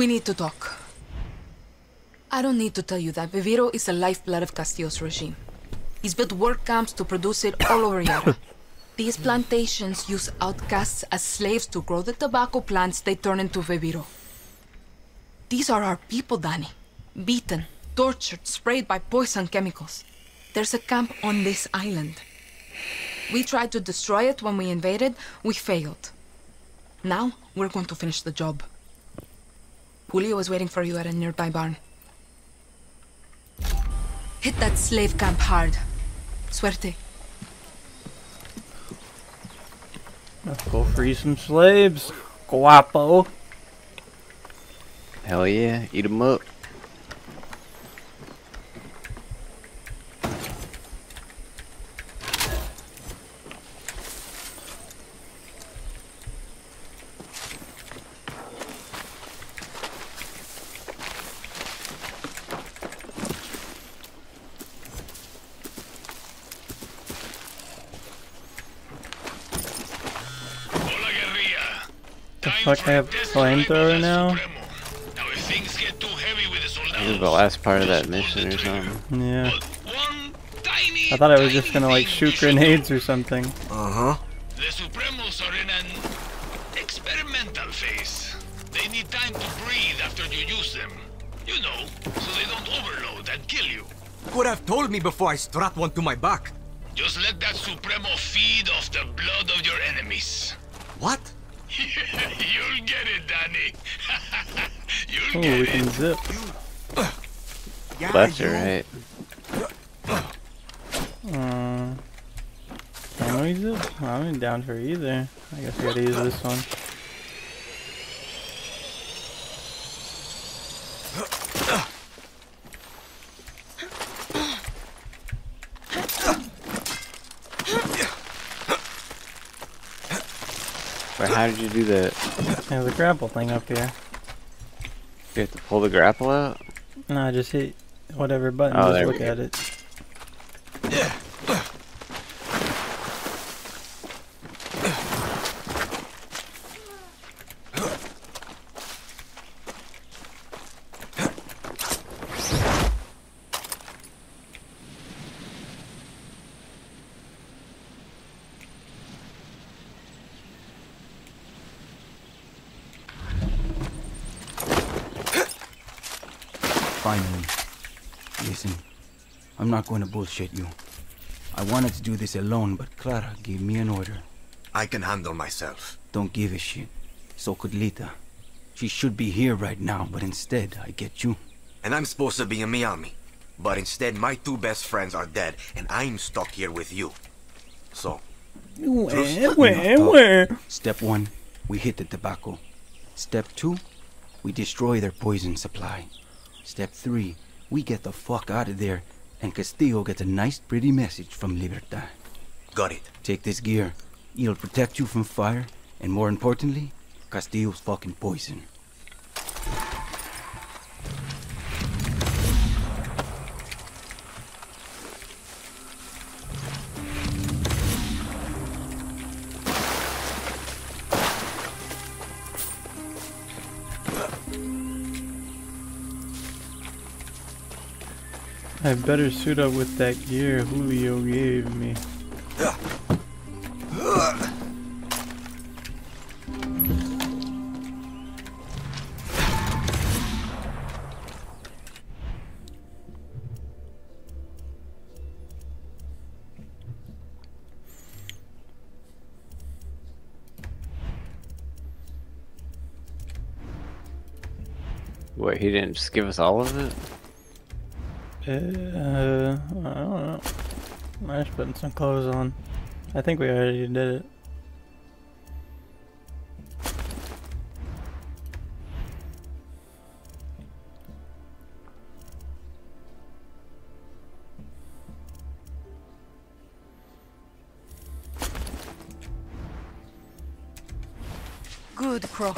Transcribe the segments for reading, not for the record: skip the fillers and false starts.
We need to talk. I don't need to tell you that Viviro is the lifeblood of Castillo's regime. He's built work camps to produce it all over Yara. These plantations use outcasts as slaves to grow the tobacco plants they turn into Viviro. These are our people, Danny. Beaten, tortured, sprayed by poison chemicals. There's a camp on this island. We tried to destroy it when we invaded. We failed. Now, we're going to finish the job. Julio is waiting for you at a nearby barn. Hit that slave camp hard. Suerte. Let's go free some slaves. Guapo. Hell yeah, eat 'em up. Fuck, I have flamethrower now? This is the last part of that mission or something. Yeah. I thought I was just gonna like shoot grenades or something. Uh-huh. The Supremos are in an experimental phase. They need time to breathe after you use them. You know, so they don't overload and kill you. Could have told me before I strap one to my back. Just let that Supremo feed off the blood of your enemies. What? You'll get it, Danny. You'll Oh, get we can it. zip. Left or right? Can we zip? I'm down for either. I guess we gotta use this one. Or how did you do that? There's a grapple thing up here. You have to pull the grapple out? No, just hit whatever button, Oh, just there we look go. at it. Finally. Listen, I'm not going to bullshit you. I wanted to do this alone, but Clara gave me an order. I can handle myself. Don't give a shit. So could Lita. She should be here right now, but instead, I get you. And I'm supposed to be in Miami. But instead, my two best friends are dead, and I'm stuck here with you. So, Step 1, we hit the tobacco. Step 2, we destroy their poison supply. Step 3, we get the fuck out of there, and Castillo gets a nice pretty message from Libertad. got it. Take this gear. It'll protect you from fire, and more importantly, Castillo's fucking poison. I better suit up with that gear Julio gave me. What, he didn't just give us all of it? I don't know. I'm just putting some clothes on. I think we already did it. Good, Croc.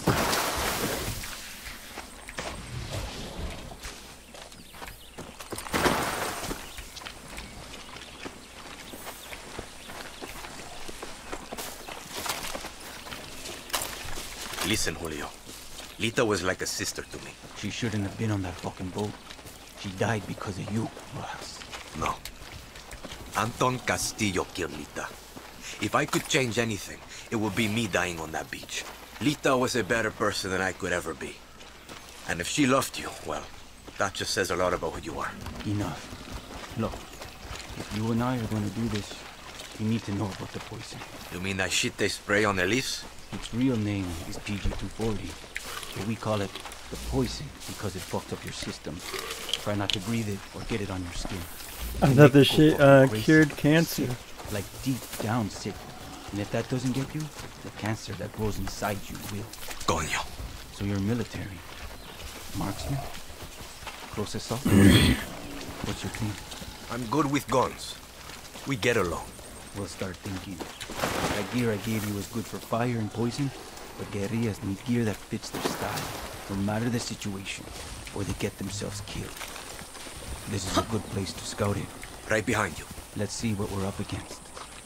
Listen, Julio. Lita was like a sister to me. She shouldn't have been on that fucking boat. She died because of you, Rojas. No. Anton Castillo killed Lita. If I could change anything, it would be me dying on that beach. Lita was a better person than I could ever be. And if she loved you, well, that just says a lot about who you are. Enough. Look, if you and I are going to do this, you need to know about the poison. You mean that shit they spray on Elise? Its real name is PG-240, but we call it the poison because it fucked up your system. Try not to breathe it or get it on your skin. I thought this shit cured cancer. Sick, like deep down sick. And if that doesn't get you, the cancer that grows inside you will. Coño. So you're military. Marksman? Close assault? What's your thing? I'm good with guns. We get along. We'll start thinking. That gear I gave you is good for fire and poison, but guerrillas need gear that fits their style, no matter the situation, or they get themselves killed. This is a good place to scout it. Right behind you. Let's see what we're up against.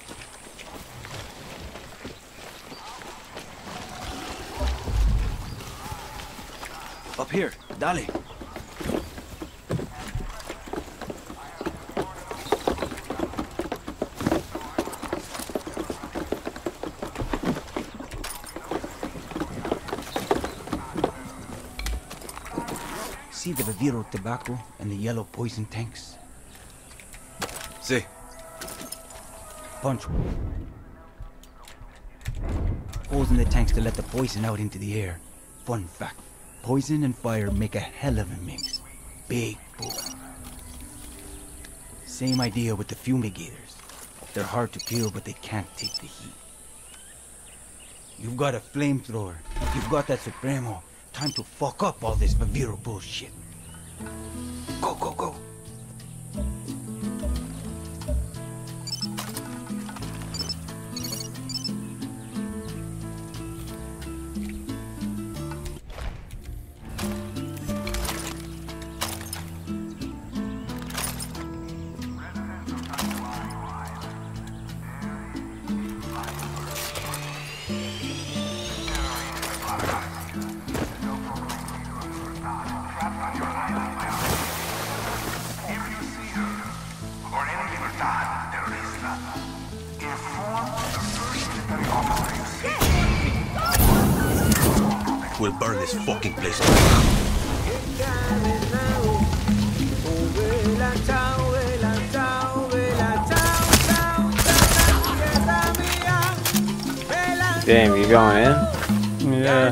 Up here, dale. See the Viviro tobacco and the yellow poison tanks? See. Punch. Holes in the tanks to let the poison out into the air. Fun fact. Poison and fire make a hell of a mix. Big boom. Same idea with the fumigators. They're hard to kill, but they can't take the heat. You've got a flamethrower. You've got that Supremo. Time to fuck up all this Viviro bullshit. Go, go, go. We'll burn this fucking place down. Damn, you going in? Yeah.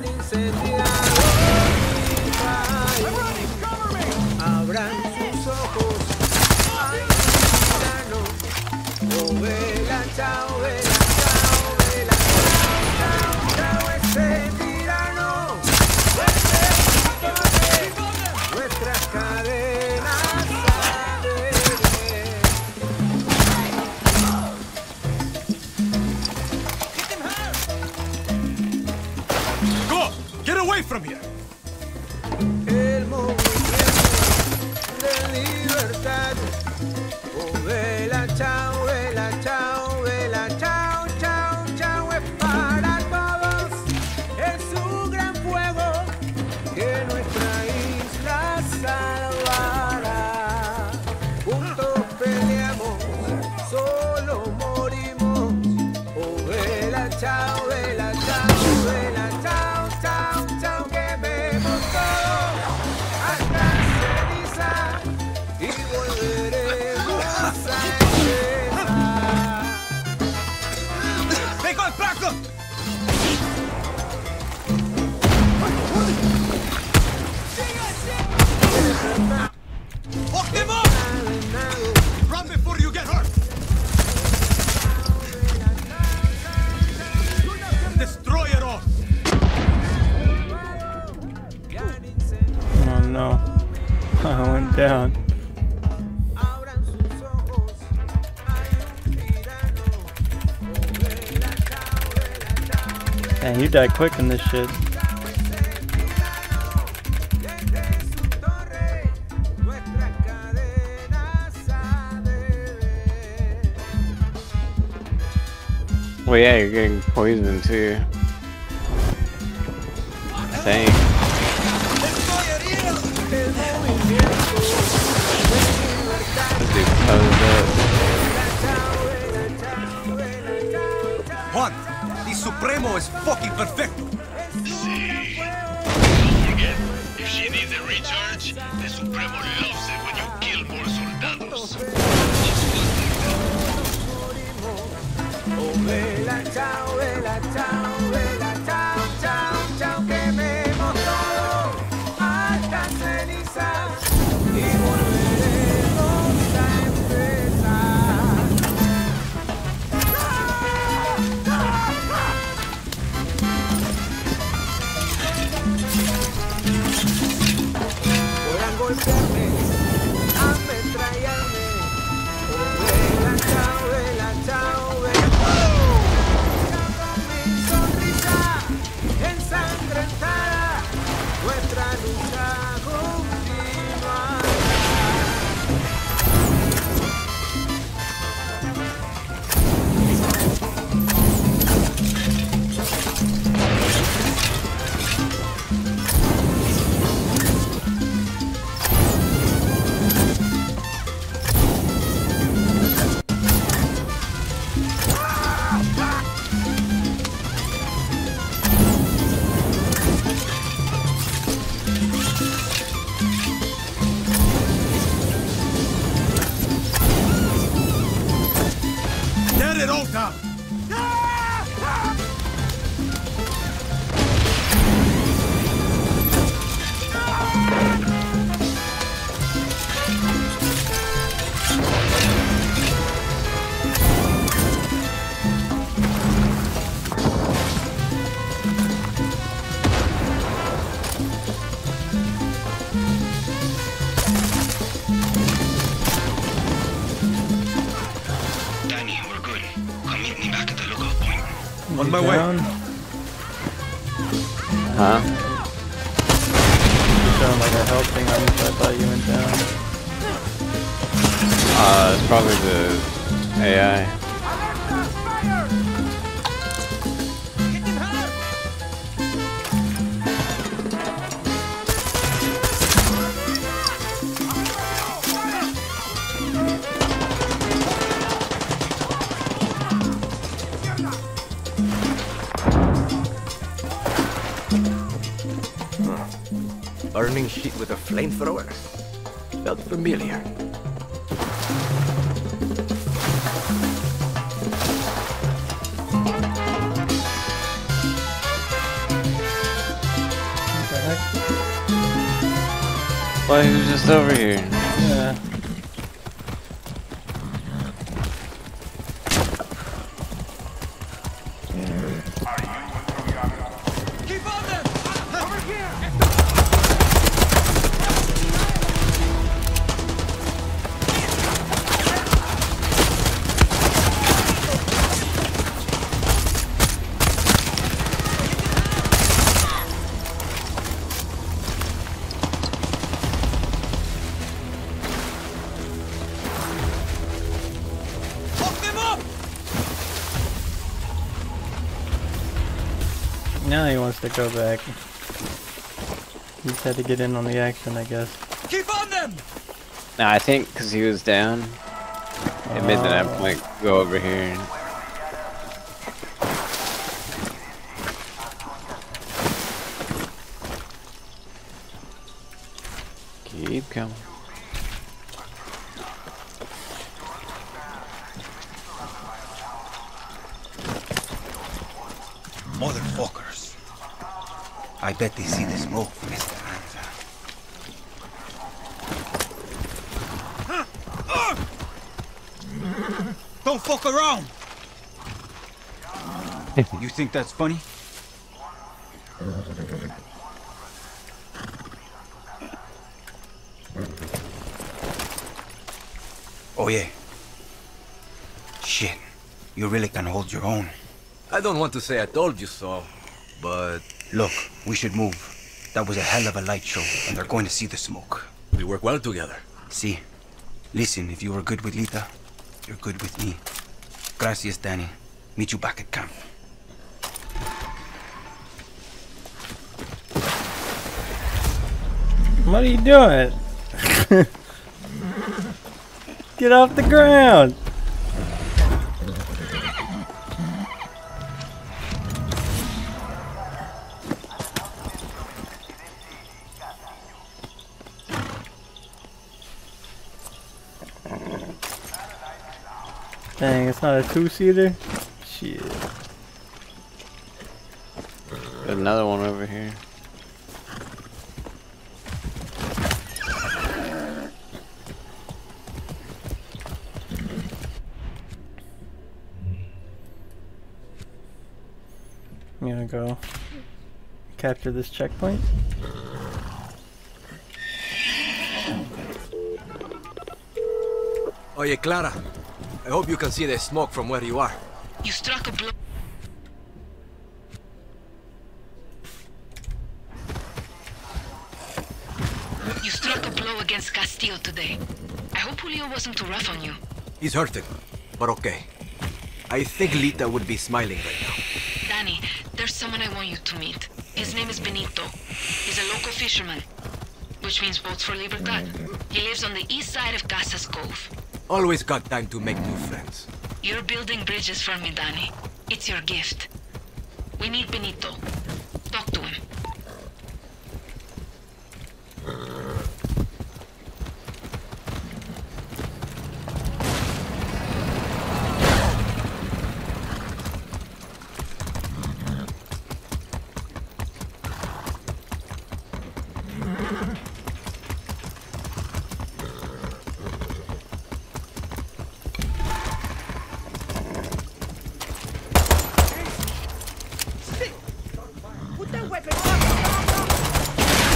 Go! Get away from here! El movimiento de libertad. Oh, vela, chao, chao, chao, es para todos. Es un gran fuego que nuestra isla salvará. Juntos peleamos, solo morimos. Oh, vela, chao, chao, chao, chao, quememos todo hasta ceniza y volveremos a empezar. They got backup! Fuck them up! Run before you get hurt! Destroy it all! Oh no. I went down. Abran sus ojos, hay un tirano. Oh, vela, chao, Dang, you died quick in this shit. desde su torre, nuestras cadenas ha de ver. Well, yeah, you're getting poisoned too. Dang. Supremo is fucking perfecto. See? Don't forget, if she needs a recharge, the Supremo loves it when you kill more soldados. Oh, vela, chao, chao, chao, chao, quememos todo hasta cenizas y volveremos a empezar. Podrán golpearme, ametrallarme. Oh, vela, chao, vela. Mi sonrisa ensangrentada, nuestra lucha continuará. Get it all down. Danny, we're good. Come meet me back at the lookout point. On my way. Down. Huh? You sound like a health thing on me, so I thought you went down. It's probably the AI. Burning shit with a flamethrower. Felt familiar. What the heck? Well, he was just over here. Yeah. Keep on them! Over here! Fuck them up! Now he wants to go back. He just had to get in on the action, I guess. Keep on them! Nah, I think because he was down, it made the nap like go over here. Keep coming. Motherfuckers. I bet they see the smoke from Esperanza. Don't fuck around! You think that's funny? Oh yeah. Shit. You really can hold your own. I don't want to say I told you so, but Look, we should move. That was a hell of a light show, and they're going to see the smoke. we work well together. See? Listen, if you were good with Lita, you're good with me. Gracias, Danny. Meet you back at camp. What are you doing? Get off the ground! Dang, it's not a two-seater? Shit. There's another one over here. I'm gonna go capture this checkpoint. Oye, Clara. I hope you can see the smoke from where you are. You struck a blow. You struck a blow against Castillo today. I hope Julio wasn't too rough on you. He's hurting, but okay. I think Lita would be smiling right now. Danny, there's someone I want you to meet. His name is Benito. He's a local fisherman, which means boats for Libertad. He lives on the east side of Casas Cove. Always got time to make new friends. You're building bridges for me, Danny. It's your gift. We need Benito. Talk to him. Put that weapon up!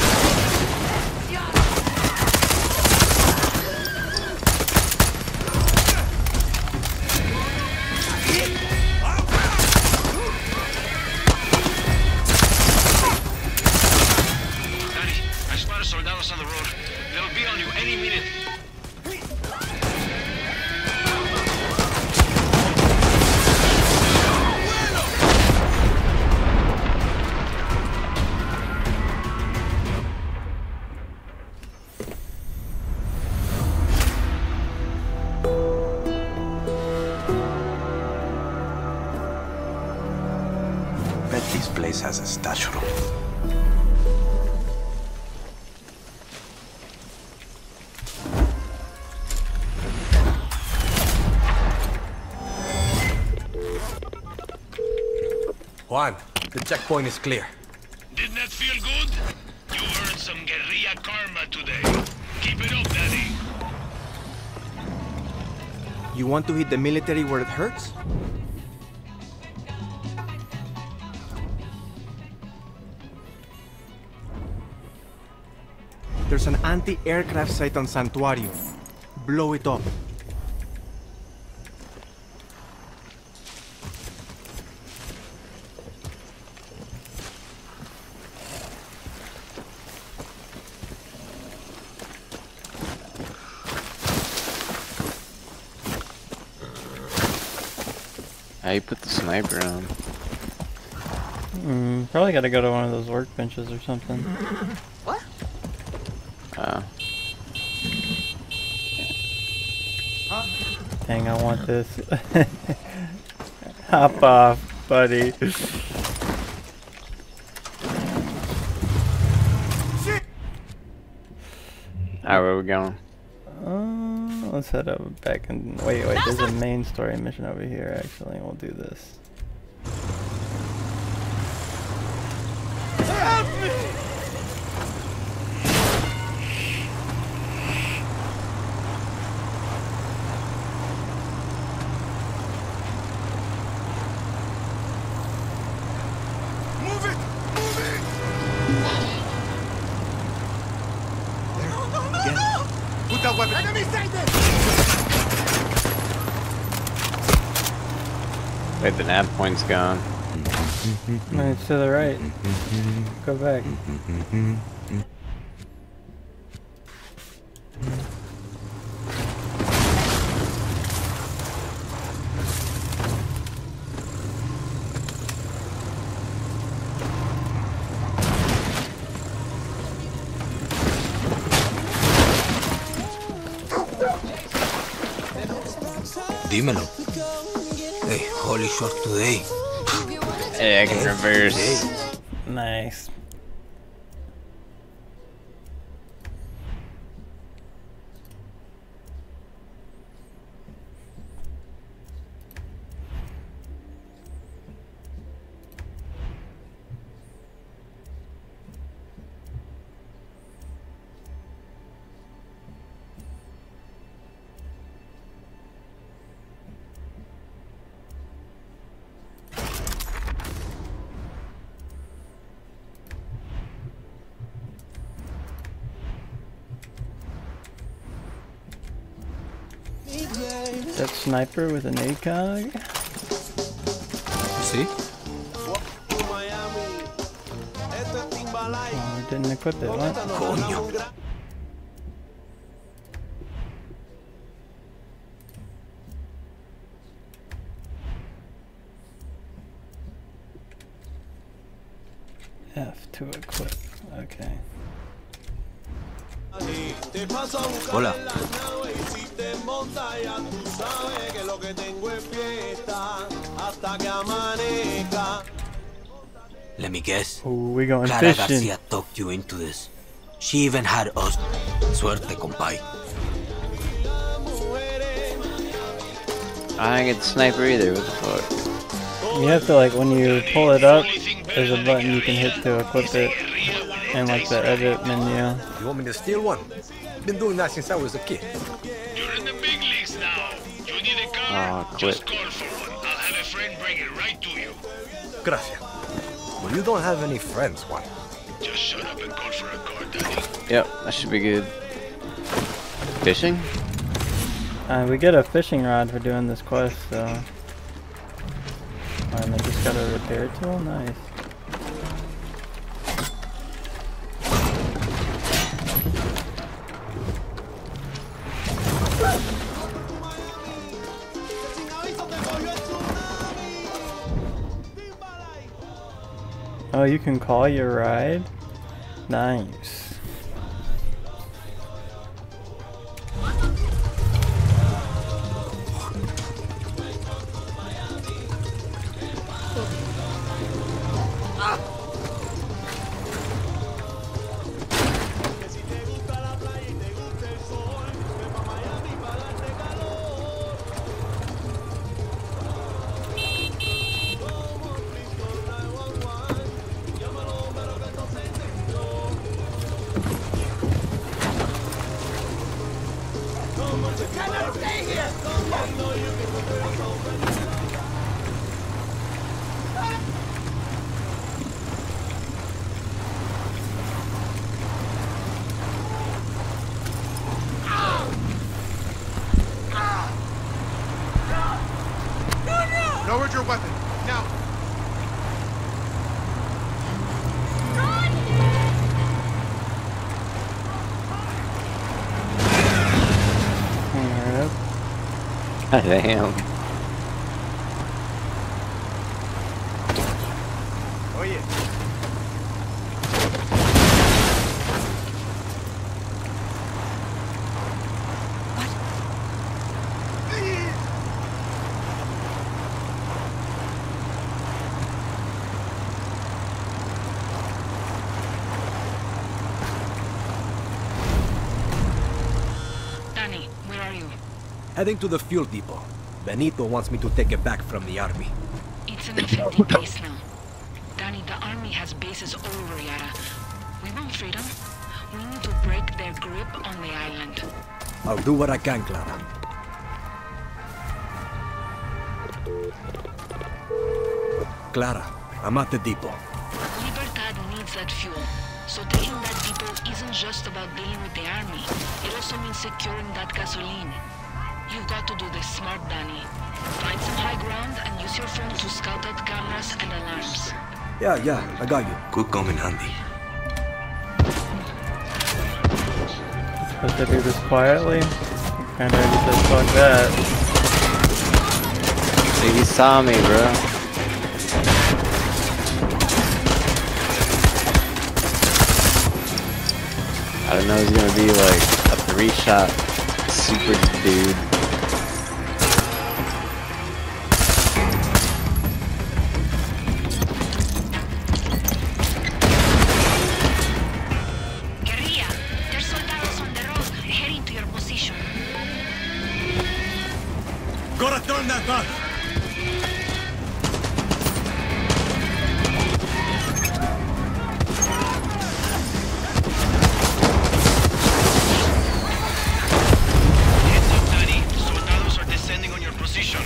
Danny, I spotted soldados on the road. They'll be on you any minute. Bet this place has a stash room. Juan, the checkpoint is clear. Didn't that feel good? You earned some guerrilla karma today. Keep it up, Danny. You want to hit the military where it hurts? There's an anti-aircraft site on Santuario. Blow it up. How you put the sniper on? Probably gotta go to one of those workbenches or something. What? Dang, I want this. Hop off, buddy. Alright, where we going? Let's head up back and wait, there's a main story mission over here actually. We'll do this. Put that weapon. Enemy sighted! Wait, the nav point's gone. No, it's to the right. Go back. Dímelo. Hey, holy shot today. Hey, I can reverse. Nice. That sniper with an ACOG? See? Oh, we didn't equip it, what? Coño. F to equip. Okay. Hola. Let me guess. Ooh, we going Clara fishing. Garcia talked you into this. She even had us. Suerte, compay. I ain't get the sniper either. What the fuck? You have to, like, when you pull it up, there's a button you can hit to equip it in, like, the edit menu. You want me to steal one? Been doing that since I was a kid. You're in the big leagues now. You need a car? Oh, Just quit. call for one. I'll have a friend bring it right to you. Gracias. Well, you don't have any friends, Juan. Just shut up and call for a car, Daddy. Yep, that should be good. Fishing? We get a fishing rod for doing this quest, so... And I just got a repair tool? Nice. Oh, you can call your ride? Nice. Lowered your weapon. Now. Alright. Damn. Oh yeah. Danny, where are you? Heading to the fuel depot. Benito wants me to take it back from the army. It's an effective base now. Danny, the army has bases all over Yara. We want freedom. We need to break their grip on the island. I'll do what I can, Clara. Clara, I'm at the depot. Libertad needs that fuel. So taking that depot isn't just about dealing with the army. It also means securing that gasoline. You've got to do this smart, Danny. Find some high ground and use your phone to scout out cameras and alarms. Yeah, I got you. Could come in handy. Supposed to do this quietly? Kinda already said fuck that. See, he saw me, bro. I don't know, he's gonna be like a 3-shot super dude. Guerrilla, there's soldados on the road heading to your position. Gotta turn that back! Heads up, Danny. Soldados are descending on your position.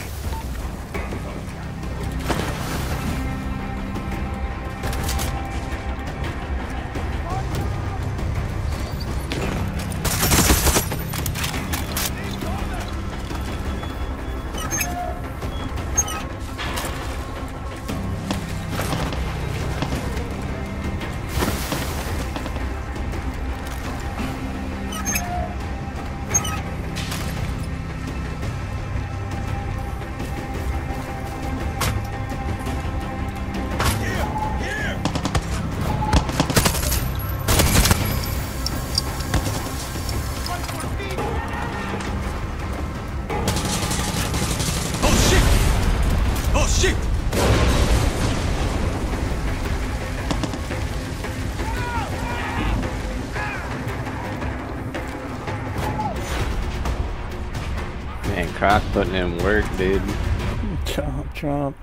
Man, Croc putting in work, dude. Chomp, chomp.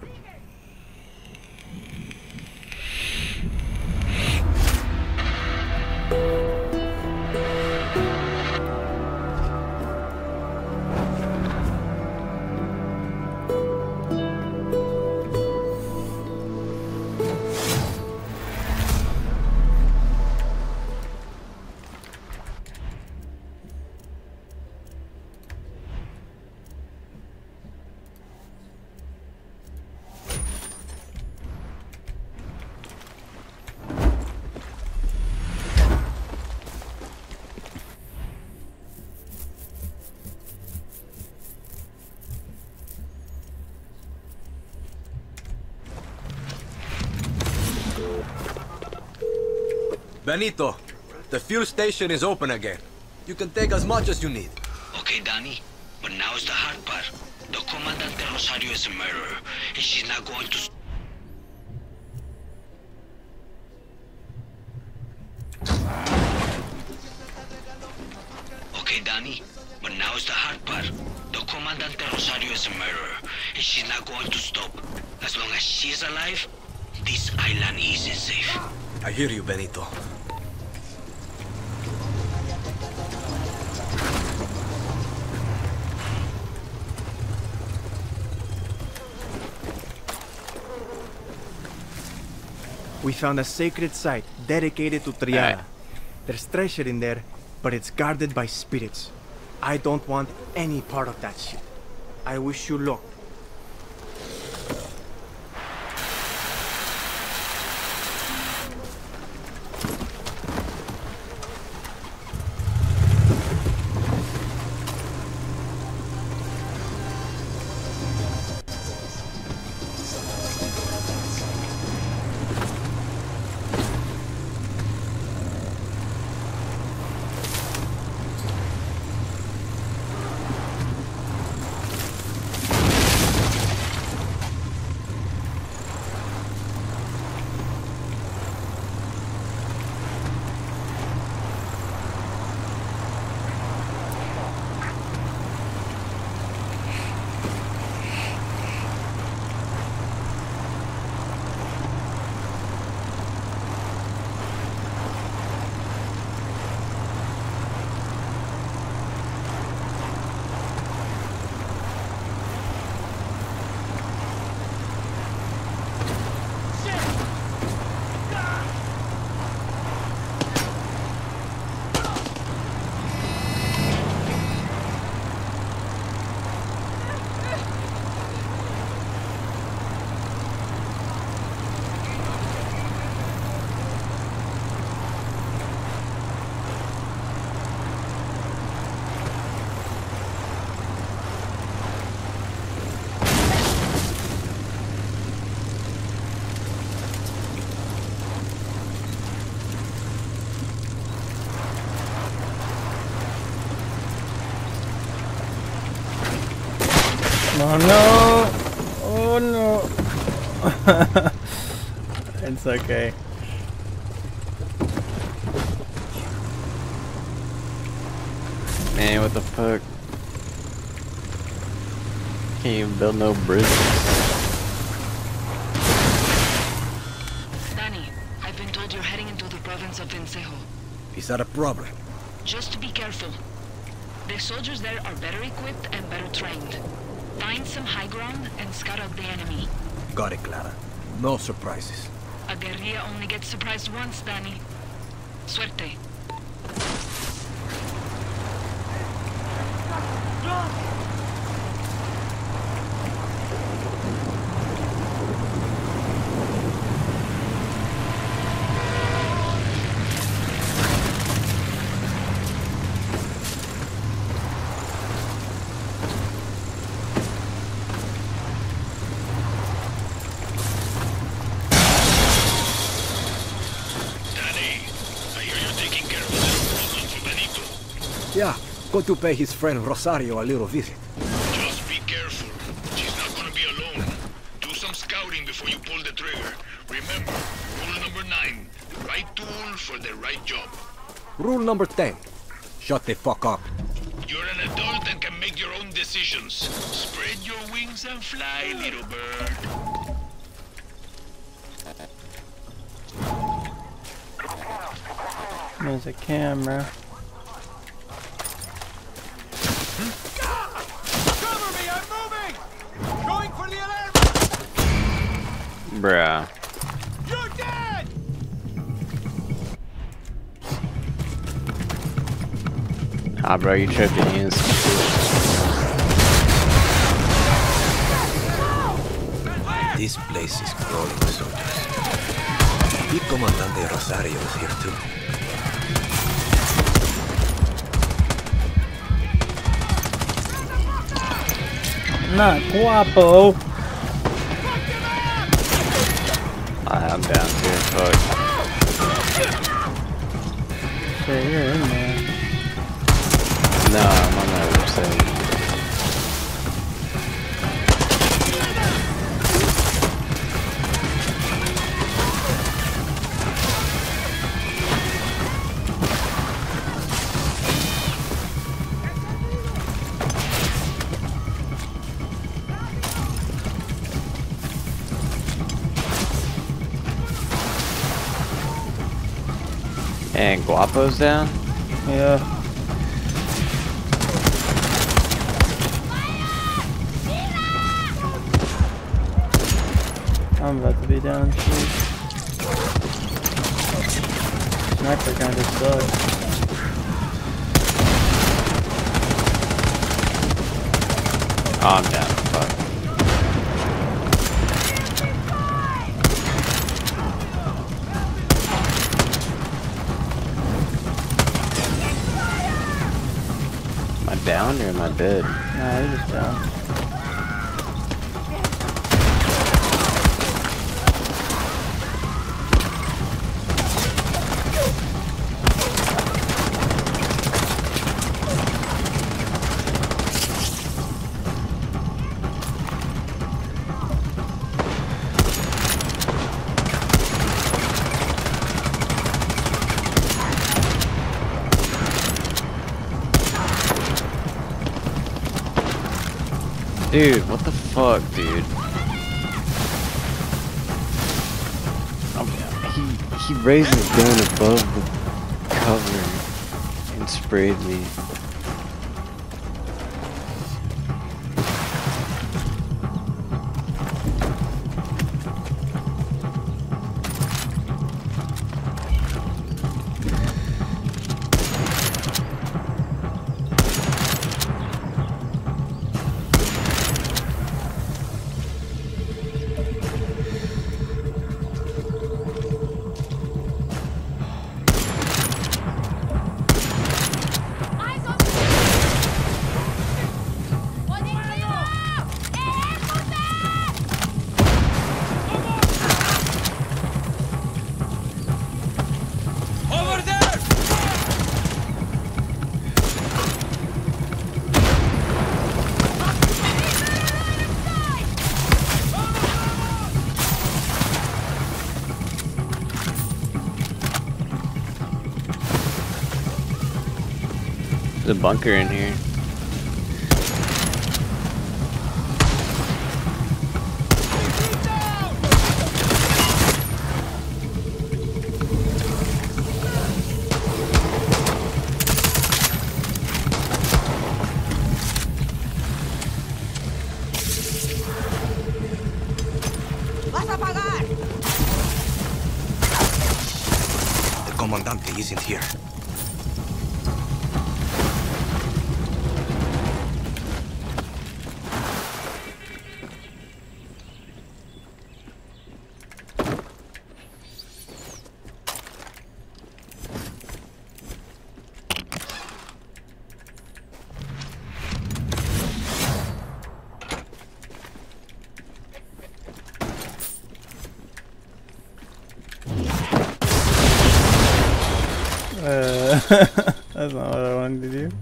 Benito, the fuel station is open again. You can take as much as you need. Okay, Danny, but now is the hard part. The Comandante Rosario is a murderer, and she's not going to... Okay, Danny, but now is the hard part. The Comandante Rosario is a murderer, and she's not going to stop. As long as she's alive, this island isn't safe. I hear you, Benito. We found a sacred site dedicated to Triada. There's treasure in there, but it's guarded by spirits. I don't want any part of that shit. I wish you luck. Oh no! Oh no! It's okay. Man, what the fuck? Can't even build no bridges. Danny, I've been told you're heading into the province of Vencejo. Is that a problem? Just be careful. The soldiers there are better equipped and better trained. Find some high ground and scout out the enemy. Got it, Clara. No surprises. A guerrilla only gets surprised once, Danny. Suerte. Yeah, going to pay his friend Rosario a little visit. Just be careful. She's not gonna be alone. Do some scouting before you pull the trigger. Remember, rule number 9. Right tool for the right job. Rule number 10. Shut the fuck up. You're an adult and can make your own decisions. Spread your wings and fly, little bird. There's a camera. Cover me, I'm moving! Going for the alarm! Bruh. You're dead! Ah, bro, you tripped and he is. This place is growing with soldiers. Big Comandante Rosario is here too. Not guapo. I'm down here, fuck. Shit, you're in there. No, I'm on the other side. And Guapo's down? Yeah. I'm about to be down too. Sniper kinda sucks. Oh, I'm down. Fuck. Am I down or am I dead? Nah, you're just down. Dude, what the fuck, dude? He raised his gun above the cover and sprayed me. There's a bunker in here. The Comandante isn't here. That's not what I wanted to do.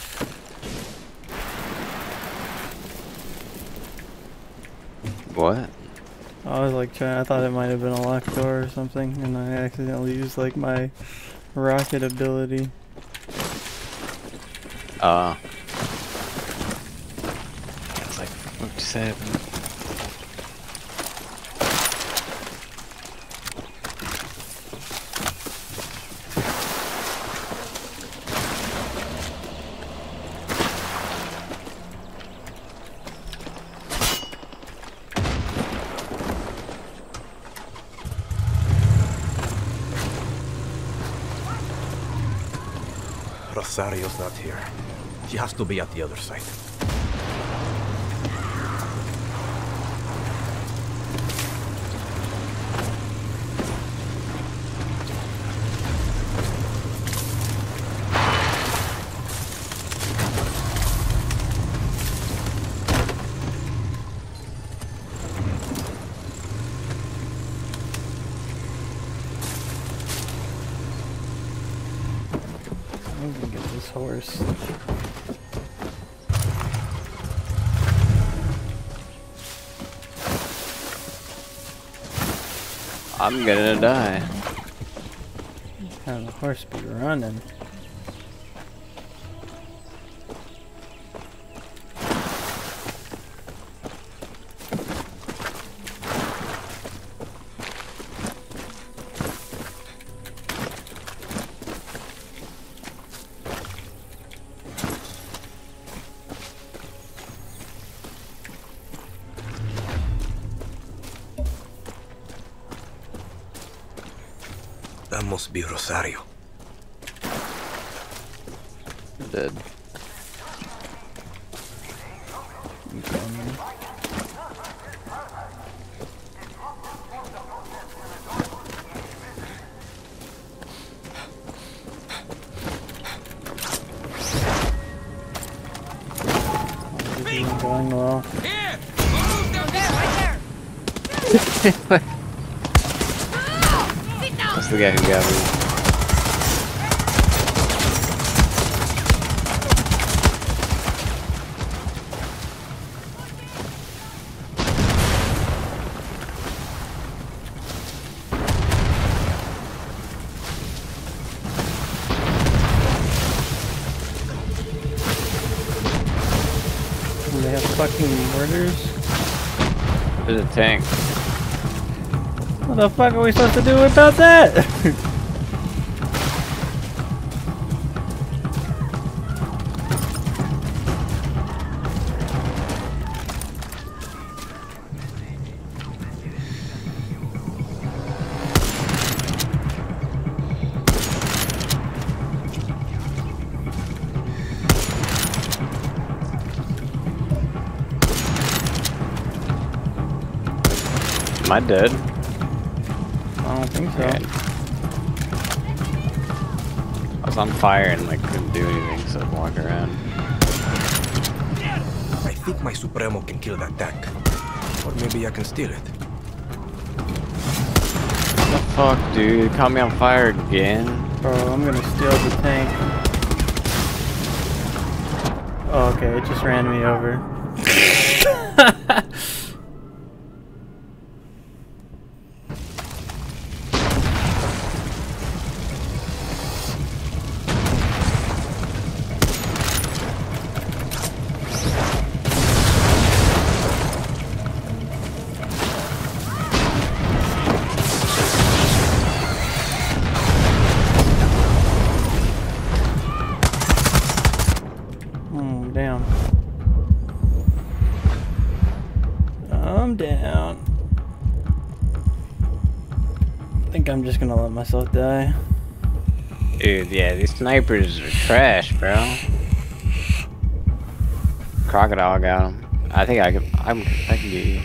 What? I was like I thought it might have been a locked door or something, and I accidentally used like my rocket ability. fuck just happened? Rosario's not here. She has to be at the other side. I'm gonna get this horse. I'm gonna die. How the horse be running? That must be Rosario. Dead. I'm coming. Everything going well. Here! Move down there, right there! That's the guy who got me. Do they have fucking mortars? There's a tank. What the fuck are we supposed to do about that? Am I dead? I don't think so. Okay. I was on fire and like couldn't do anything, so I walked around. I think my Supremo can kill that tank. Or maybe I can steal it. What the fuck, dude? Caught me on fire again. Bro, I'm gonna steal the tank. Oh, okay, it just ran me over. Damn. I'm down. I think I'm just gonna let myself die. Dude, yeah, these snipers are trash, bro. Crocodile got him. I think I can get you.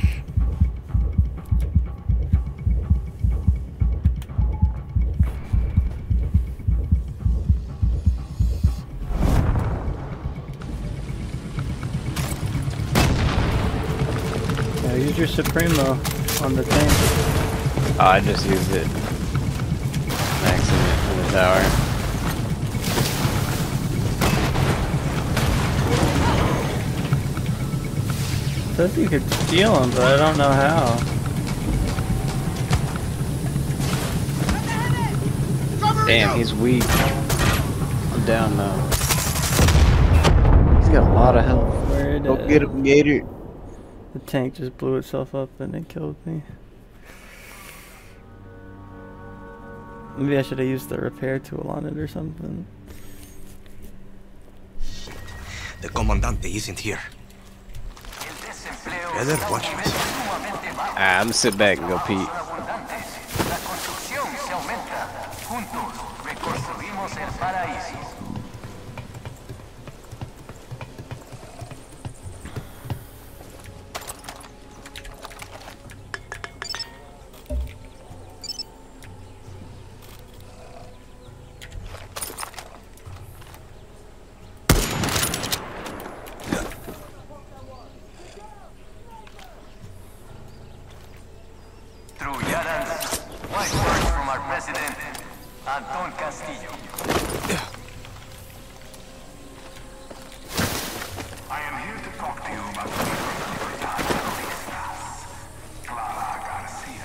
Yeah, use your Supremo on the tank. Oh, I just used it. Accident in the tower. Says you could steal him, but I don't know how. Damn, he's weak. I'm down now. He's got a lot of health. Where Go get him, Gator. The tank just blew itself up and it killed me. Maybe I should have used the repair tool on it or something. The comandante isn't here. Heather, watch this. I'm gonna sit back and go pee. Wise words from our president, Anton Castillo. I am here to talk to you about the Clara Garcia.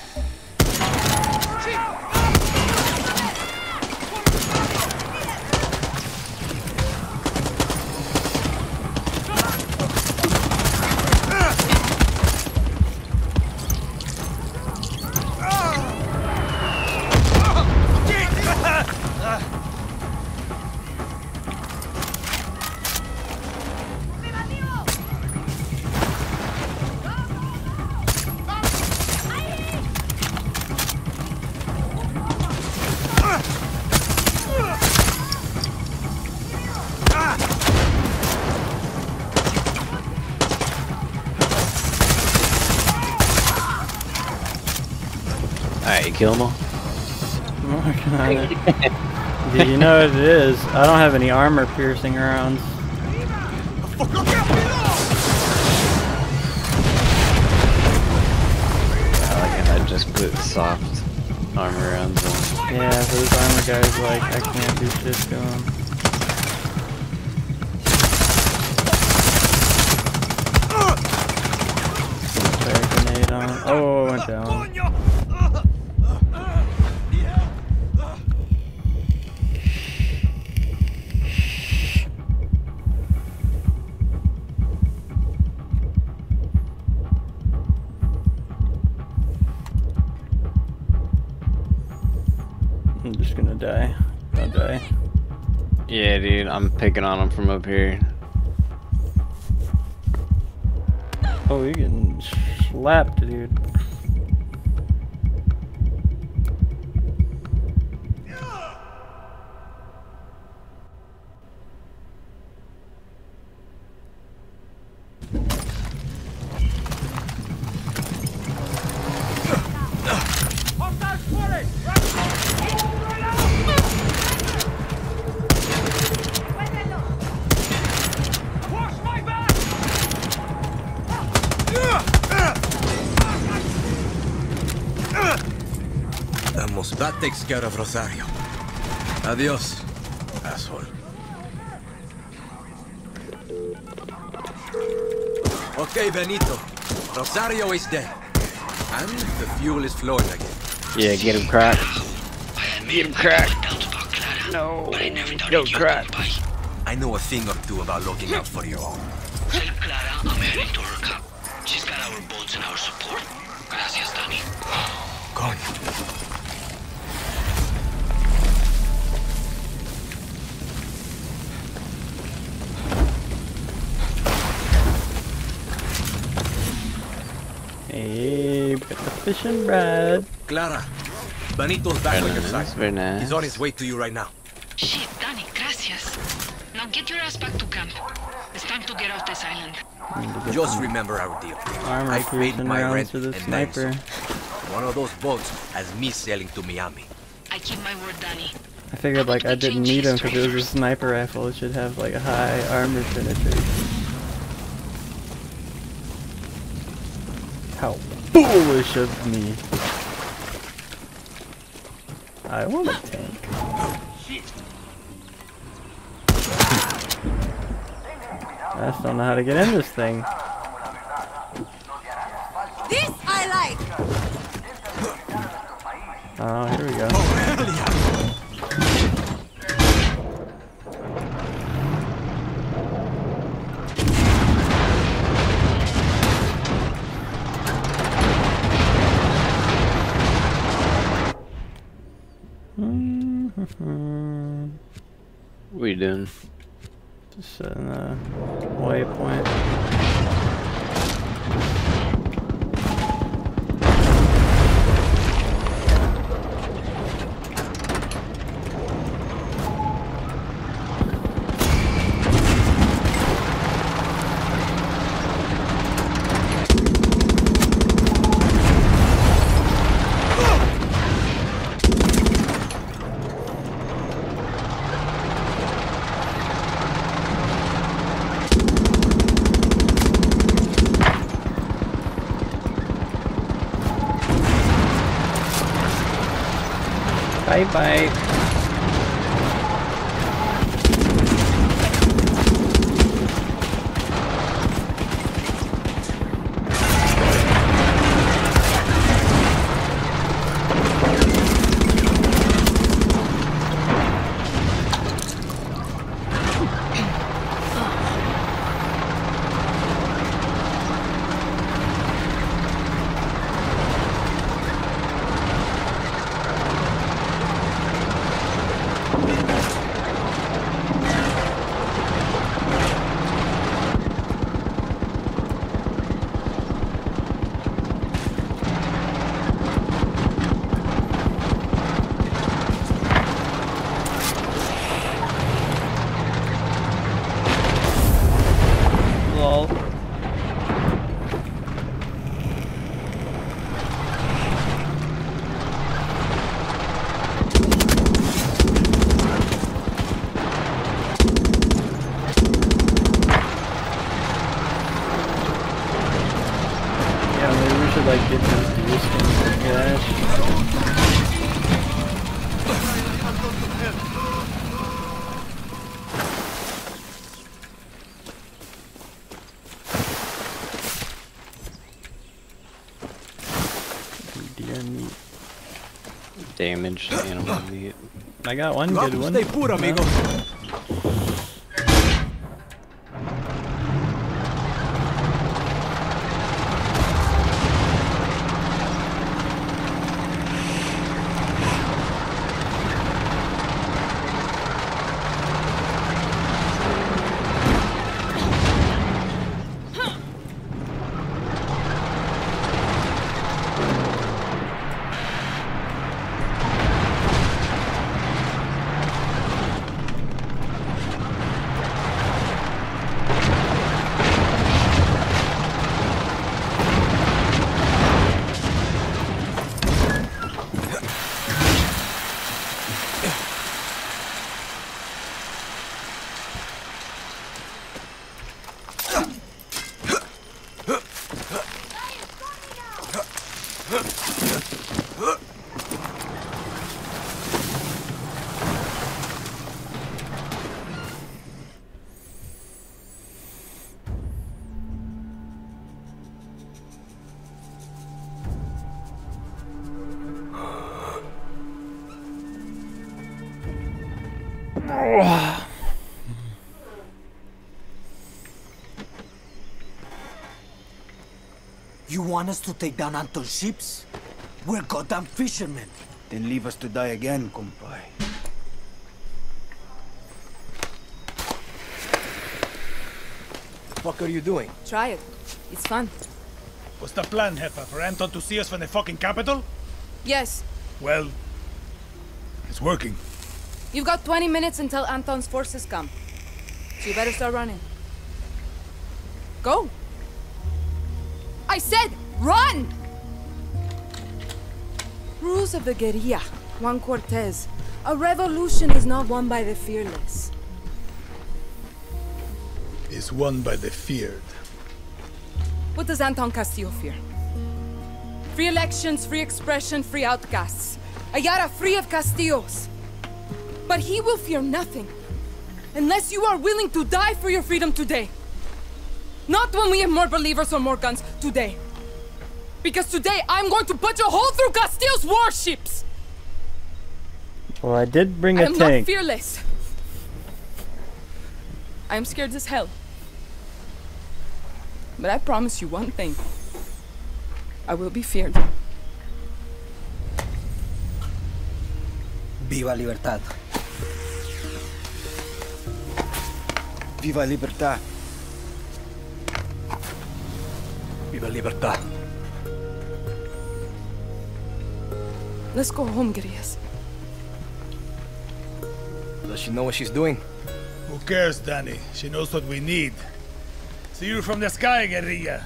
Alright, you kill them all? I'm working on it. Dude, you know what it is? I don't have any armor piercing rounds. I just put soft armor rounds on. Yeah, those armor guys, like, I can't do shit to them. Fire grenade on. Oh, it went down. I'm just gonna die. I'll die. Yeah, dude, I'm picking on them from up here. Oh, you're getting slapped, dude. Vamos, that takes care of Rosario. Adios, asshole. Okay, Benito. Rosario is dead. And the fuel is flowing again. Yeah, get him cracked. Get him cracked. No, go crack. I know a thing or two about looking out for you all. Tell Clara I'm heading to her camp. She's got our boats and our support. Gracias, Danny. Coño. Hey, got the fishing rod. Clara, Benito's back on your side. Very nice. He's on his way to you right now. Shit, Danny, gracias. Now get your ass back to camp. It's time to get off this island. Just remember our deal. Armor I paid piercing my rounds rent to the and then sniper. some. One of those boats has me sailing to Miami. I keep my word, Danny. I figured like I didn't need him because it was a sniper rifle. It should have like a high armor penetration. How foolish of me. I want a tank. I just don't know how to get in this thing. This I like! Oh, here we go. are you doing? Just a waypoint. Bye bye. Like get those deer skins for cash. Deer meat. Damaged animal meat. I got one good one. Stay put, amigo. You want us to take down Anton's ships? We're goddamn fishermen. Then leave us to die again, compay. What are you doing? Try it. It's fun. What's the plan, Jefa? For Anton to see us from the fucking capital? Yes. Well, it's working. You've got 20 minutes until Anton's forces come. So you better start running. Go. I said run! Rules of the guerrilla. Juan Cortez. A revolution is not won by the fearless. Is won by the feared. What does Anton Castillo fear? Free elections, free expression, free outcasts. Ayala free of Castillos. But he will fear nothing. Unless you are willing to die for your freedom today. Not when we have more believers or more guns. Today. Because today I'm going to put a hole through Castillo's warships! Well, I did bring a tank. I am not fearless. I am scared as hell. But I promise you one thing. I will be feared. Viva Libertad. Viva Libertad. Viva Libertad. Let's go home, Grias. Does she know what she's doing? Who cares, Danny? She knows what we need. See you from the sky, guerrilla.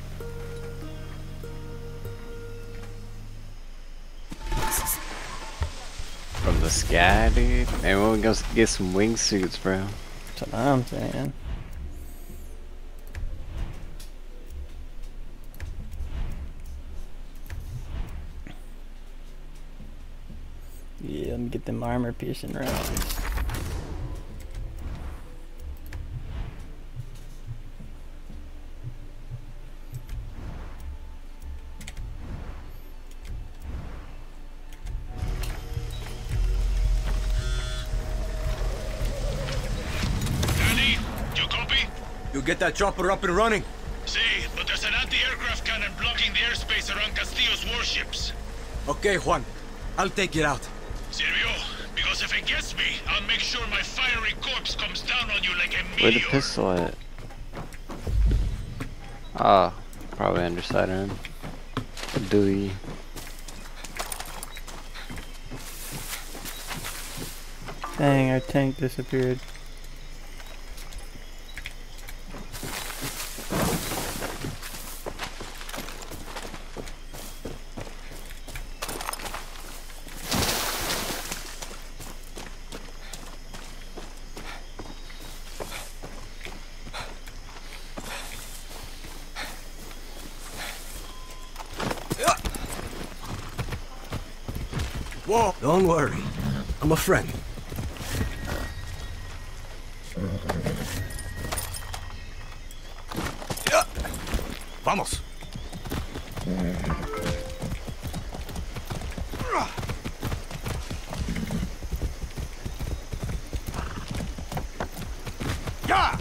From the sky, dude. Maybe we'll go get some wingsuits, bro. That's what I'm saying. Yeah, let me get them armor piercing rounds. Danny, you copy? You get that chopper up and running? See, but there's an anti-aircraft cannon blocking the airspace around Castillo's warships. Okay, Juan. I'll take it out. Silvio, because if it gets me, I'll make sure my fiery corpse comes down on you like a meteor. Where the pistol at? Oh, probably underside him. Dewey. Dang, our tank disappeared. Whoa! Don't worry. I'm a friend. Vamos. Yeah.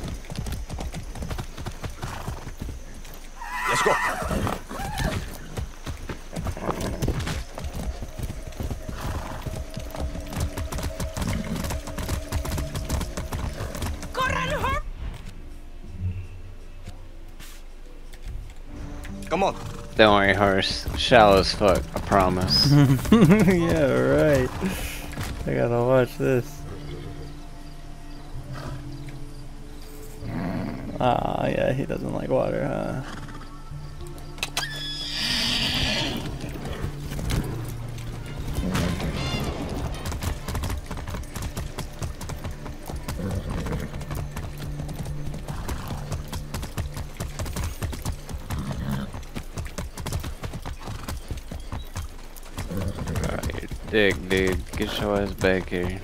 Let's go. Come on. Don't worry, horse. Shallow as fuck, I promise. Yeah, right. I gotta watch this. Ah, yeah, he doesn't like water, huh? Dick, dude, get your ass back here.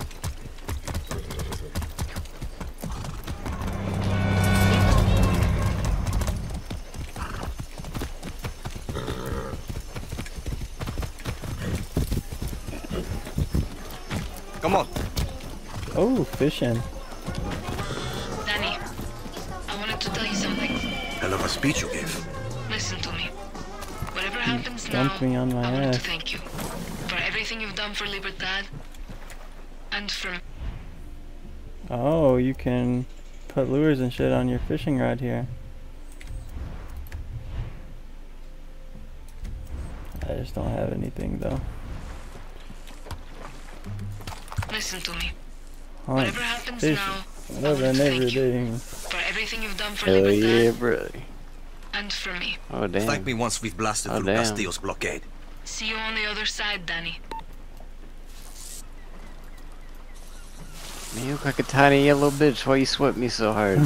Come on. Oh, fishing. Danny, I wanted to tell you something. Hell of a speech you gave. Listen to me. Whatever happens now, Dumped me on my I wanted to ass. thank you for everything you've done for Libertad and for Oh, you can put lures and shit on your fishing rod here. I just don't have anything though. Listen to me. Oh, Whatever happens fish. now, Whatever, and everything. for everything you've done for Hell Libertad yeah, bro. and for me. Oh, damn. Thank me once we've blasted Oh, through damn. Castillo's blockade. See you on the other side, Danny. Man, you look like a tiny yellow bitch. Why you sweat me so hard?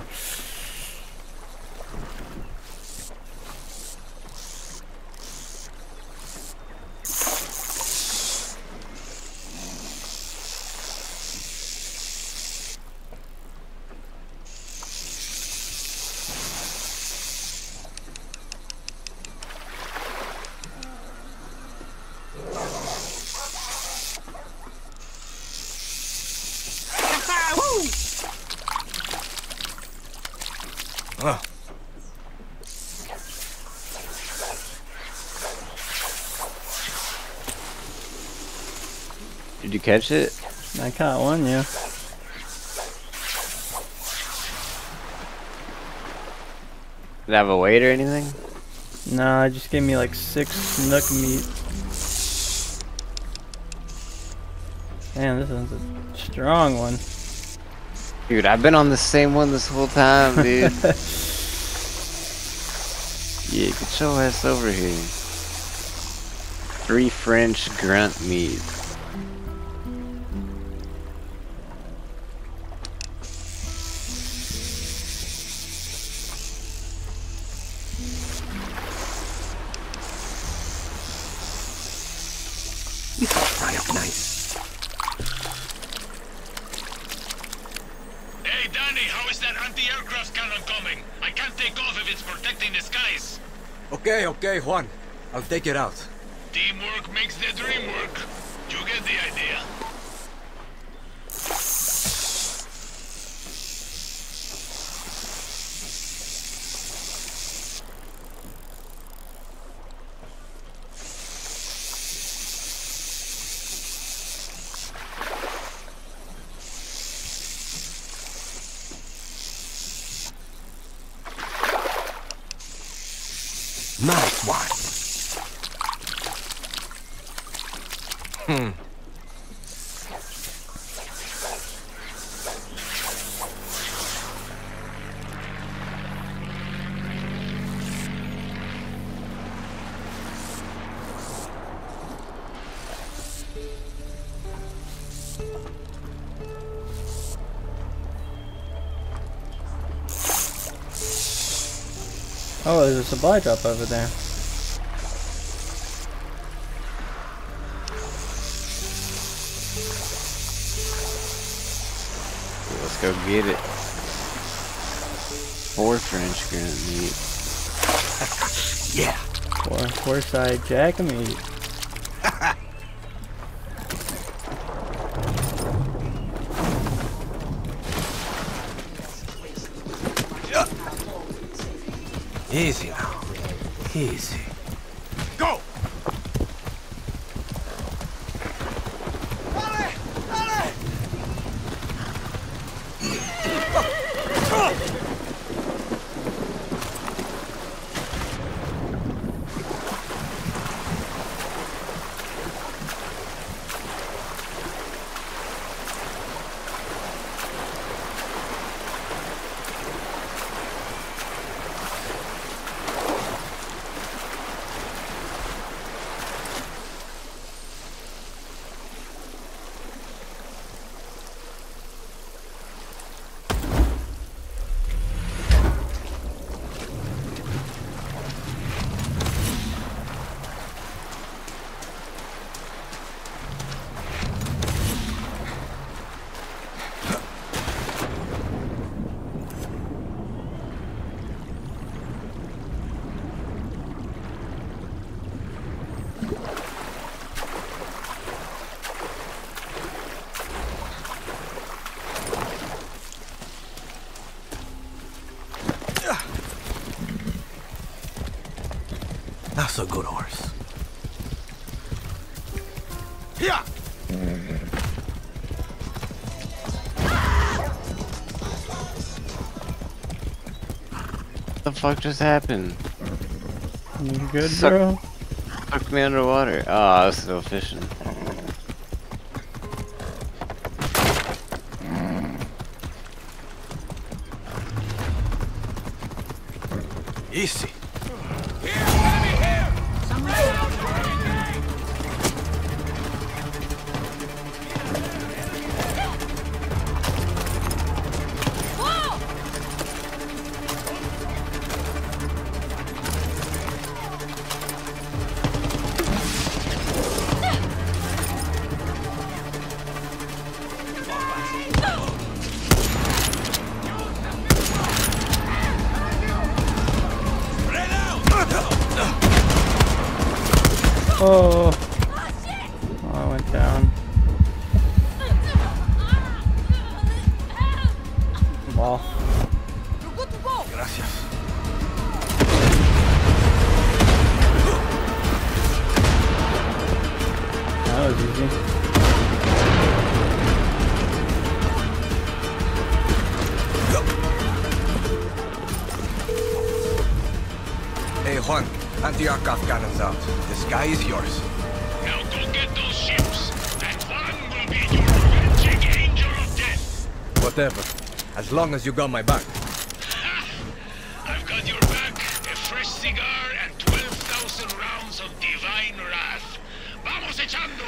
Huh. Did you catch it? I caught one, yeah. Did it have a weight or anything? Nah, it just gave me like 6 snook meat. Damn, this one's a strong one. Dude, I've been on the same one this whole time, dude. Yeah, get your ass over here. 3 French grunt meat. Fry up nice. Hey, Danny, how is that anti-aircraft cannon coming? I can't take off if it's protecting the skies. Okay, Juan. I'll take it out. Teamwork makes the dream work. You get the idea. Nice one. Oh, there's a supply drop over there. Let's go get it. 4 French grunt meat. Yeah. 4 side jack of meat. Easy now. Easy. Go! That's a good horse. Yeah. What the fuck just happened? You good, bro? Sucked me underwater. Oh, I was still fishing. Easy. Oh, I went down. Ball. Gracias. That was easy. Hey, Juan, anti-Arcaf cannons out. The sky is yours. Now go get those ships, and Juan will be your avenging angel of death. Whatever. As long as you got my back. I've got your back, a fresh cigar, and 12,000 rounds of divine wrath. Vamos echando!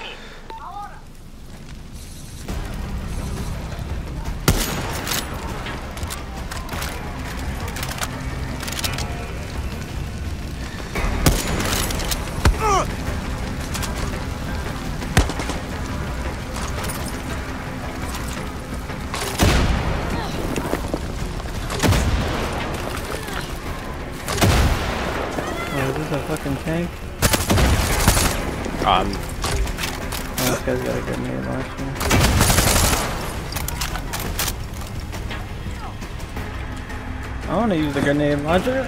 Is this a fucking tank? Oh, this guy's got a grenade launcher. I want to use the grenade launcher.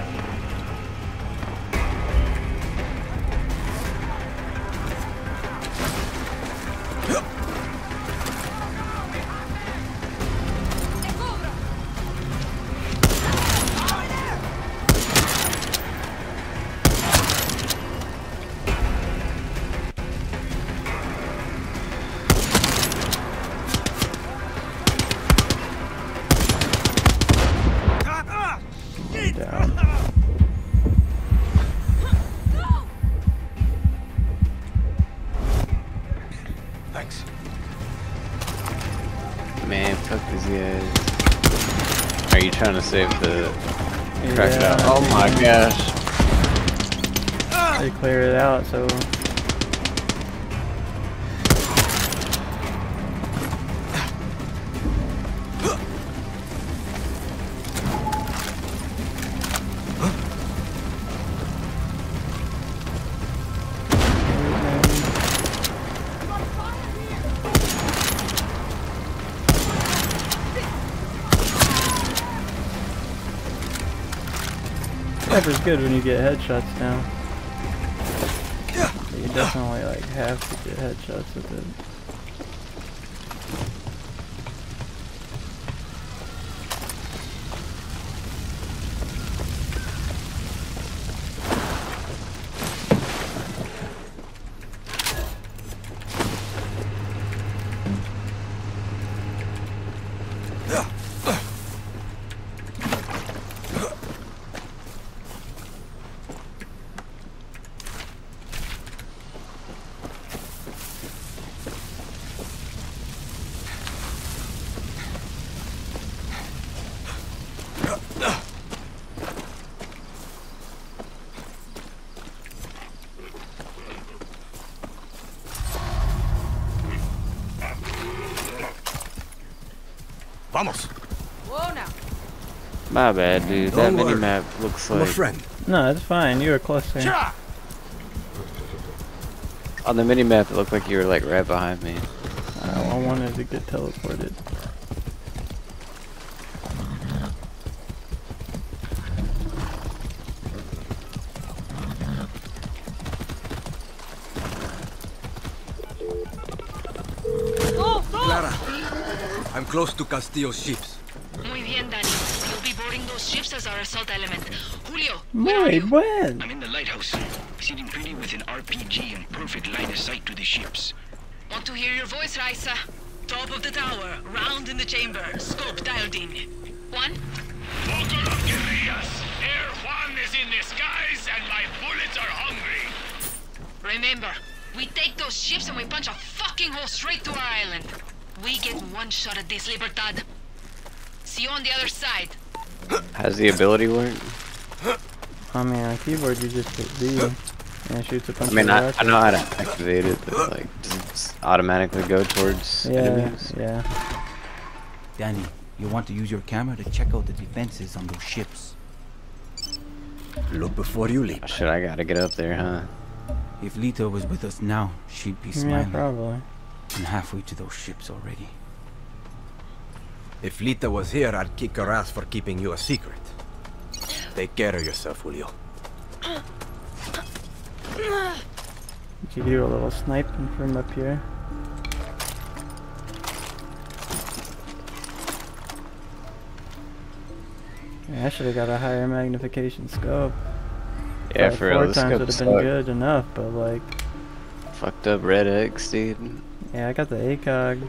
Thanks. man, fuck these guys. Are you trying to save the crocodile? Oh my gosh. They clear it out, so sniper's good when you get headshots now. But you definitely like have to get headshots with it. Vamos. Whoa now. My bad, dude. Don't That worry. mini-map looks I'm a like... friend. No, it's fine. You were closer. On the mini-map, it looked like you were like right behind me. I wanted to get teleported. Clara, I'm close to Castillo's ships. Muy bien, Danny. You'll be boarding those ships as our assault element. Julio, where are Muy you? buen. I'm in the lighthouse, sitting pretty with an RPG and perfect line of sight to the ships. Want to hear your voice, Raisa? Top of the tower, round in the chamber, scope dialed in. Juan? Vocal of guerrillas! Air Juan is in the skies and my bullets are hungry! Remember, we take those ships and we punch a fucking hole straight to our island. We get one shot at this, Libertad. See you on the other side. How's the ability work? I mean, on keyboard you just hit Z and it shoots a bunch I mean, of I rockets. know how to activate it, but like, does it automatically go towards enemies? Yeah. Danny, you want to use your camera to check out the defenses on those ships. Look before you leap. Shit, I gotta get up there, huh? If Lita was with us now, she'd be Yeah, smiling. probably. I'm halfway to those ships already. If Lita was here, I'd kick her ass for keeping you a secret. Take care of yourself, Julio. You could do a little sniping from up here. Yeah, I should have got a higher magnification scope. Yeah, for real, 4 this times scope would have sucked. been good enough, but like... Fucked up red X, dude. Yeah, I got the ACOG.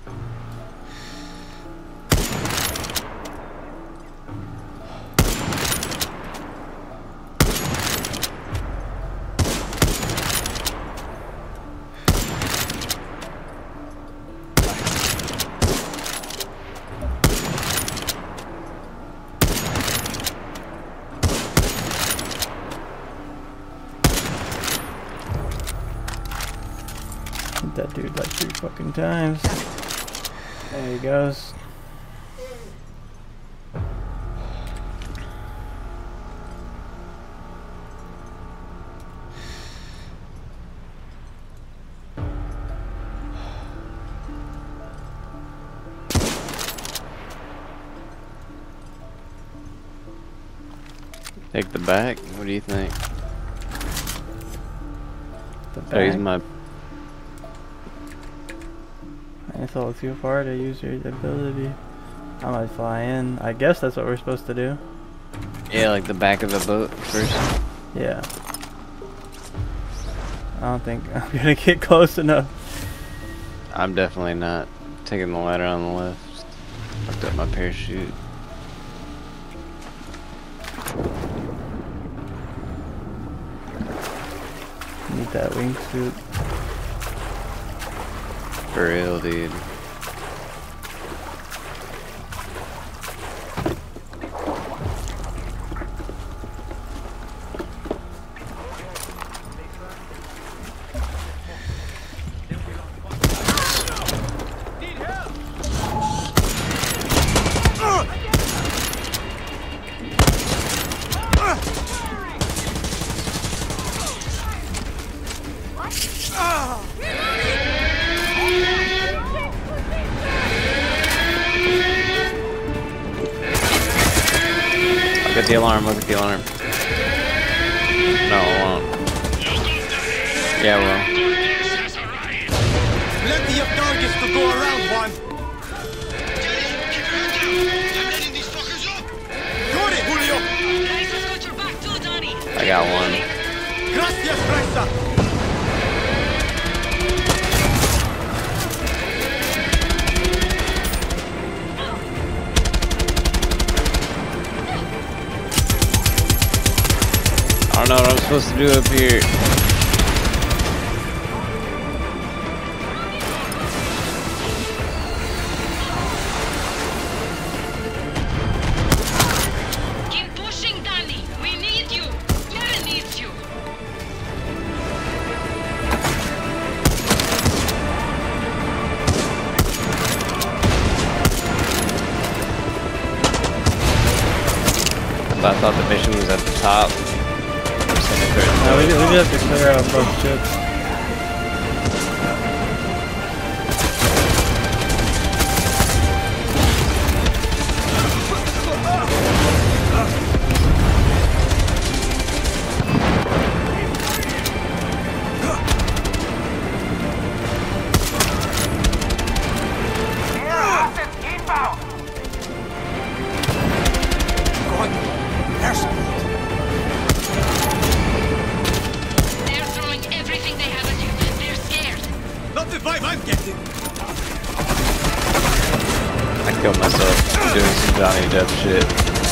Hit that dude like 3 fucking times. There he goes. Take the back? What do you think? The Oh, he's back? my... I thought too far to use your ability. I might fly in. I guess that's what we're supposed to do. Yeah, like the back of the boat first. Yeah. I don't think I'm gonna get close enough. I'm definitely not taking the ladder on the left. Fucked up my parachute. Need that wingsuit. For real, dude. Look at the alarm, look at the alarm. No, it won't. Yeah, it will. Plenty of targets to go around, Juan. Got it, Julio. I got one. Gracias, Raisa. I don't know what I'm supposed to do up here. Keep pushing, Danny. We need you. Yara needs you. I thought the mission was at the top. No, we just have to clear out both ships. They're throwing everything they have at you. They're scared. Not the vibe I'm getting. I killed myself doing some Johnny Depp shit.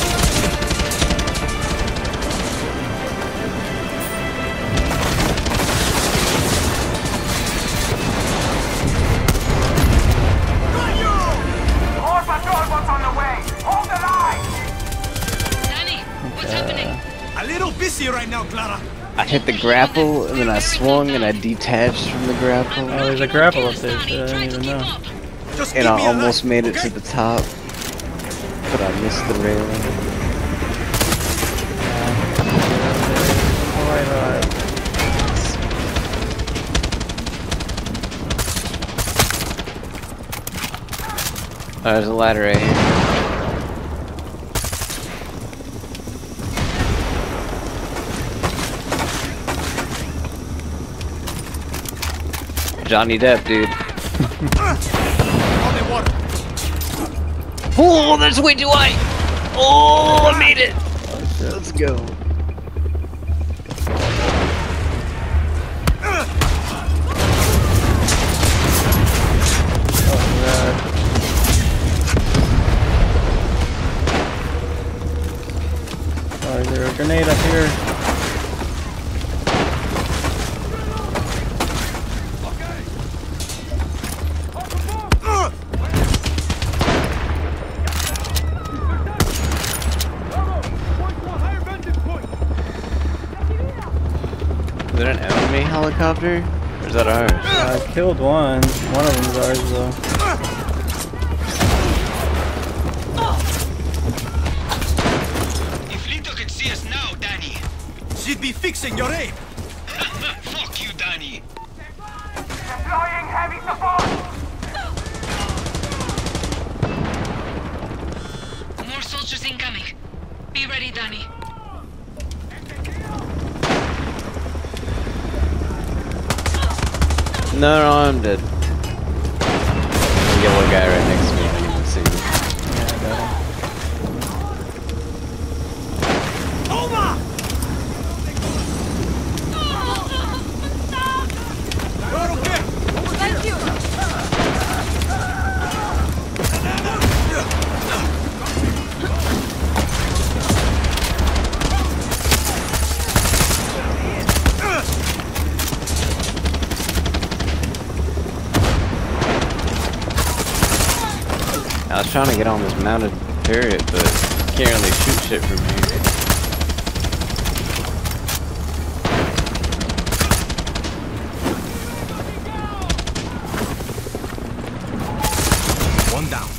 More patrol boats on the way! Hold the line! Danny, what's happening? A little busy right now, Clara. I hit the grapple and then I swung and I detached from the grapple. Oh, there's a grapple up there, so I didn't even know. Just And keep I me alive, almost made it okay? to the top, but I missed the railing. There's a ladder right here. Johnny Depp, dude. Oh, that's way too high. Oh, I made it. Let's go. here. Is that an enemy helicopter? Or is that ours? I killed one. One of them's ours though. If Lito could see us now, Danny. She'd be fixing your aim. Fuck you, Danny. Deploying heavy support! More soldiers incoming. Be ready, Danny. No, no, I'm dead. The yellow guy right next to me, I didn't even see him. Yeah, I got him. Thank you! I was trying to get on this mounted turret, but can't really shoot shit from here. One down.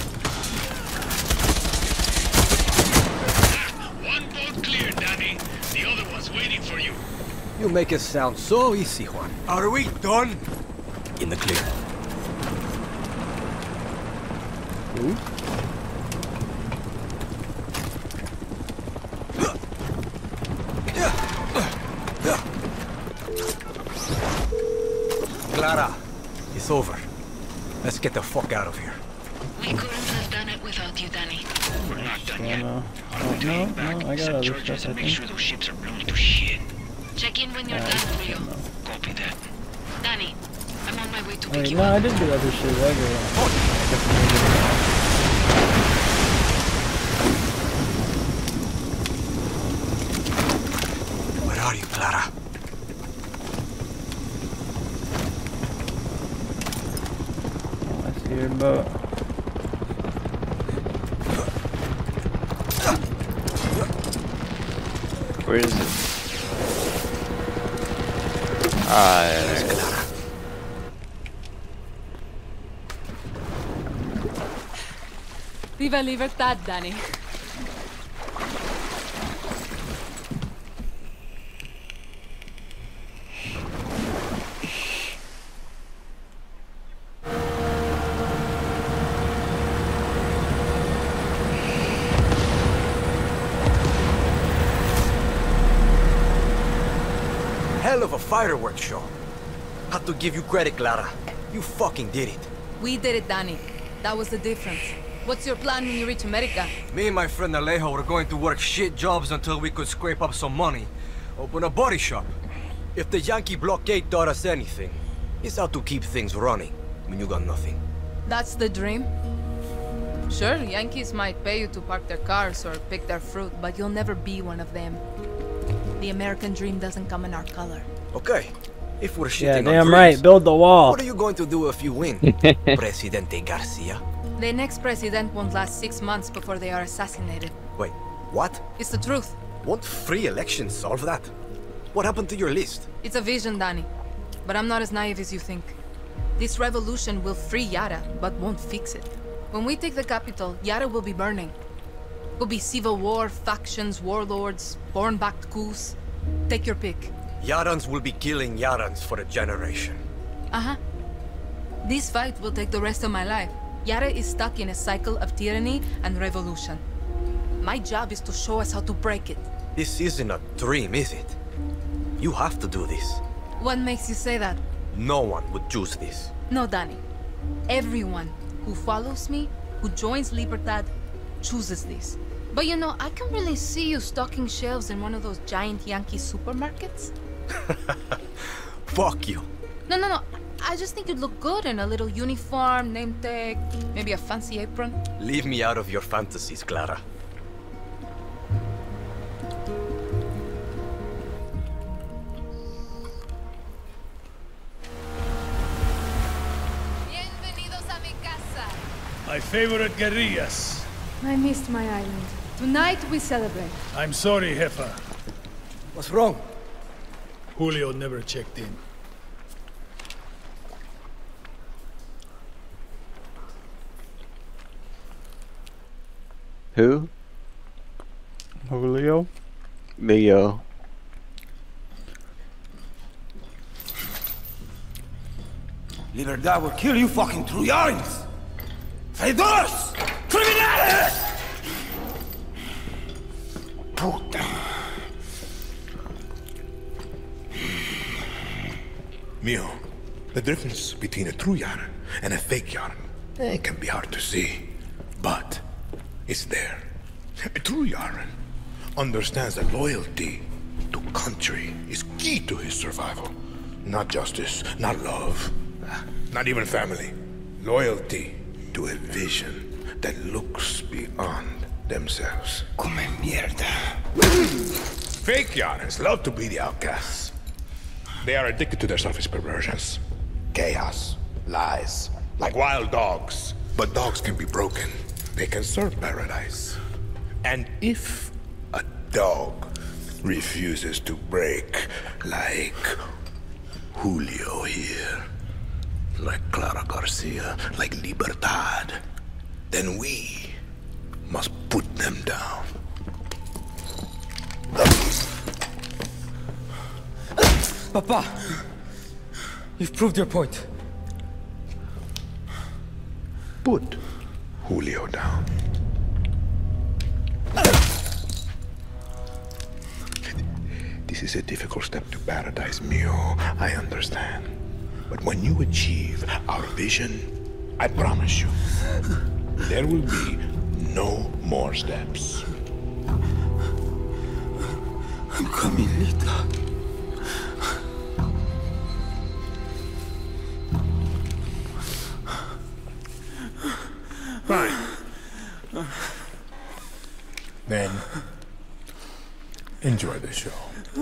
One boat clear, Danny. The other one's waiting for you. You make it sound so easy, Juan. Are we done? In the clear. Clara, it's over. Let's get the fuck out of here. We couldn't have done it without you, Danny. We're not done Yeah, yet. no. I'll be No, taking back no, I got St. other George's stuff, I and make think. sure those ships are blown to shit. Check in when you're done, Rio. Copy that. Danny, I'm on my way to pick Wait, you no, up. I did get other shit. I got Where are you, Clara? I see your boat. Where is it? Ah, yeah, there it is. Viva Libertad, Danny. Hell of a fireworks show. Have to give you credit, Clara. You fucking did it. We did it, Danny. That was the difference. What's your plan when you reach America? Me and my friend Alejo were going to work shit jobs until we could scrape up some money. Open a body shop. If the Yankee blockade taught us anything, it's how to keep things running when you got nothing. That's the dream? Sure, Yankees might pay you to park their cars or pick their fruit, but you'll never be one of them. The American dream doesn't come in our color. Okay, if we're shitting Yeah, on damn dreams, right. Build the wall. what are you going to do if you win, Presidente Garcia? The next president won't last 6 months before they are assassinated. Wait, what? It's the truth. Won't free elections solve that? What happened to your list? It's a vision, Danny. But I'm not as naive as you think. This revolution will free Yara, but won't fix it. When we take the capital, Yara will be burning. Will be civil war, factions, warlords, foreign-backed coups. Take your pick. Yarans will be killing Yarans for a generation. Uh-huh. This fight will take the rest of my life. Yara is stuck in a cycle of tyranny and revolution. My job is to show us how to break it. This isn't a dream, is it? You have to do this. What makes you say that? No one would choose this. No, Danny. Everyone who follows me, who joins Libertad, chooses this. But you know, I can really see you stocking shelves in one of those giant Yankee supermarkets. Fuck you. No. I just think you'd look good in a little uniform, name tag, maybe a fancy apron. Leave me out of your fantasies, Clara. My favorite guerrillas. I missed my island. Tonight we celebrate. I'm sorry, Jefa. What's wrong? Julio never checked in. Who? Julio? Leo. Libertad will kill you fucking Trujans! Traidores! Criminales! Puta. Mio, the difference between a true yarn and a fake yarn, it can be hard to see, but it's there. A true yarn understands that loyalty to country is key to his survival. Not justice, not love, not even family. Loyalty to a vision that looks beyond themselves. Come mierda. Fake yarns love to be the outcasts. They are addicted to their selfish perversions. Chaos, lies, like wild dogs. But dogs can be broken. They can serve paradise. And if a dog refuses to break, like Julio here, like Clara Garcia, like Libertad, then we must put them down. Papa, you've proved your point. Put Julio down. This is a difficult step to paradise, Mio. I understand. But when you achieve our vision, I promise you, there will be no more steps. I'm coming, Lita. Fine. Then, enjoy the show.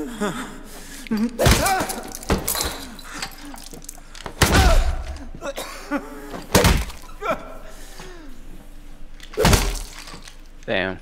Damn.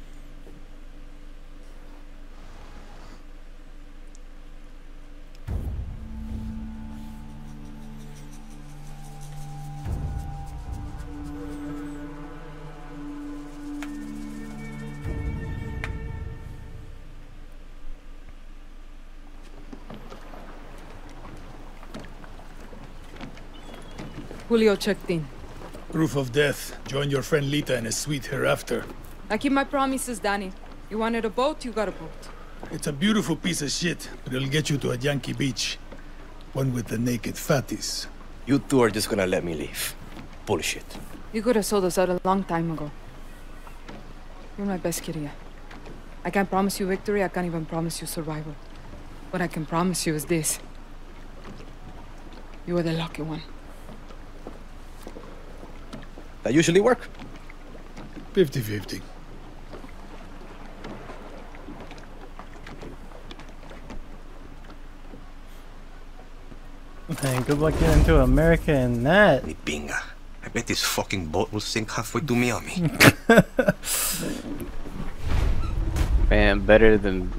Julio checked in. Proof of death. Join your friend Lita in a suite hereafter. I keep my promises, Danny. You wanted a boat, you got a boat. It's a beautiful piece of shit, but it'll get you to a Yankee beach. One with the naked fatties. You two are just gonna let me leave. Bullshit. You could have sold us out a long time ago. You're my best Kyria. I can't promise you victory, I can't even promise you survival. What I can promise you is this. You are the lucky one. That usually work? 50-50. Man, good luck getting to America in that. Ni pinga. I bet this fucking boat will sink halfway to Miami. Man, better than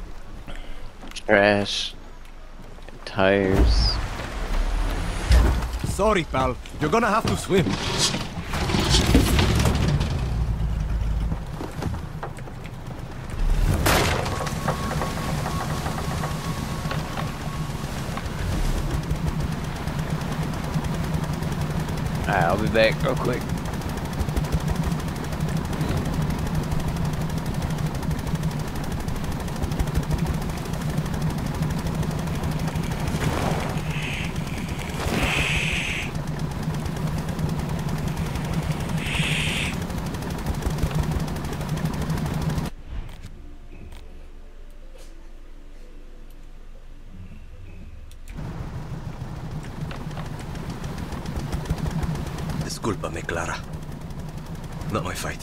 trash, tires. Sorry, pal. You're gonna have to swim. Alright, I'll be back real quick. Discúlpame, Clara. Not my fight.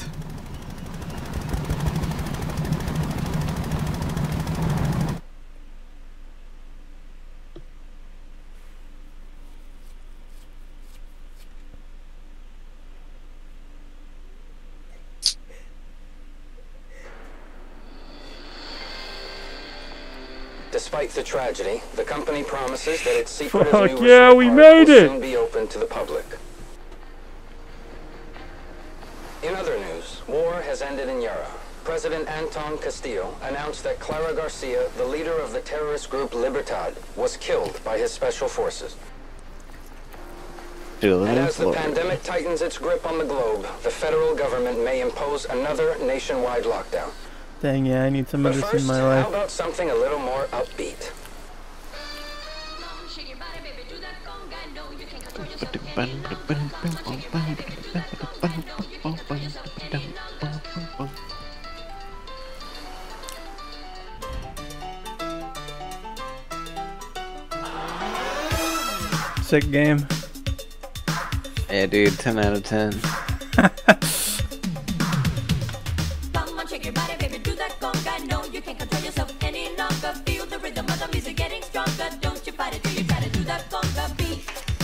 Despite the tragedy, the company promises that its secret Fuck new yeah, resort we park made will it! soon be open to the public. In other news, war has ended in Yara. President Anton Castillo announced that Clara Garcia, the leader of the terrorist group Libertad, was killed by his special forces. And as the pandemic tightens its grip on the globe, the federal government may impose another nationwide lockdown. Dang, yeah, I need some of But this first, in my how life. about something a little more upbeat? Sick game. Yeah, dude, 10 out of 10. Come on, shake your body, baby, do that conga. No, you can't control yourself any longer. Feel the rhythm of the music getting stronger. Don't you fight it till you try to do that conga beat.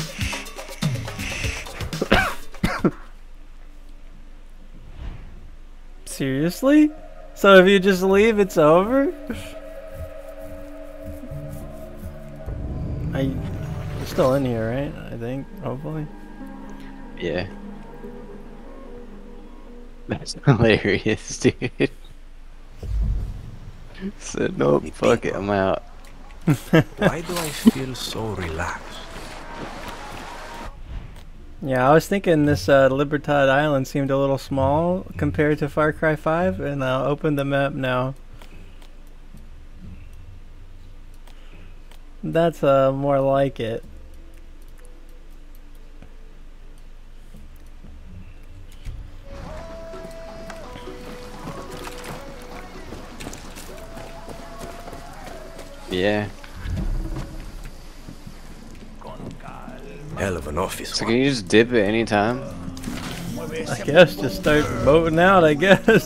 Seriously? So if you just leave, it's over? You're still in here, right? I think, hopefully. Yeah. That's hilarious, dude. Said, nope, fuck it, I'm out. Why do I feel so relaxed? Yeah, I was thinking this Libertad Island seemed a little small compared to Far Cry 5, and I'll open the map now. That's more like it. Yeah. Hell of an office. So can you just dip at any time? I guess just start boating out, I guess.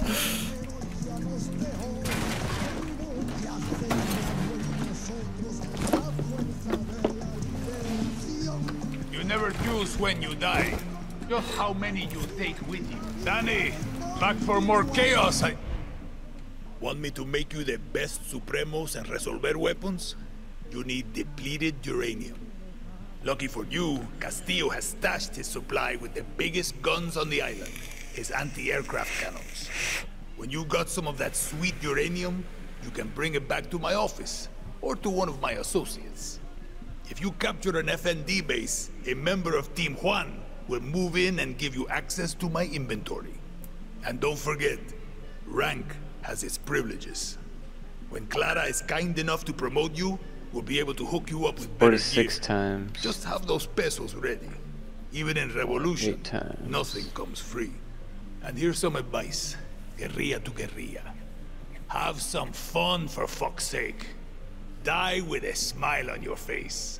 You never choose when you die. Just how many you take with you. Danny, back for more chaos. Want me to make you the best Supremos and Resolver weapons? You need depleted uranium. Lucky for you, Castillo has stashed his supply with the biggest guns on the island, his anti-aircraft cannons. When you got some of that sweet uranium, you can bring it back to my office, or to one of my associates. If you capture an FND base, a member of Team Juan will move in and give you access to my inventory. And don't forget, rank has its privileges. When Clara is kind enough to promote you, we'll be able to hook you up with better 46 gear. times. Just have those pesos ready. Even in Revolution, 8 times. nothing comes free. And here's some advice, guerrilla to guerrilla. Have some fun, for fuck's sake. Die with a smile on your face.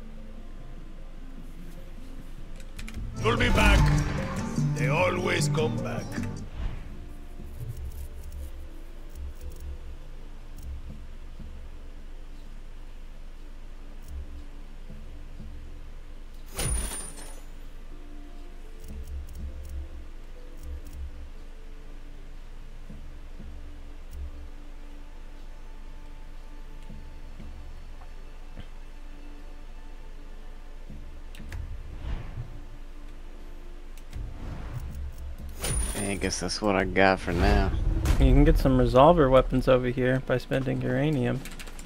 You'll be back. They always come back. I guess that's what I got for now. You can get some resolver weapons over here by spending uranium.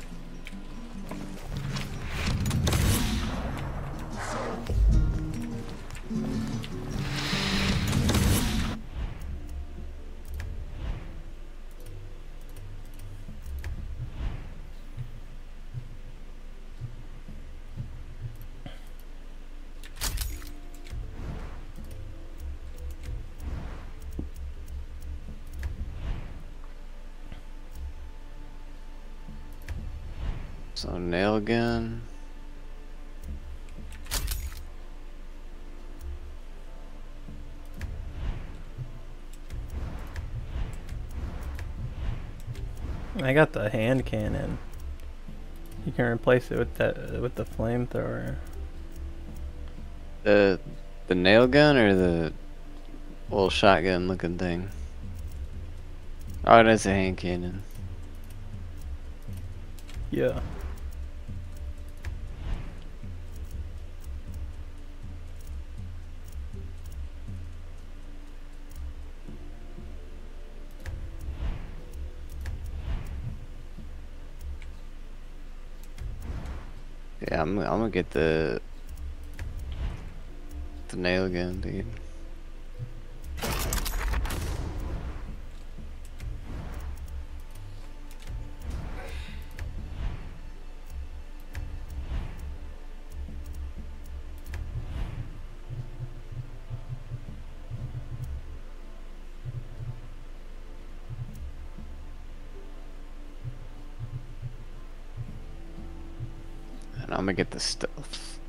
So nail gun. I got the hand cannon. You can replace it with the flamethrower. The nail gun or the little shotgun looking thing? Oh, that's a hand cannon. Yeah. Yeah, I'm gonna get the nail gun, dude. And I'm gonna get the stuff.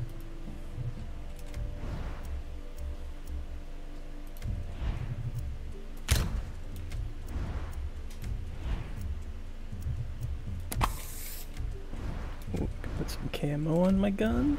Ooh, put some camo on my guns.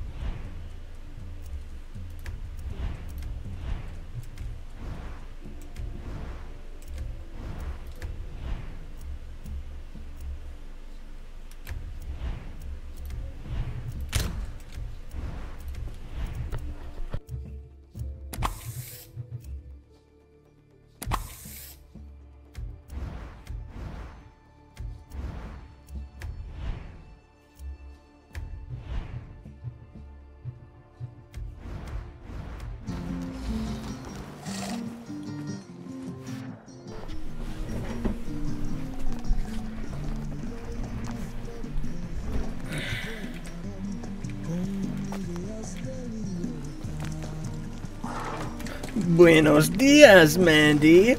Buenos dias, Mandy.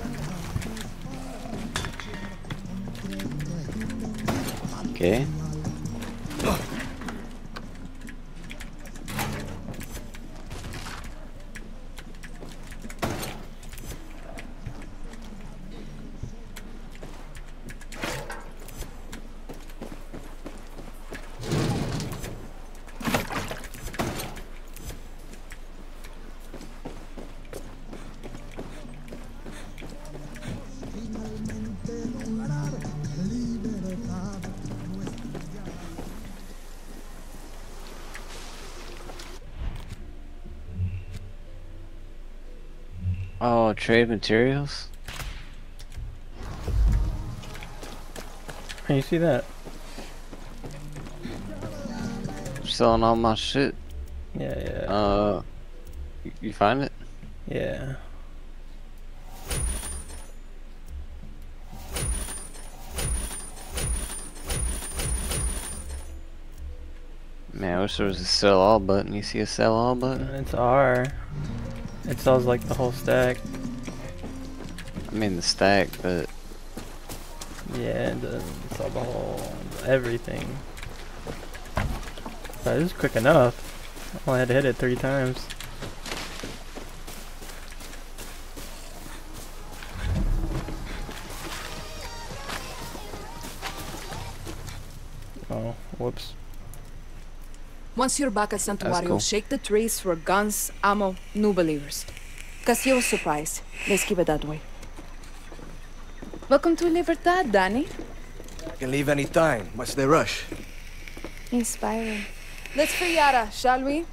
Okay. Oh, trade materials? You see that? Selling all my shit. Yeah. You find it? Yeah. Man, I wish there was a sell all button. You see a sell all button? It's R. It sells like the whole stack. I mean the stack, but yeah, it does sell the whole everything. But this is quick enough. I only had to hit it 3 times. Oh, whoops. Once you're back at Santuario, cool. shake the trees for guns, ammo, new believers. Castillo's surprised. Let's keep it that way. Welcome to Libertad, Danny. I can leave any time. What's the rush? Inspiring. Let's free Yara, shall we?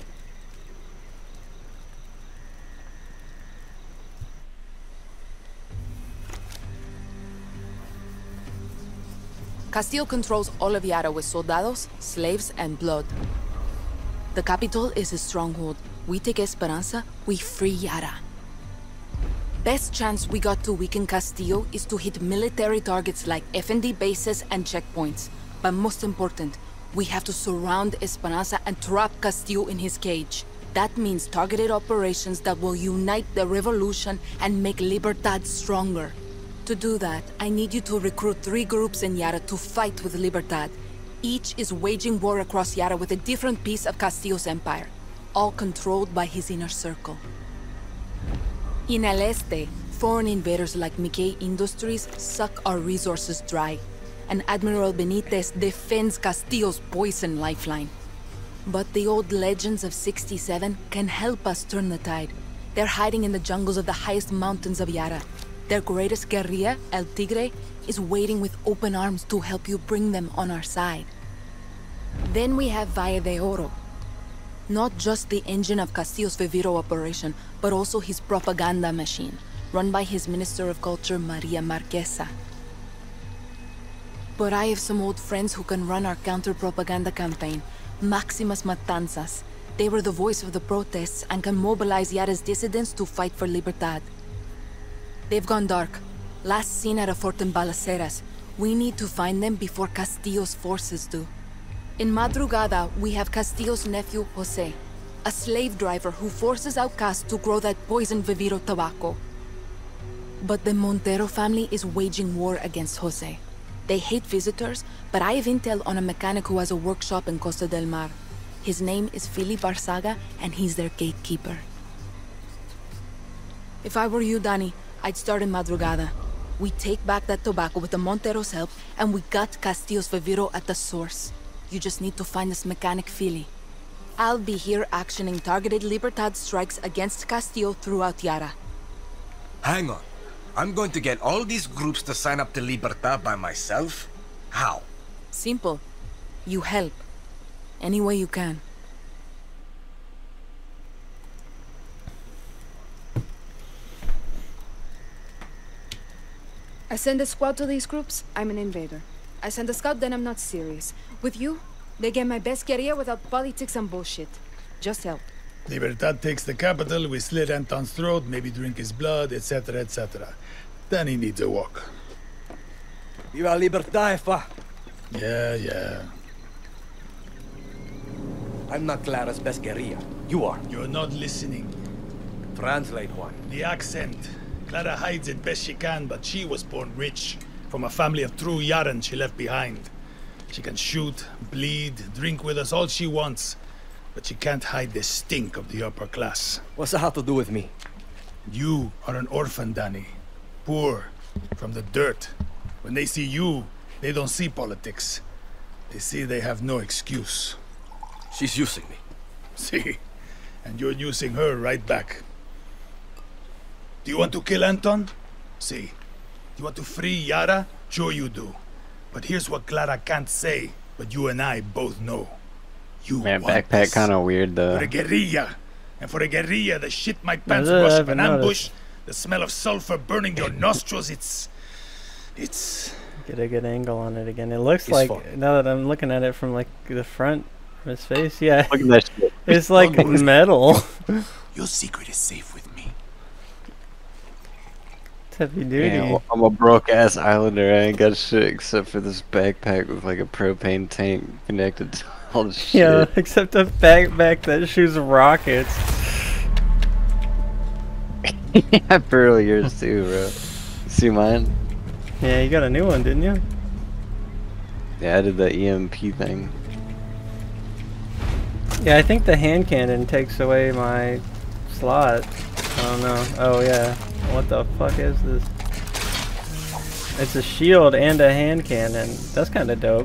Castillo controls all of Yara with soldados, slaves, and blood. The capital is his stronghold. We take Esperanza, we free Yara. Best chance we got to weaken Castillo is to hit military targets like FND bases and checkpoints. But most important, we have to surround Esperanza and trap Castillo in his cage. That means targeted operations that will unite the revolution and make Libertad stronger. To do that, I need you to recruit 3 groups in Yara to fight with Libertad. Each is waging war across Yara with a different piece of Castillo's empire, all controlled by his inner circle. In El Este, foreign invaders like Mikkei Industries suck our resources dry, and Admiral Benitez defends Castillo's poison lifeline. But the old legends of 67 can help us turn the tide. They're hiding in the jungles of the highest mountains of Yara. Their greatest guerrilla, El Tigre, is waiting with open arms to help you bring them on our side. Then we have Valle de Oro. Not just the engine of Castillo's Viviro operation, but also his propaganda machine, run by his Minister of Culture, Maria Marquesa. But I have some old friends who can run our counter-propaganda campaign, Maximas Matanzas. They were the voice of the protests and can mobilize Yara's dissidents to fight for Libertad. They've gone dark. Last seen at a fort in Balaceras. We need to find them before Castillo's forces do. In Madrugada, we have Castillo's nephew, Jose, a slave driver who forces outcasts to grow that poison Viviro tobacco. But the Montero family is waging war against Jose. They hate visitors, but I have intel on a mechanic who has a workshop in Costa del Mar. His name is Philip Arzaga, and he's their gatekeeper. If I were you, Danny, I'd start in Madrugada. We take back that tobacco with the Montero's help, and we got Castillo's Viviro at the source. You just need to find this mechanic Philly. I'll be here actioning targeted Libertad strikes against Castillo throughout Yara. Hang on. I'm going to get all these groups to sign up to Libertad by myself? How? Simple. You help. Any way you can. I send a squad to these groups, I'm an invader. I send a scout, then I'm not serious. With you, they get my best guerrilla without politics and bullshit. Just help. Libertad takes the capital, we slit Anton's throat, maybe drink his blood, etc., etc. Then he needs a walk. Viva Libertad, fa! Yeah. I'm not Clara's best guerrilla. You are. You're not listening. Translate, Juan. The accent. Clara hides it best she can, but she was born rich. From a family of true Yaran she left behind. She can shoot, bleed, drink with us all she wants. But she can't hide the stink of the upper class. What's that have to do with me? You are an orphan, Danny. Poor, from the dirt. When they see you, they don't see politics. They see they have no excuse. She's using me. See? And you're using her right back. Do you want to kill Anton? See. Do you want to free Yara? Sure you do. But here's what Clara can't say, but you and I both know. You Man, want backpack this. kind of weird though. For a guerrilla. And for a guerrilla, the shit my pants rush of an ambush, the smell of sulfur burning your nostrils, it's... Get a good angle on it again. It looks like, now that I'm looking at it from like the front of his face, yeah. Look at that shit. It's like metal. Your secret is safe with me. It's heavy duty. Yeah, I'm a broke ass islander. I ain't got shit except for this backpack with like a propane tank connected to all the shit. Yeah, except a backpack that shoots rockets. Yeah, for real, yours too, bro. See mine? Yeah, you got a new one, didn't you? Yeah, I did the EMP thing. Yeah, I think the hand cannon takes away my slot. I don't know. Oh yeah. What the fuck is this? It's a shield and a hand cannon. That's kind of dope.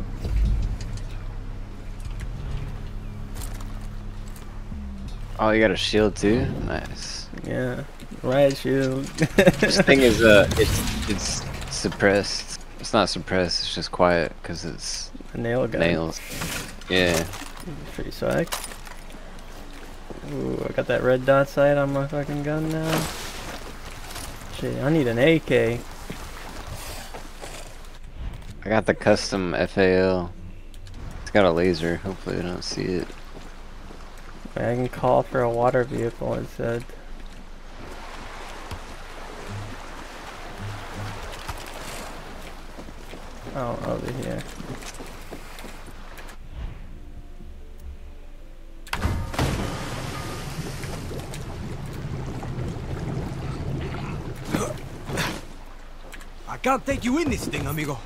Oh, you got a shield too? Nice. Yeah. Riot shield. This thing is it's suppressed. It's not suppressed, it's just quiet because it's a nail gun. Nails. Yeah. Pretty swag. Ooh, I got that red dot sight on my fucking gun now. Shit, I need an AK. I got the custom FAL. It's got a laser. Hopefully they don't see it. I can call for a water vehicle instead. Oh, over here. I can't take you in this thing, amigo.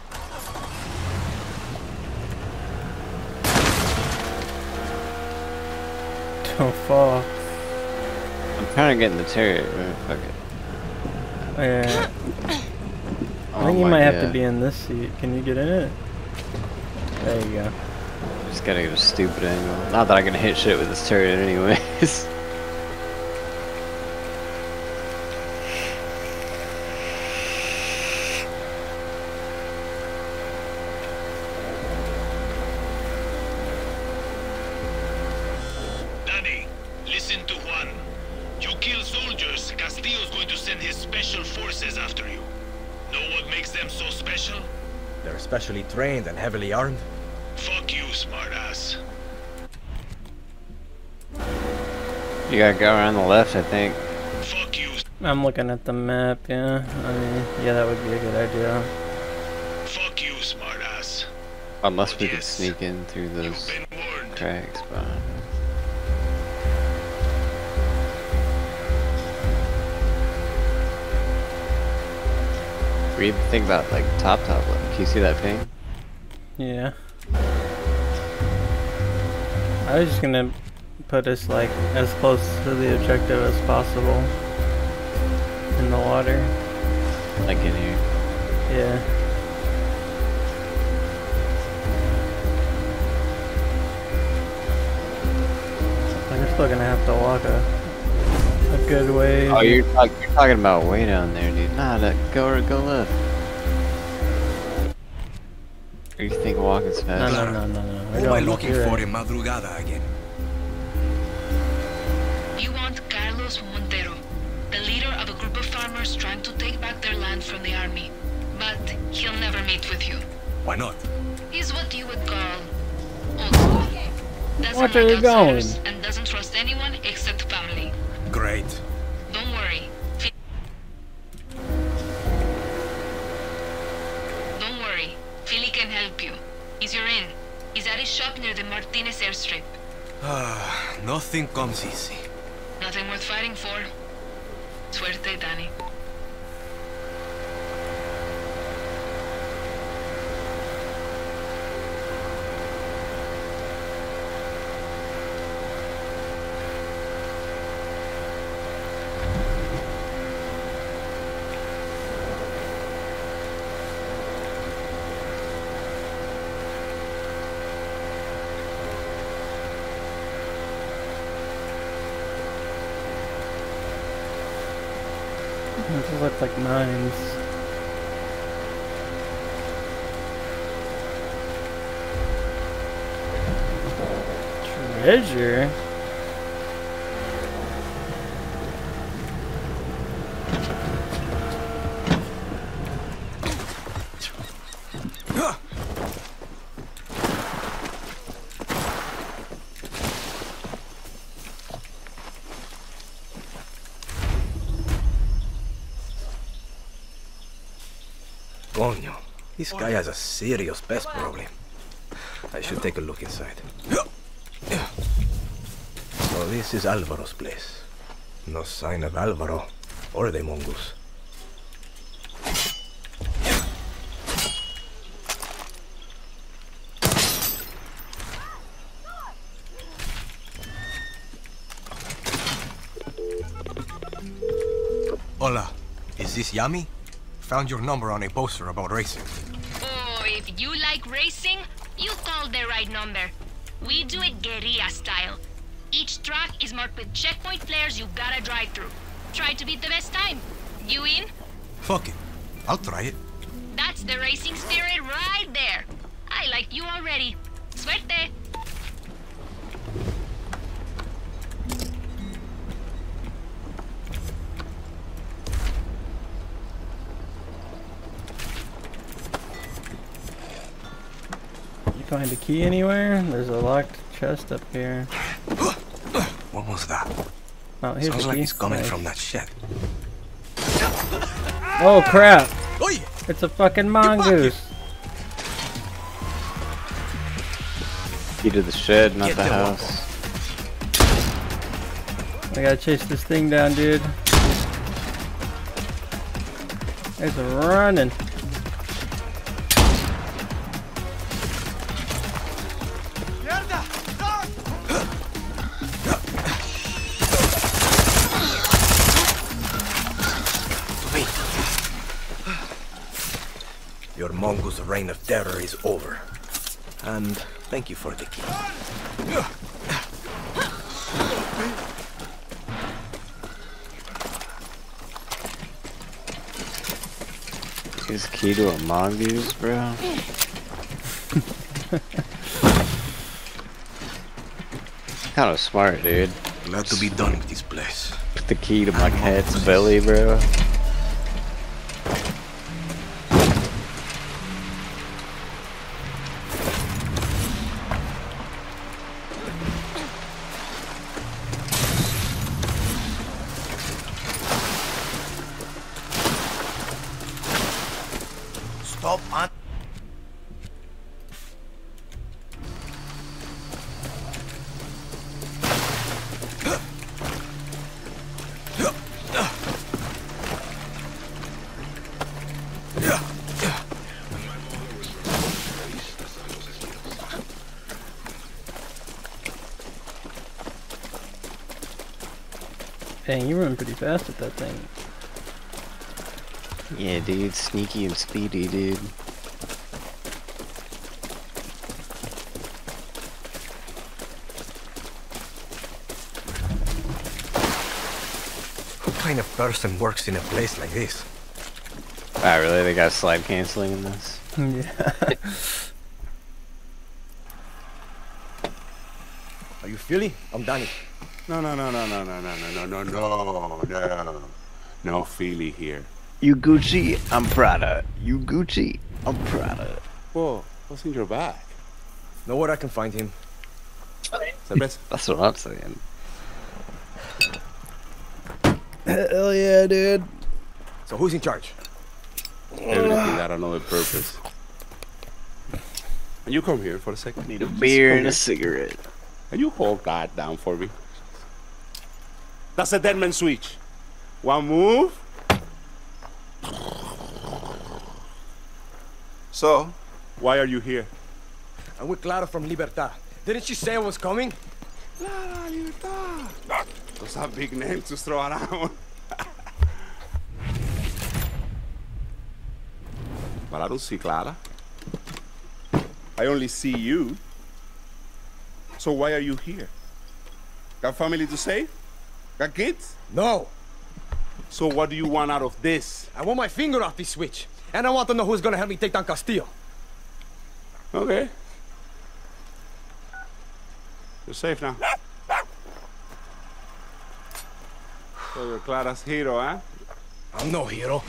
Don't fall. I'm trying to get in the turret, man. Fuck it. Oh, yeah. I think you might have to be in this seat. Can you get in it? There you go. Just gotta get a stupid angle. Not that I can hit shit with this turret anyways. kill soldiers, Castillo's going to send his special forces after you. Know what makes them so special? They're specially trained and heavily armed. Fuck you, smartass. You gotta go around the left, I think. Fuck you. I'm looking at the map, yeah. I mean, yeah, that would be a good idea. Fuck you, smartass. Unless we could sneak in through those tracks, but... We even think about like top left. Can you see that ping? Yeah. I was just gonna put us like as close to the objective as possible in the water. Like in here? Yeah. Like we're still gonna have to walk a good way. Oh, you're talking about way down there, dude. Nah, go left. Or you think walking's fast? No. Who am I looking for in Madrugada again? You want Carlos Montero, the leader of a group of farmers trying to take back their land from the army. But he'll never meet with you. Why not? He's what you would call old school. Doesn't Where are like you going? outsiders and doesn't trust anyone except family. Great. Don't worry. Don't worry. Philly can help you. He's your in. He's at his shop near the Martinez airstrip. Nothing comes easy. Nothing worth fighting for. Suerte, Danny. Those look like mines. Treasure? Coño, this guy has a serious pest problem. I should take a look inside. So this is Alvaro's place. No sign of Alvaro or the mongoose. Hola, is this Yami? Found your number on a poster about racing. Oh, if you like racing, you called the right number. We do it guerrilla style. Each track is marked with checkpoint flares you gotta drive through. Try to beat the best time. You in? Fuck it. I'll try it. That's the racing spirit right there. I like you already. Suerte. Find a key anywhere? There's a locked chest up here. What was that? Oh, here's Sounds a like key. it's coming Nice. from that shed. Oh crap! Oye! It's a fucking mongoose. Key to the shed, not Get the the house. I gotta chase this thing down, dude. It's running. Your mongoose reign of terror is over. And thank you for the key. Is key to a mongoose, bro? Kind of smart, dude. Glad to be done with this place. Put the key to my cat's belly, bro. Stop on. Dang, you run pretty fast at that thing. Yeah, dude, sneaky and speedy, dude. What kind of person works in a place like this? Ah, really? They got slide canceling in this? Yeah. Are you Philly? I'm Danny. No. No Feely here. You Gucci, I'm Prada. You Gucci, I'm Prada. Whoa, what's in your bag? Know where I can find him. Cerveza. That's what I'm saying. Hell yeah, dude. So who's in charge? Everything got another purpose. And you come here for a second. Need a beer and a cigarette. And you hold that down for me. That's a dead man switch. One move. So, why are you here? I'm with Clara from Libertad. Didn't she say I was coming? Clara, Libertad. Those are big names to throw around. But I don't see Clara. I only see you. So why are you here? Got family to save? Got kids? No. So what do you want out of this? I want my finger off this switch. And I want to know who's gonna help me take down Castillo. Okay. You're safe now. So you're Clara's hero, huh? I'm no hero.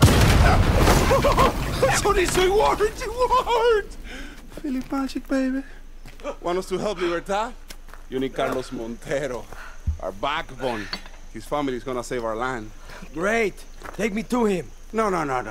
So this I warned you. Philly Magic, baby. Want us to help Libertad? You need Carlos Montero, our backbone. His family is gonna save our land. Great. Take me to him. No.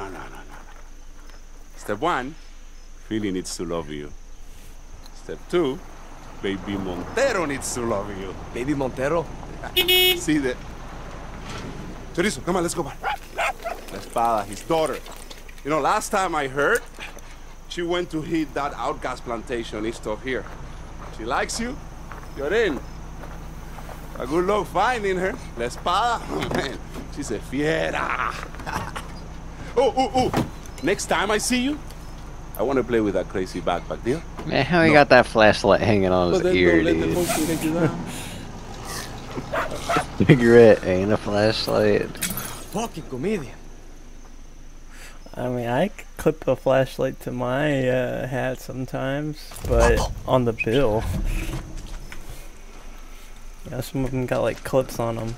Step 1, Philly needs to love you. Step 2, Baby Montero needs to love you. Baby Montero? See that? Chorizo, come on, let's go back. La Espada, his daughter. You know, last time I heard, she went to hit that outcast plantation east of here. She likes you, you're in. A good luck finding her. La Espada, oh, man, she's a fiera. Oh. Next time I see you, I want to play with that crazy backpack, deal? Man, how he got that flashlight hanging on his ear, dude? Cigarette ain't a flashlight. Fucking comedian. I mean, I clip a flashlight to my hat sometimes, but on the bill. Yeah, some of them got like clips on them.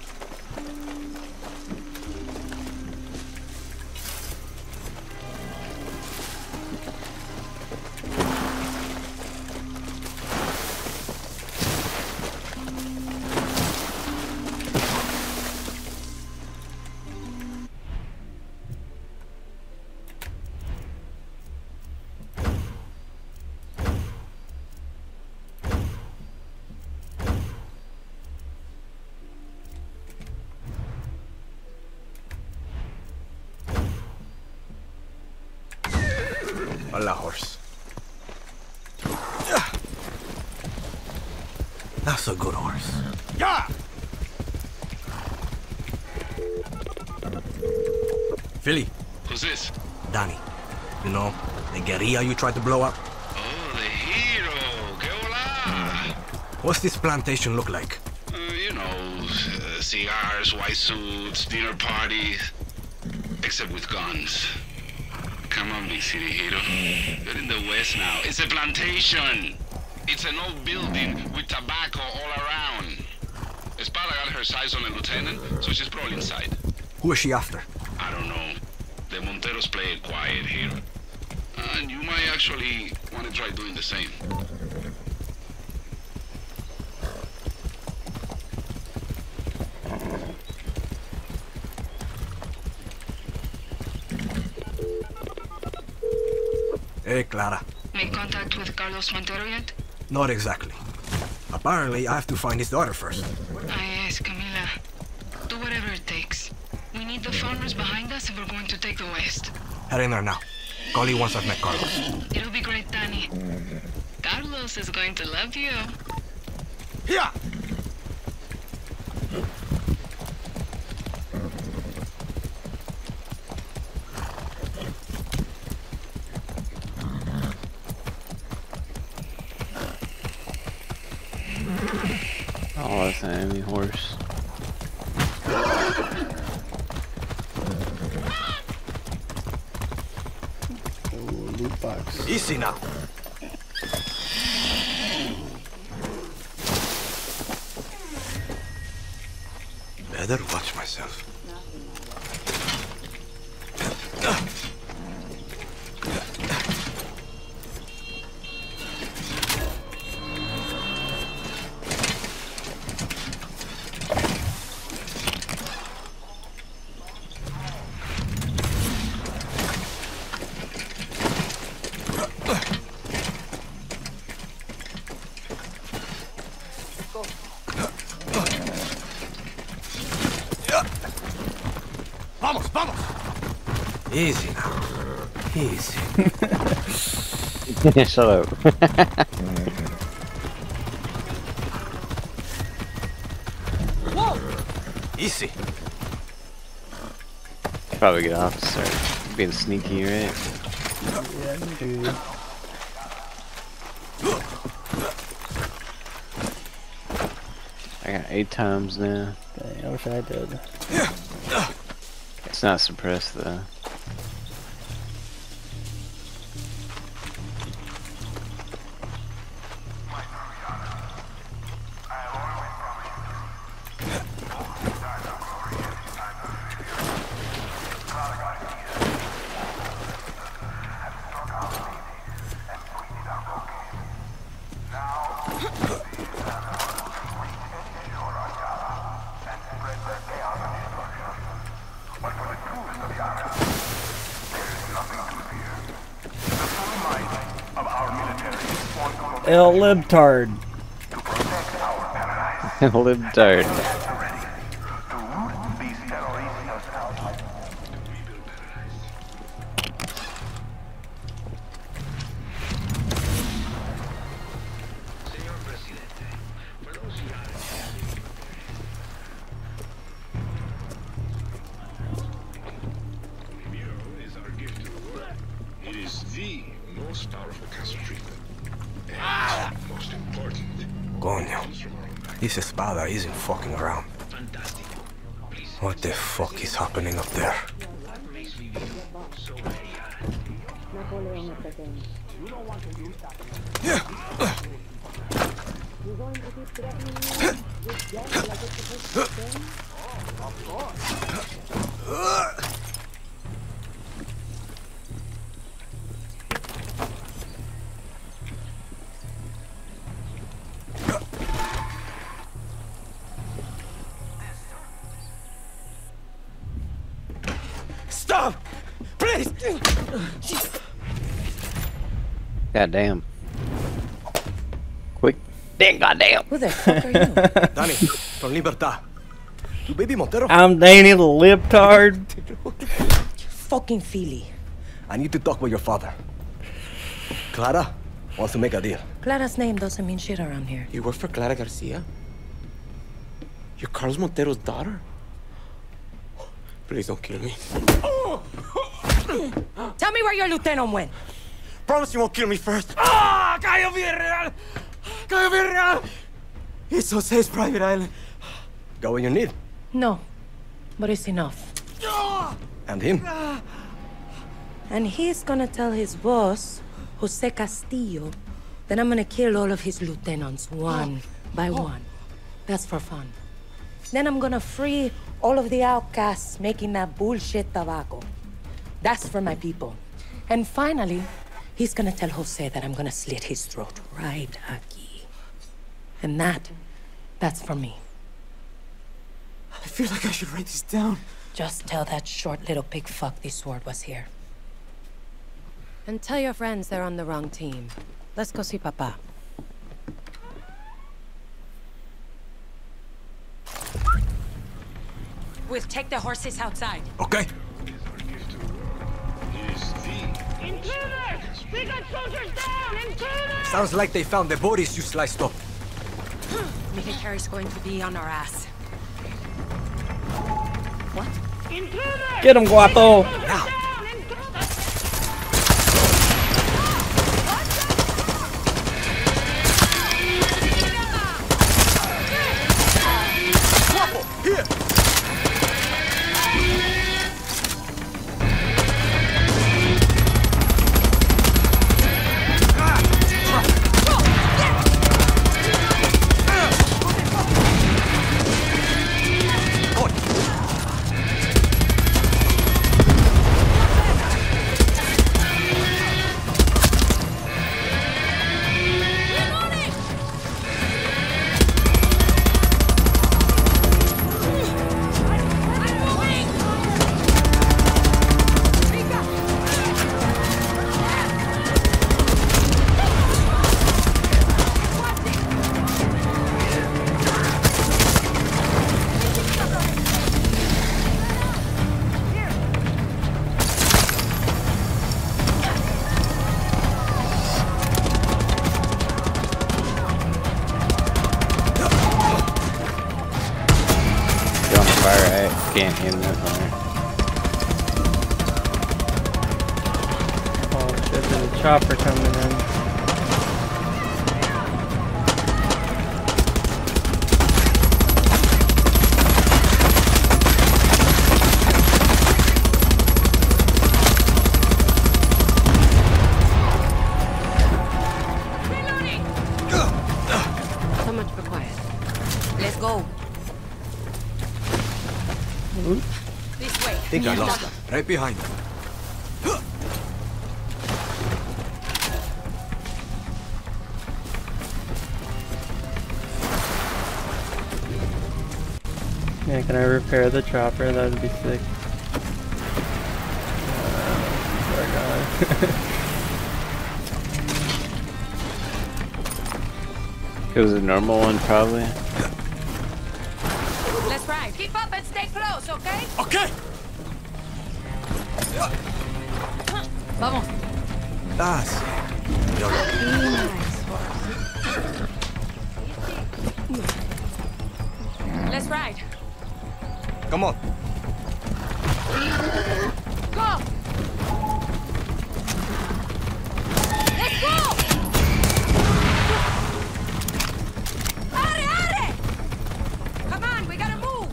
Hola, horse. That's a good horse. Yeah! Philly. Who's this? Danny. You know, the guerrilla you tried to blow up? Oh, the hero. Que hola. What's this plantation look like? You know, cigars, white suits, dinner parties. Except with guns. Come on, big city hero. You're in the West now. It's a plantation. It's an old building with tobacco all around. Espada got her sights on a lieutenant, so she's probably inside. Who is she after? I don't know. The Monteros play it quiet here. And you might actually want to try doing the same. Hey, Clara. Make contact with Carlos Montero yet? Not exactly. Apparently, I have to find his daughter first. Yes, Camila. Do whatever it takes. We need the farmers behind us if we're going to take the West. Heading there now. Call you once I've met Carlos. It'll be great, Danny. Carlos is going to love you. Here! Oh, that's an enemy horse. Oh, loot box. Easy now. Better watch myself. Vamos, vamos. Easy now. Easy. Shut up. Whoa! Easy. Probably get off, start being sneaky, right? Yeah, dude. I got 8 times now. Dang, I wish I did. It's not suppressed though. El Libtard. Libtard. It is the most powerful cancer treatment. And most important. Coño. This espada isn't fucking around. What the fuck is happening up there? Stop! Please! Goddamn. Quick. Damn, goddamn. Who the fuck are you? Danny, from Libertad. Tu baby Montero? I'm Danny the Libtard. Fucking Philly. I need to talk with your father. Clara wants to make a deal. Clara's name doesn't mean shit around here. You work for Clara Garcia? You're Carlos Montero's daughter? Please don't kill me. Tell me where your lieutenant went. Promise you won't kill me first. Ah! Cayo Villarreal! Cayo Villarreal! It's Jose's private island. Got what you need? No, but it's enough. And him? And he's gonna tell his boss, Jose Castillo, that I'm gonna kill all of his lieutenants one by one. That's for fun. Then I'm gonna free all of the outcasts making that bullshit tobacco. That's for my people. And finally, he's gonna tell Jose that I'm gonna slit his throat right aquí. And that's for me. I feel like I should write this down. Just tell that short little pig fuck this sword was here. And tell your friends they're on the wrong team. Let's go see Papa. We'll take the horses outside. Okay. Intruders! We got soldiers down! Intruders! Sounds like they found the bodies you sliced up. Military's going to be on our ass. What? Intruders! Get him, Guapo! Now! Here! Can't aim that far. Oh shit, there's a chopper coming in. So much for quiet. Let's go. This way. Think I lost them. Right behind them. Yeah, can I repair the chopper? That would be sick. Poor guy. It was a normal one, probably. Let's ride. Keep up and stay close, okay? Okay! Vamos. Das. Let's ride. Come on. Go! Let's go! Hurry, hurry! Come on, we gotta move!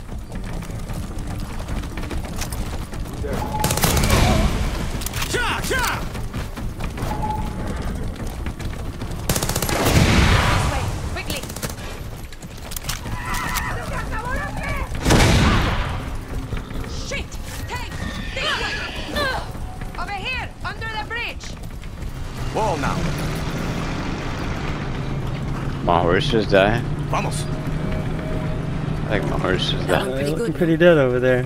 Cha! Cha! This way, quickly! Shit! Take! This way! Over here, under the bridge! Wall now. My horse just died. Vamos. I think my horse just Yeah, died. looking pretty dead over there.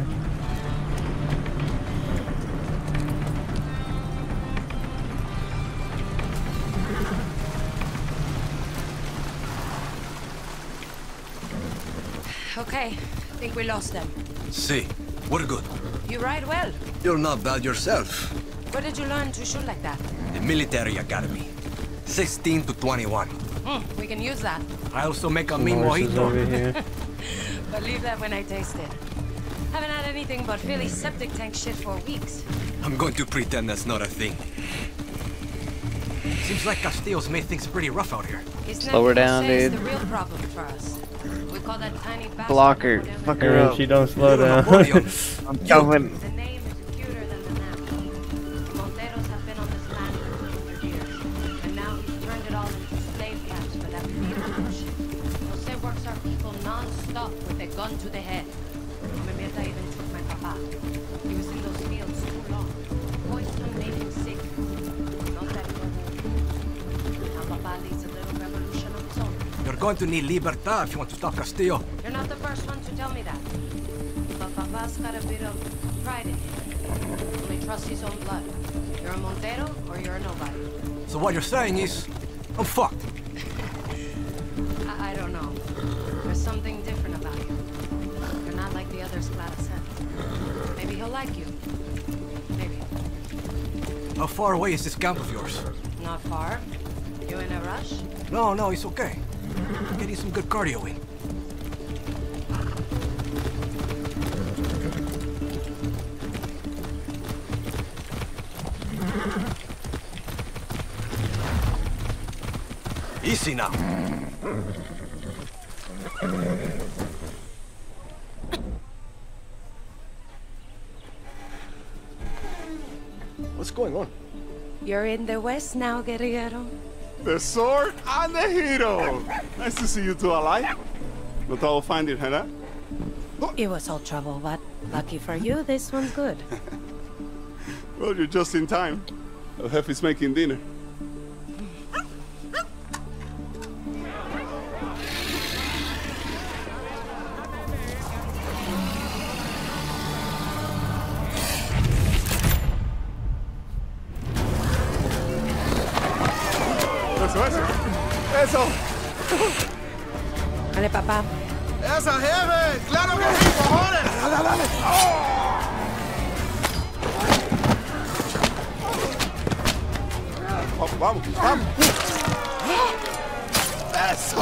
Okay, think we lost them. See, we're good. You ride well. You're not bad yourself. Where did you learn to shoot like that? The military academy. 16 to 21. We can use that. I also make a Some mean horses over here. mojito. Believe that when I taste it. Haven't had anything but Philly septic tank shit for weeks. I'm going to pretend that's not a thing. Seems like Castillo's made things pretty rough out here. Slow her down, Jose's dude. the real problem for us. We call that tiny bastard Block her. Fuck her Yeah, up. she don't slow down. I'm coming. The name is cuter than the map. Monteros have been on this land for 200 years, and now he's turned it all into slave camps for that weird bullshit. Jose works our people non-stop with a gun to the head. Mamirta even took my papa. He was in those fields too long. Poison made him sick. Not that no hope. Now papa leads a little revolution of his own. You're going to need Libertad if you want to stop Castillo. You're not the first one to tell me that. But papa's got a bit of pride in him. Only trusts his own blood. You're a Montero or you're a nobody. So what you're saying is, I'm fucked. I don't know. There's something different about you. You're not like the others Clara said. Maybe he'll like you. Maybe. How far away is this camp of yours? Not far. You in a rush? No, it's okay. I'm getting some good cardio in. Easy now. What's going on? You're in the West now, guerrero. The sword and the hero. Nice to see you two alive. Not all find it, huh? It was all trouble, but lucky for you, this one's good. Well, you're just in time. El Jefe's making dinner. Eso. Dale, papá. ¡Esa, jefe! ¡Claro que sí, cojones! ¡Dale, dale! Vamos, vamos. Eso.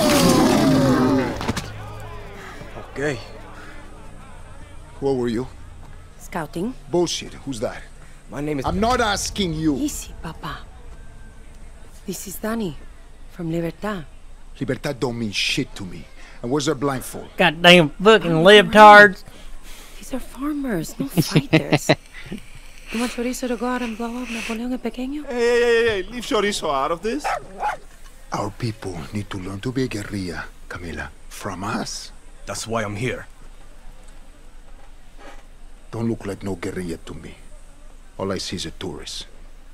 Okay. What were you? Scouting. Bullshit. Who's that? My name is... I'm not asking you. Easy, papa. This is Danny from Libertad. Libertad don't mean shit to me. And where's their blindfold? Goddamn fucking libtards. These are farmers, no fighters. You want Chorizo to go out and blow up Napoleon el Pequeño? Hey, leave Chorizo out of this. Our people need to learn to be a guerrilla, Camila. From us. That's why I'm here. Don't look like no guerrilla to me. All I see is a tourist.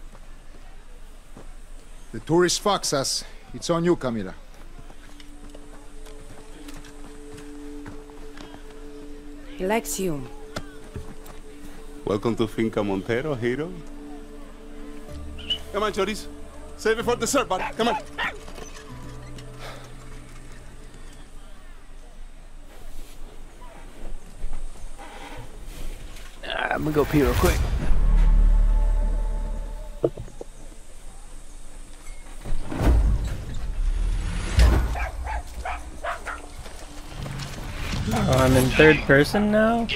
The tourist fucks us. It's on you, Camila. He likes you. Welcome to Finca Montero, hero. Come on, Chorizo. Save it for dessert, buddy. Come on. I'm gonna go pee real quick. Oh, I'm in third person now?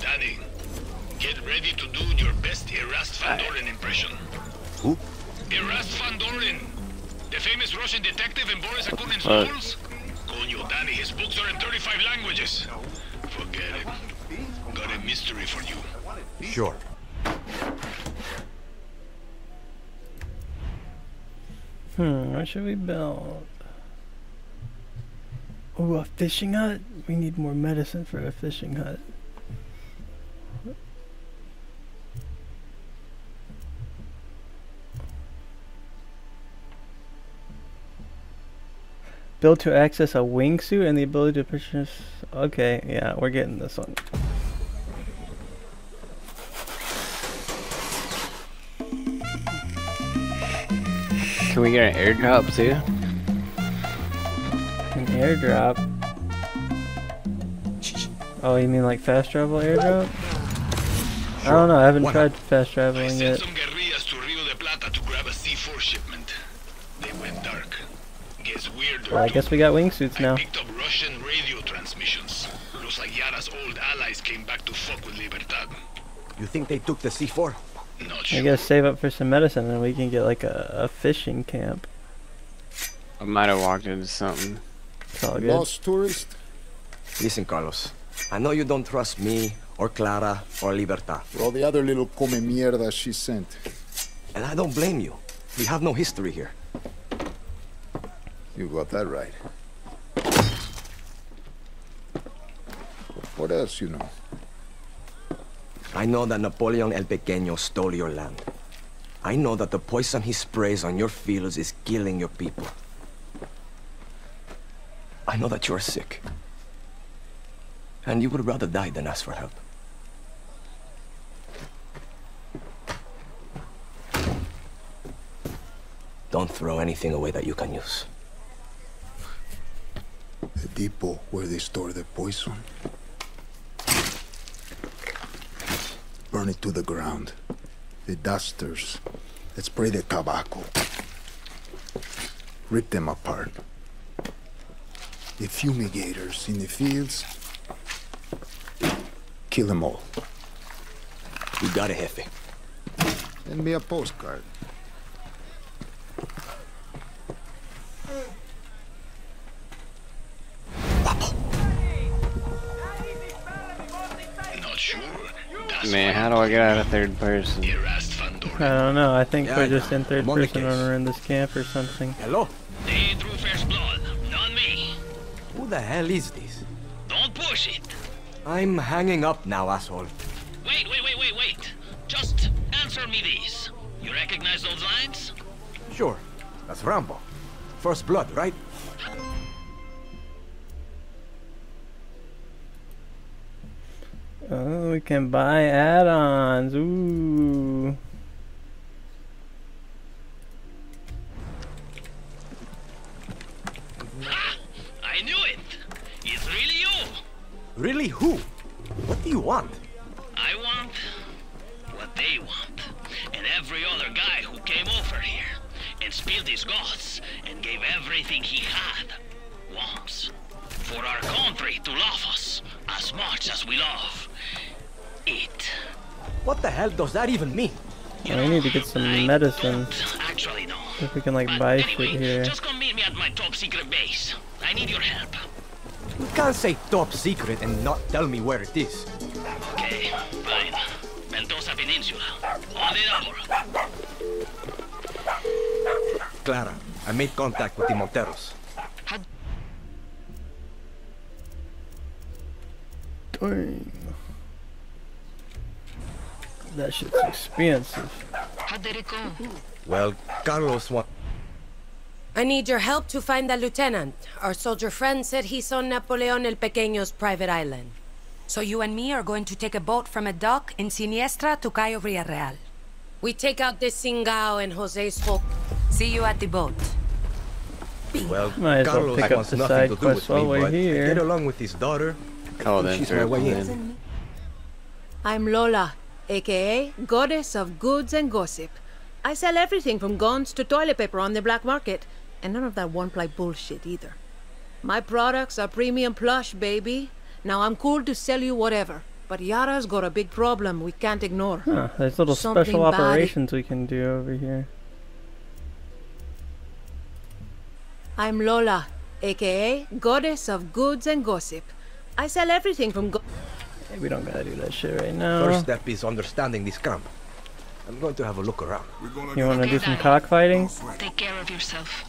Danny, get ready to do your best Erast Van Doren impression. Who? Erast Van Doren, the famous Russian detective in Boris Akunin's novels. Coño, Danny, his books are in 35 languages. Forget it. Got a mystery for you. Sure. What should we build? Ooh, a fishing hut? We need more medicine for a fishing hut. Build to access a wingsuit and the ability to purchase... Okay, yeah, we're getting this one. Can we get an airdrop too? An airdrop? Oh, you mean like fast travel airdrop? I don't know, I haven't tried fast traveling yet. Some guerrillas to Rio de Plata to grab a C4 shipment. They went dark. Gets weirder. Well, I guess we got wingsuits now. Picked up Russian radio transmissions. Looks like Yara's old allies came back to fuck with Libertad. You think they took the C4? Not I sure. guess save up for some medicine and we can get like a fishing camp. I might have walked into something. It's all good. Lost tourist? Listen, Carlos. I know you don't trust me, or Clara, or Libertad. Well, the other little come mierda she sent. And I don't blame you. We have no history here. You got that right. What else you know? I know that Napoleon El Pequeño stole your land. I know that the poison he sprays on your fields is killing your people. I know that you're sick. And you would rather die than ask for help. Don't throw anything away that you can use. The depot where they store the poison. Burn it to the ground. The dusters that spray the tobacco. Rip them apart. The fumigators in the fields. Kill them all. You got it, Jefe. Send me a postcard. Not sure. Man, how do I get out of third person? I don't know, I think we're just in third person when we're in this camp or something. Hello? They drew first blood, not me. Who the hell is this? Don't push it. I'm hanging up now, asshole. Wait. Just answer me this. You recognize those lines? Sure. That's Rambo. First blood, right? Oh, we can buy add-ons. Ooh. I knew it. It's really you. Really who? What do you want? I want what they want. And every other guy who came over here and spilled his guts and gave everything he had wants. For our country to love us as much as we love it. What the hell does that even mean? I need to get some medicine. Actually, no. If we can like buy shit here. Just come meet me at my top secret base. I need your help. You can't say top secret and not tell me where it is. Okay, fine. Mendoza Peninsula. On the number. Clara, I made contact with the Monteros. Dang. That shit's expensive. How did it go? Well, Carlos wants... I need your help to find that lieutenant. Our soldier friend said he's on Napoleon El Pequeño's private island. So you and me are going to take a boat from a dock in Siniestra to Cayo Villarreal. We take out the Singao and Jose's folk. See you at the boat. Well, Might as well Carlos pick up wants the nothing side to do quest with while me, we're but here. I get along with his daughter. Call them She's my way in. I'm Lola, aka Goddess of Goods and Gossip. I sell everything from guns to toilet paper on the black market, and none of that one-ply bullshit either. My products are premium plush, baby. Now I'm cool to sell you whatever. but Yara's got a big problem we can't ignore. Huh, there's little Something special bad. operations we can do over here. I'm Lola, aka Goddess of Goods and Gossip. I sell everything from Hey, we don't gotta do that shit right now. First step is understanding this camp. I'm going to have a look around. You wanna do some cockfighting? Take care of yourself.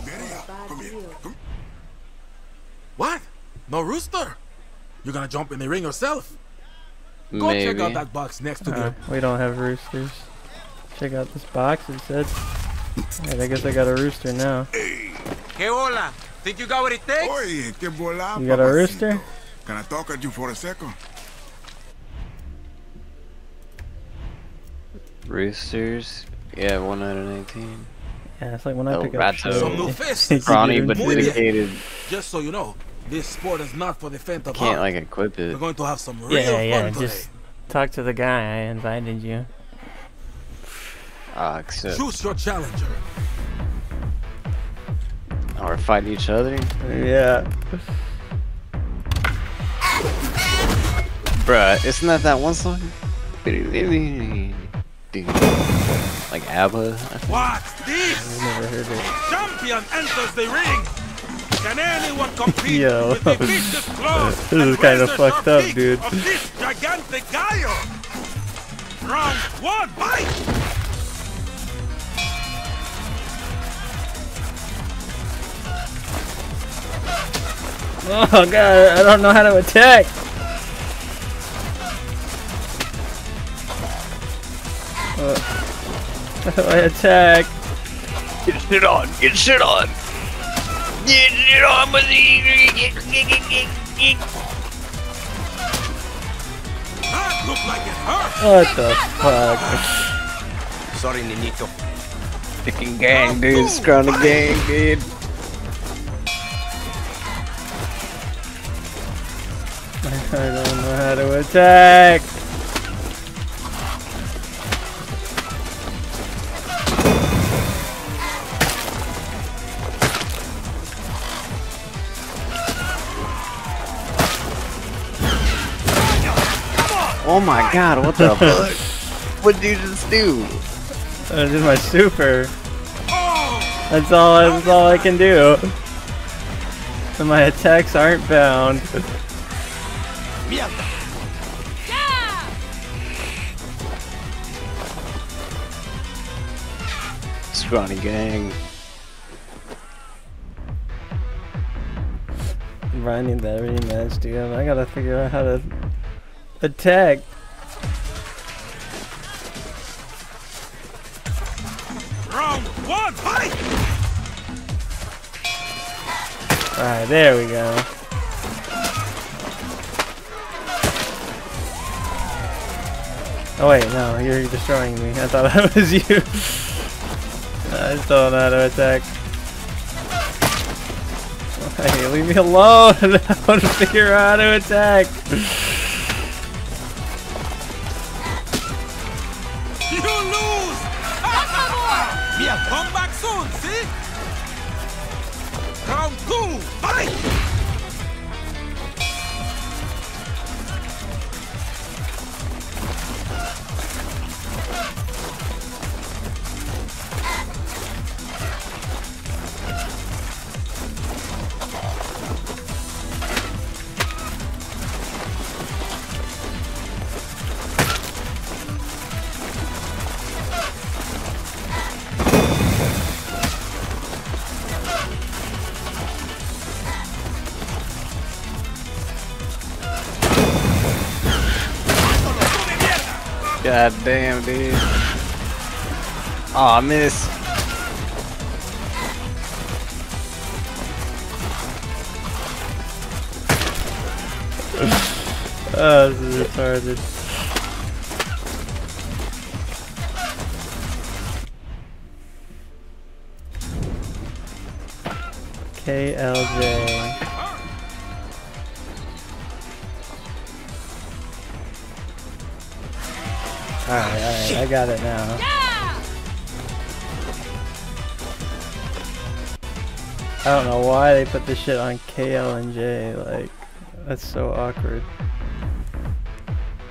What? No rooster? You're gonna jump in the ring yourself? Go check Maybe. out that box next to the... We don't have roosters. Check out this box, it said. Alright, I guess I got a rooster now. Que hola? Think you got what it takes? Oye, que bola, You got a papacito. rooster? Can I talk at you for a second? Roosters. Yeah, 1 out of 19. Yeah, it's like when I El pick up Rato. shit. Some new fists. Scrawny but Muy bien. dedicated. Just so you know, this sport is not for the faint of Can't heart. like equip We're it. going to have some real Yeah, fun today. just talk to the guy. I invited you. Except Choose your challenger. or fight each other. Yeah. Bruh, isn't that one song? Like ABBA? What's this? I've never heard it. Champion enters the ring. Can anyone compete Yo. with the vicious claws This is and kind of razor-sharp fucked up, teeth dude. of this gigantic gallo? Round 1, fight! Oh god, I don't know how to attack. How do I attack? Get shit on! Get shit on! Get shit on with That looked like it hurt. What the fuck? Sorry, Ninito. Fucking gang, dude. Scrawny gang, dude. I don't know how to attack. Oh my god, what the fuck? What did you just do? I did my super. That's all I can do. And my attacks aren't bound. Scrawny gang. I need that rematch, dude. I gotta figure out how to attack. Round 1, fight! Alright, there we go. Oh wait, no, you're destroying me. I thought that was you. I still don't know how to attack. Hey, leave me alone! I want to figure out how to attack. You lose! Yeah, come back soon, see? Round 2, fight! God damn, dude. Aw, I missed. Oh, this is retarded. KLJ. Alright, I got it now. I don't know why they put this shit on KL and J, like, that's so awkward.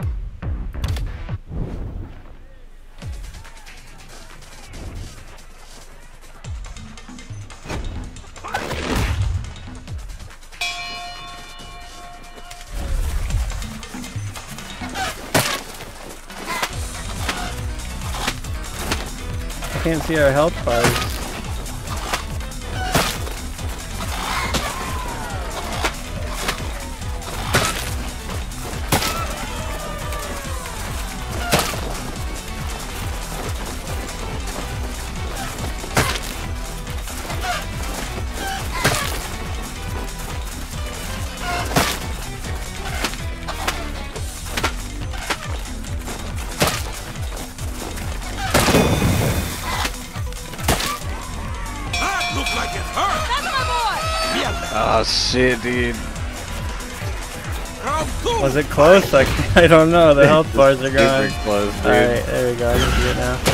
can't see our health bars. Oh shit, dude. Was it close? Like, I don't know. The health bars are gone. Super close, dude. Alright, there we go. I can see it now.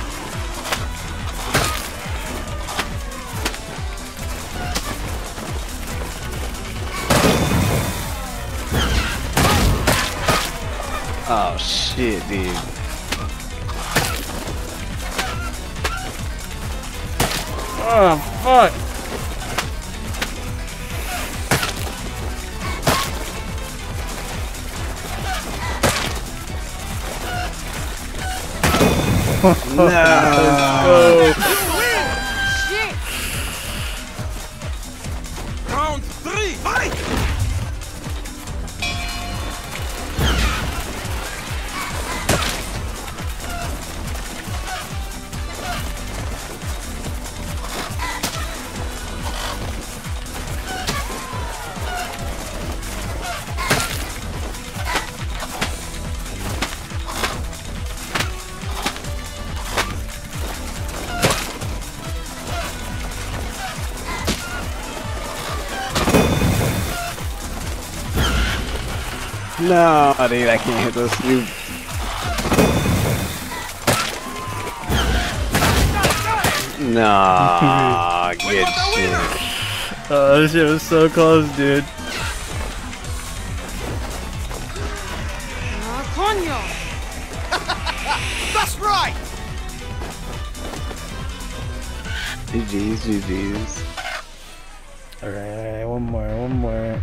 Oh shit, dude. Oh, fuck. No. Let's go. Shit! Round 3, fight! No, dude, I can't hit those two. Nah, good shit. Oh, this shit was so close, dude. Coño! That's right! GG's, GG's. Alright, one more.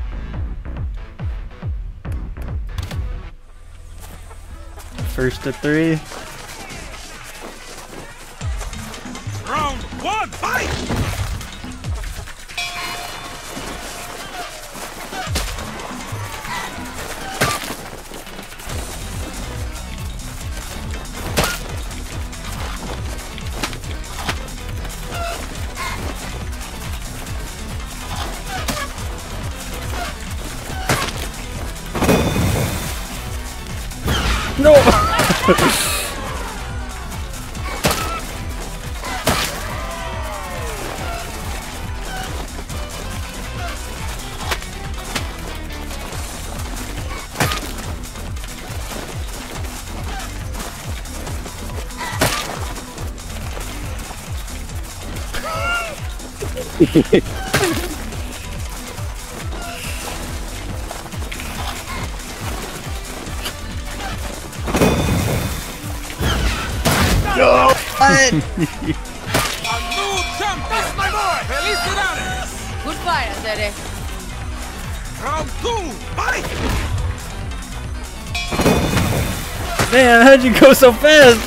First to 3. Round 1, fight! No! No! A new champion! That's my boy! Felicidades! Good fight, Andere. Round 2, fight! Man, how'd you go so fast?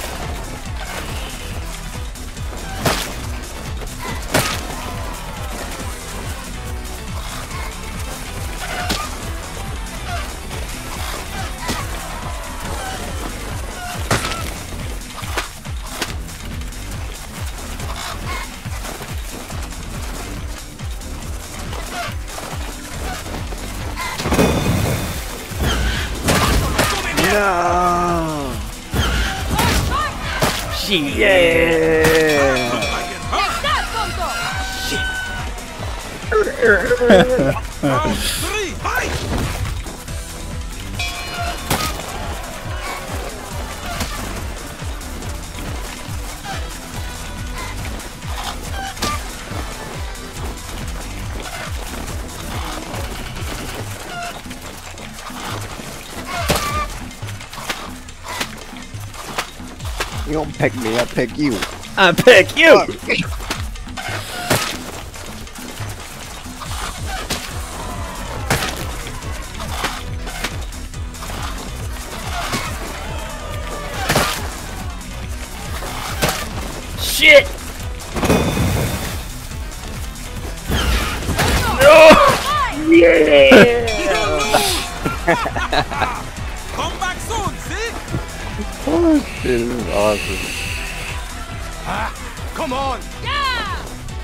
No! Shit! Yeah! Round 3, fight! You don't pick me, I pick you. I pick you! shit! Yeah! Come back soon, see? Oh, shit, this is awesome. Come on! Yeah!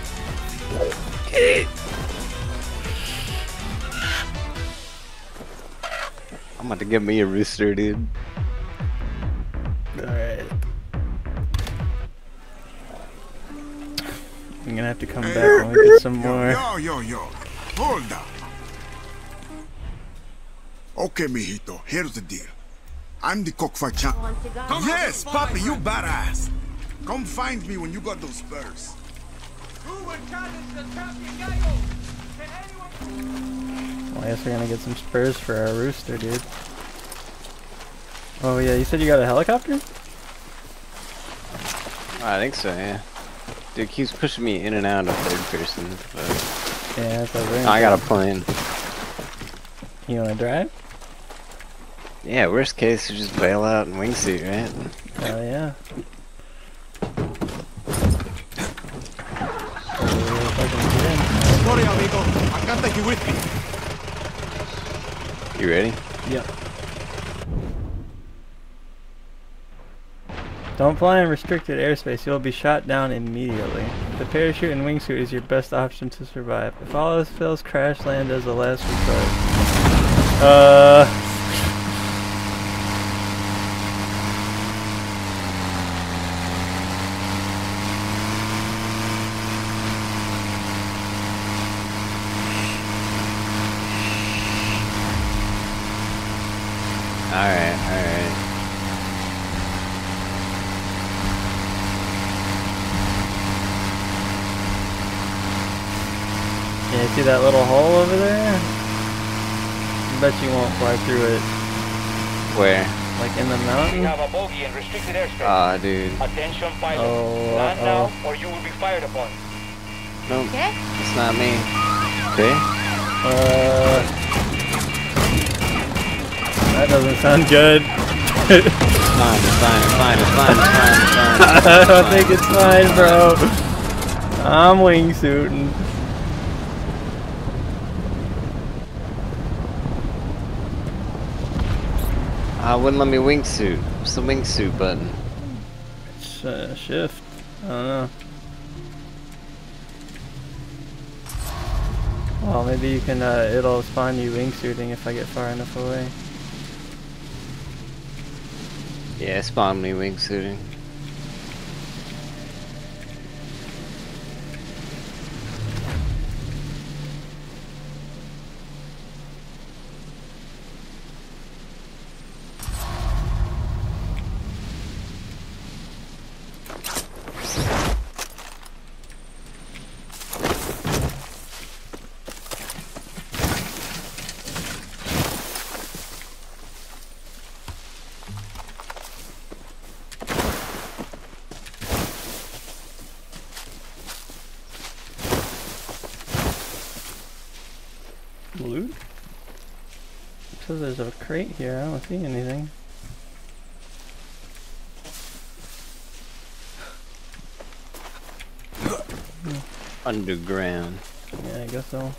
I'm about to get me a rooster, dude. Alright. I'm gonna have to come back when we get some more. Yo. Hold up. Okay, mijito, here's the deal. I'm the cockfight champ. Yes, Papi, you badass. Come find me when you got those spurs. Who will challenge the champion Gallo? Can anyone... Well, I guess we're gonna get some spurs for our rooster, dude. Oh yeah, you said you got a helicopter? I think so, yeah. Dude keeps pushing me in and out of third person. But Yeah, that's what we're I got a plane. You wanna drive? Yeah, worst case, you just bail out and wingsuit, right? Oh yeah. Sorry, amigo. I can't take you with me. You ready? Yep. Don't fly in restricted airspace, you'll be shot down immediately. The parachute and wingsuit is your best option to survive. If all else fails, crash land as a last resort. Alright. Yeah, you see that little hole over there? I bet you won't fly through it. Where? Like in the mountain? We have a bogey in restricted airspace. Ah, dude. Attention pilot. Oh, Land now or you will be fired upon. Nope. It's not me. Okay? That doesn't sound good. It's fine. I don't think it's fine, bro. I'm wingsuiting. Wouldn't let me wingsuit. What's the wingsuit button? Shift. I don't know. Well, maybe you can, it'll spawn you wingsuiting if I get far enough away. Yeah, spawn me wingsuiting. Loot? It says there's a crate here, I don't see anything. Underground. Yeah, I guess so.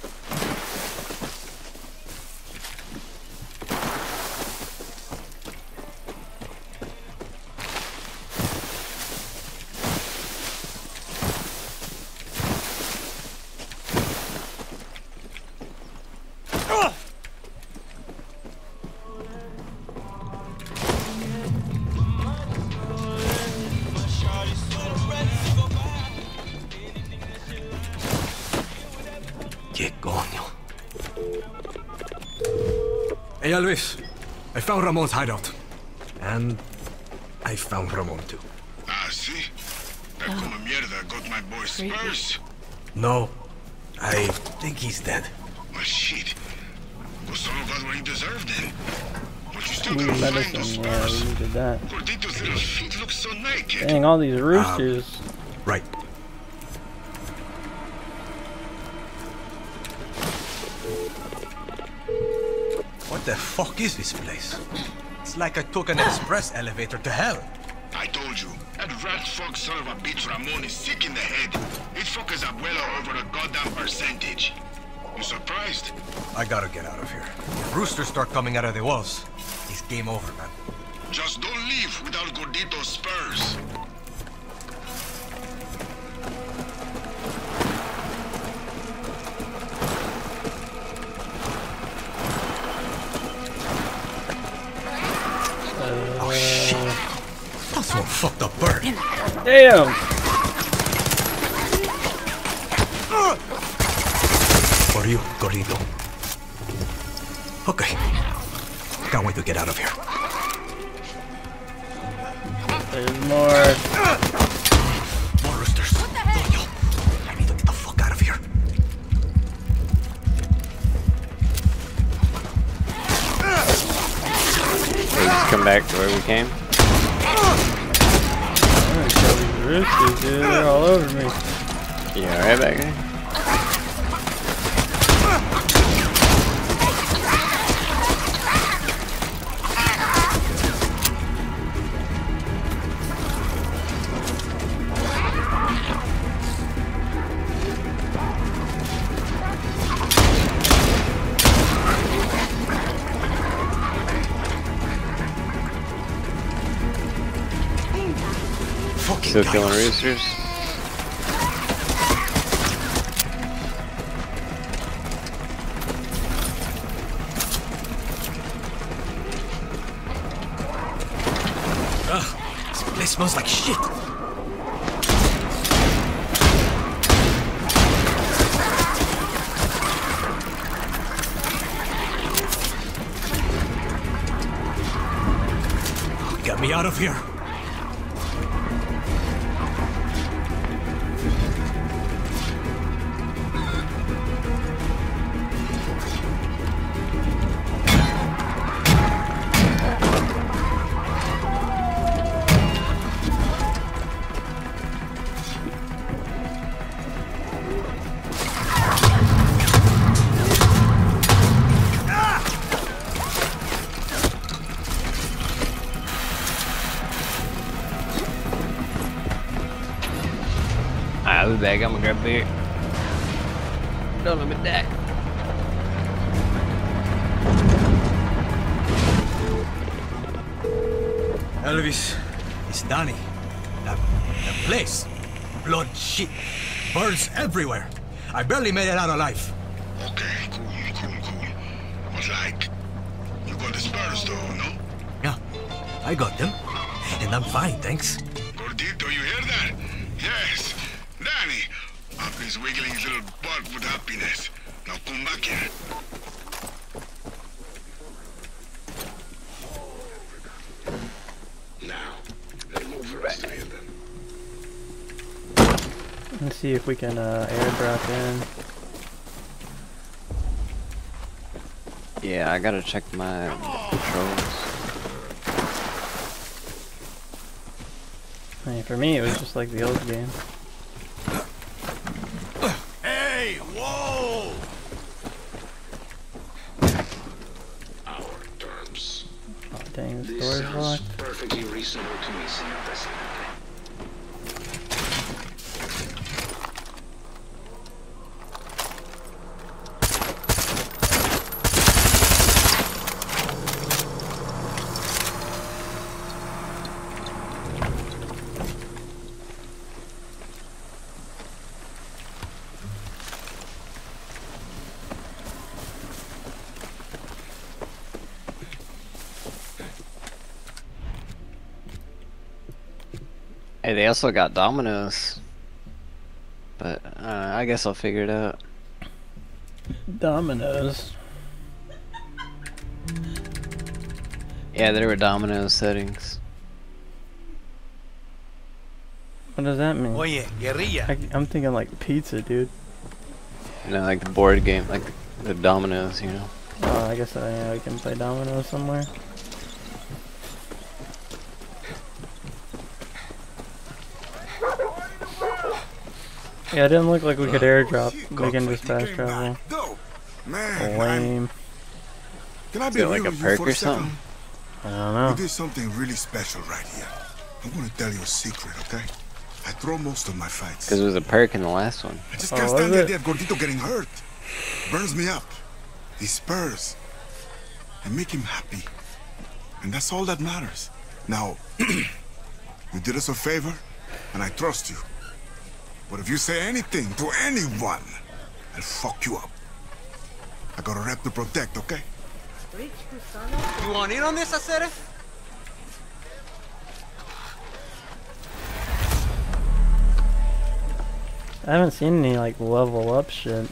Hey, Luis. I found Ramon's hideout. And I found Ramon too. Ah, see? That como mierda got my boy Spurs. No, I think he's dead. Well, shit. Gustavo got what he deserved then. But you still We gotta need find medicine, those yeah, Spurs. we needed that. Gordito's little feet look so naked. Dang, all these roosters. Right. What the fuck is this place? It's like I took an express elevator to hell. I told you, that rat fuck son of a bitch Ramon is sick in the head. It fuckers Abuela over a goddamn percentage. You surprised? I gotta get out of here. If roosters start coming out of the walls, it's game over, man. Just don't leave without Gordito's spurs. Oh shit! That's one fucked up bird. Damn! For you, Gordito. Okay. Can't wait to get out of here. There's more. More roosters. Doño, I need to get the fuck out of here. Hey, just come back to where we came. Roosters, dude, they're all over me. Yeah, right back there. Still killing roosters. Ugh, this place smells like shit. Get me out of here. I'll be back. I'm gonna grab beer. Don't let me die. Elvis, it's Danny. That place. Blood, shit. Birds everywhere. I barely made it out alive. Okay, cool. But like, you got the spurs though, no? Yeah, I got them. And I'm fine, thanks. Gordito, you hear that? Yes. Danny, up is wiggling his little butt with happiness. Now come back here. Now, remove the rest of you then. Let's see if we can airdrop in. Yeah, I gotta check my controls. I mean, for me, it was just like the old game. Hey, whoa! Our terms. Oh, dang, the This door's sounds locked. perfectly reasonable to me, Senor Presidente. Hey, they also got Domino's. But I guess I'll figure it out. Domino's. Yeah, there were Domino's settings. What does that mean? Oye, guerrilla. I'm thinking like pizza, dude. You know, like the board game, like the Domino's, you know. Oh, I guess I can play Domino's somewhere. Yeah, it didn't look like we could airdrop. We can just fast travel. Man, Lame. can I Is be it like real a with you perk for or a second? something? I don't know. You did something really special right here. I'm gonna tell you a secret, okay? I throw most of my fights. Because it was a perk in the last one. I just can't stand the idea of Gordito getting hurt. Burns me up. He spurs. I make him happy. And that's all that matters. Now, you did us a favor, and I trust you. But if you say anything to anyone, I'll fuck you up. I got a rep to protect, okay? You want in on this, Acere? I haven't seen any like level up shit.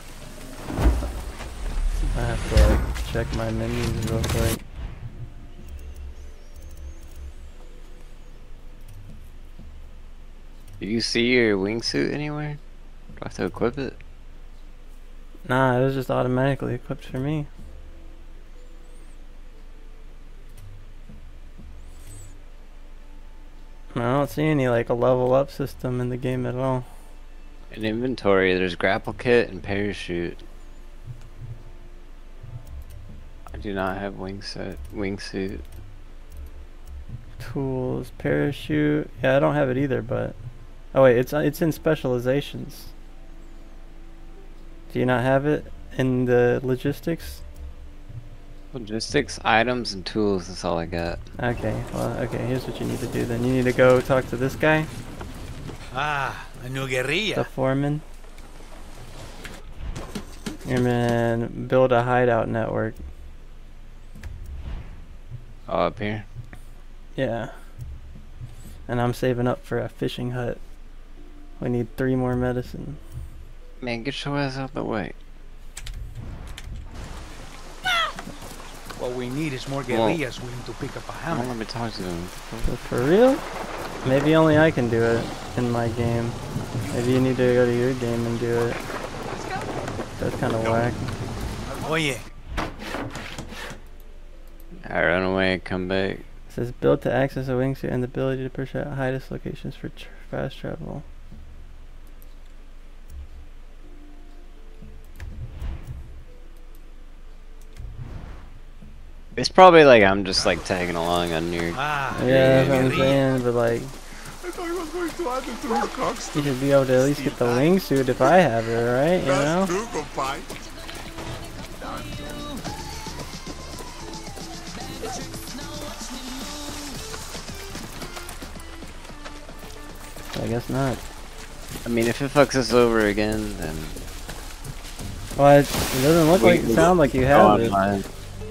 I have to like check my menus real quick. Do you see your wingsuit anywhere? Do I have to equip it? Nah, it was just automatically equipped for me. I don't see any like a level up system in the game at all. In inventory, there's grapple kit and parachute. I do not have wingsuit. Tools, parachute. Yeah, I don't have it either, but oh wait, it's in specializations. Do you not have it in the logistics? Logistics, items, and tools, that's all I got. Okay, well, okay, here's what you need to do then. You need to go talk to this guy. Ah, a new guerrilla. The foreman. And then build a hideout network. Oh, up here? Yeah. And I'm saving up for a fishing hut. We need 3 more medicine. Man, get your ass out the way. What we need is more guerrillas willing to pick up a hammer. Let me talk to them. For real? Maybe only I can do it in my game. Maybe you need to go to your game and do it. That's kind of whack. Oh yeah. I run away, come back. It says built to access a wingsuit and the ability to push out highest locations for fast travel. It's probably like I'm just like tagging along on your. Yeah, that's what I'm saying, but like. I thought he was going to add it to his cockstone. You should be able to at least get the wingsuit if I have it, right? You know? That's true, compadre. I guess not. I mean, if it fucks us over again, then. Well, it doesn't look like, sound like you have it. Online.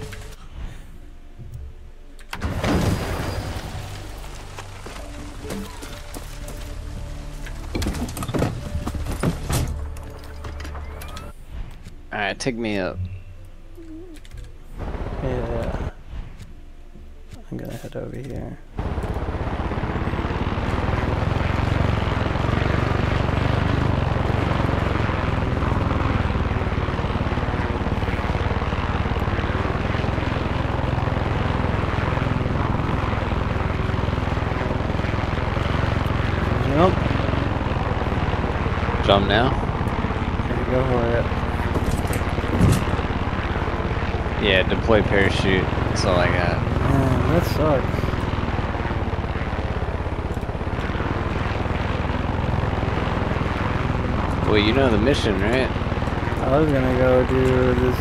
Alright, take me up. Yeah. I'm gonna head over here. Jump. Jump now? Go for it. Yeah, deploy parachute. That's all I got. Man, that sucks. Well, you know the mission, right? I was gonna go do this,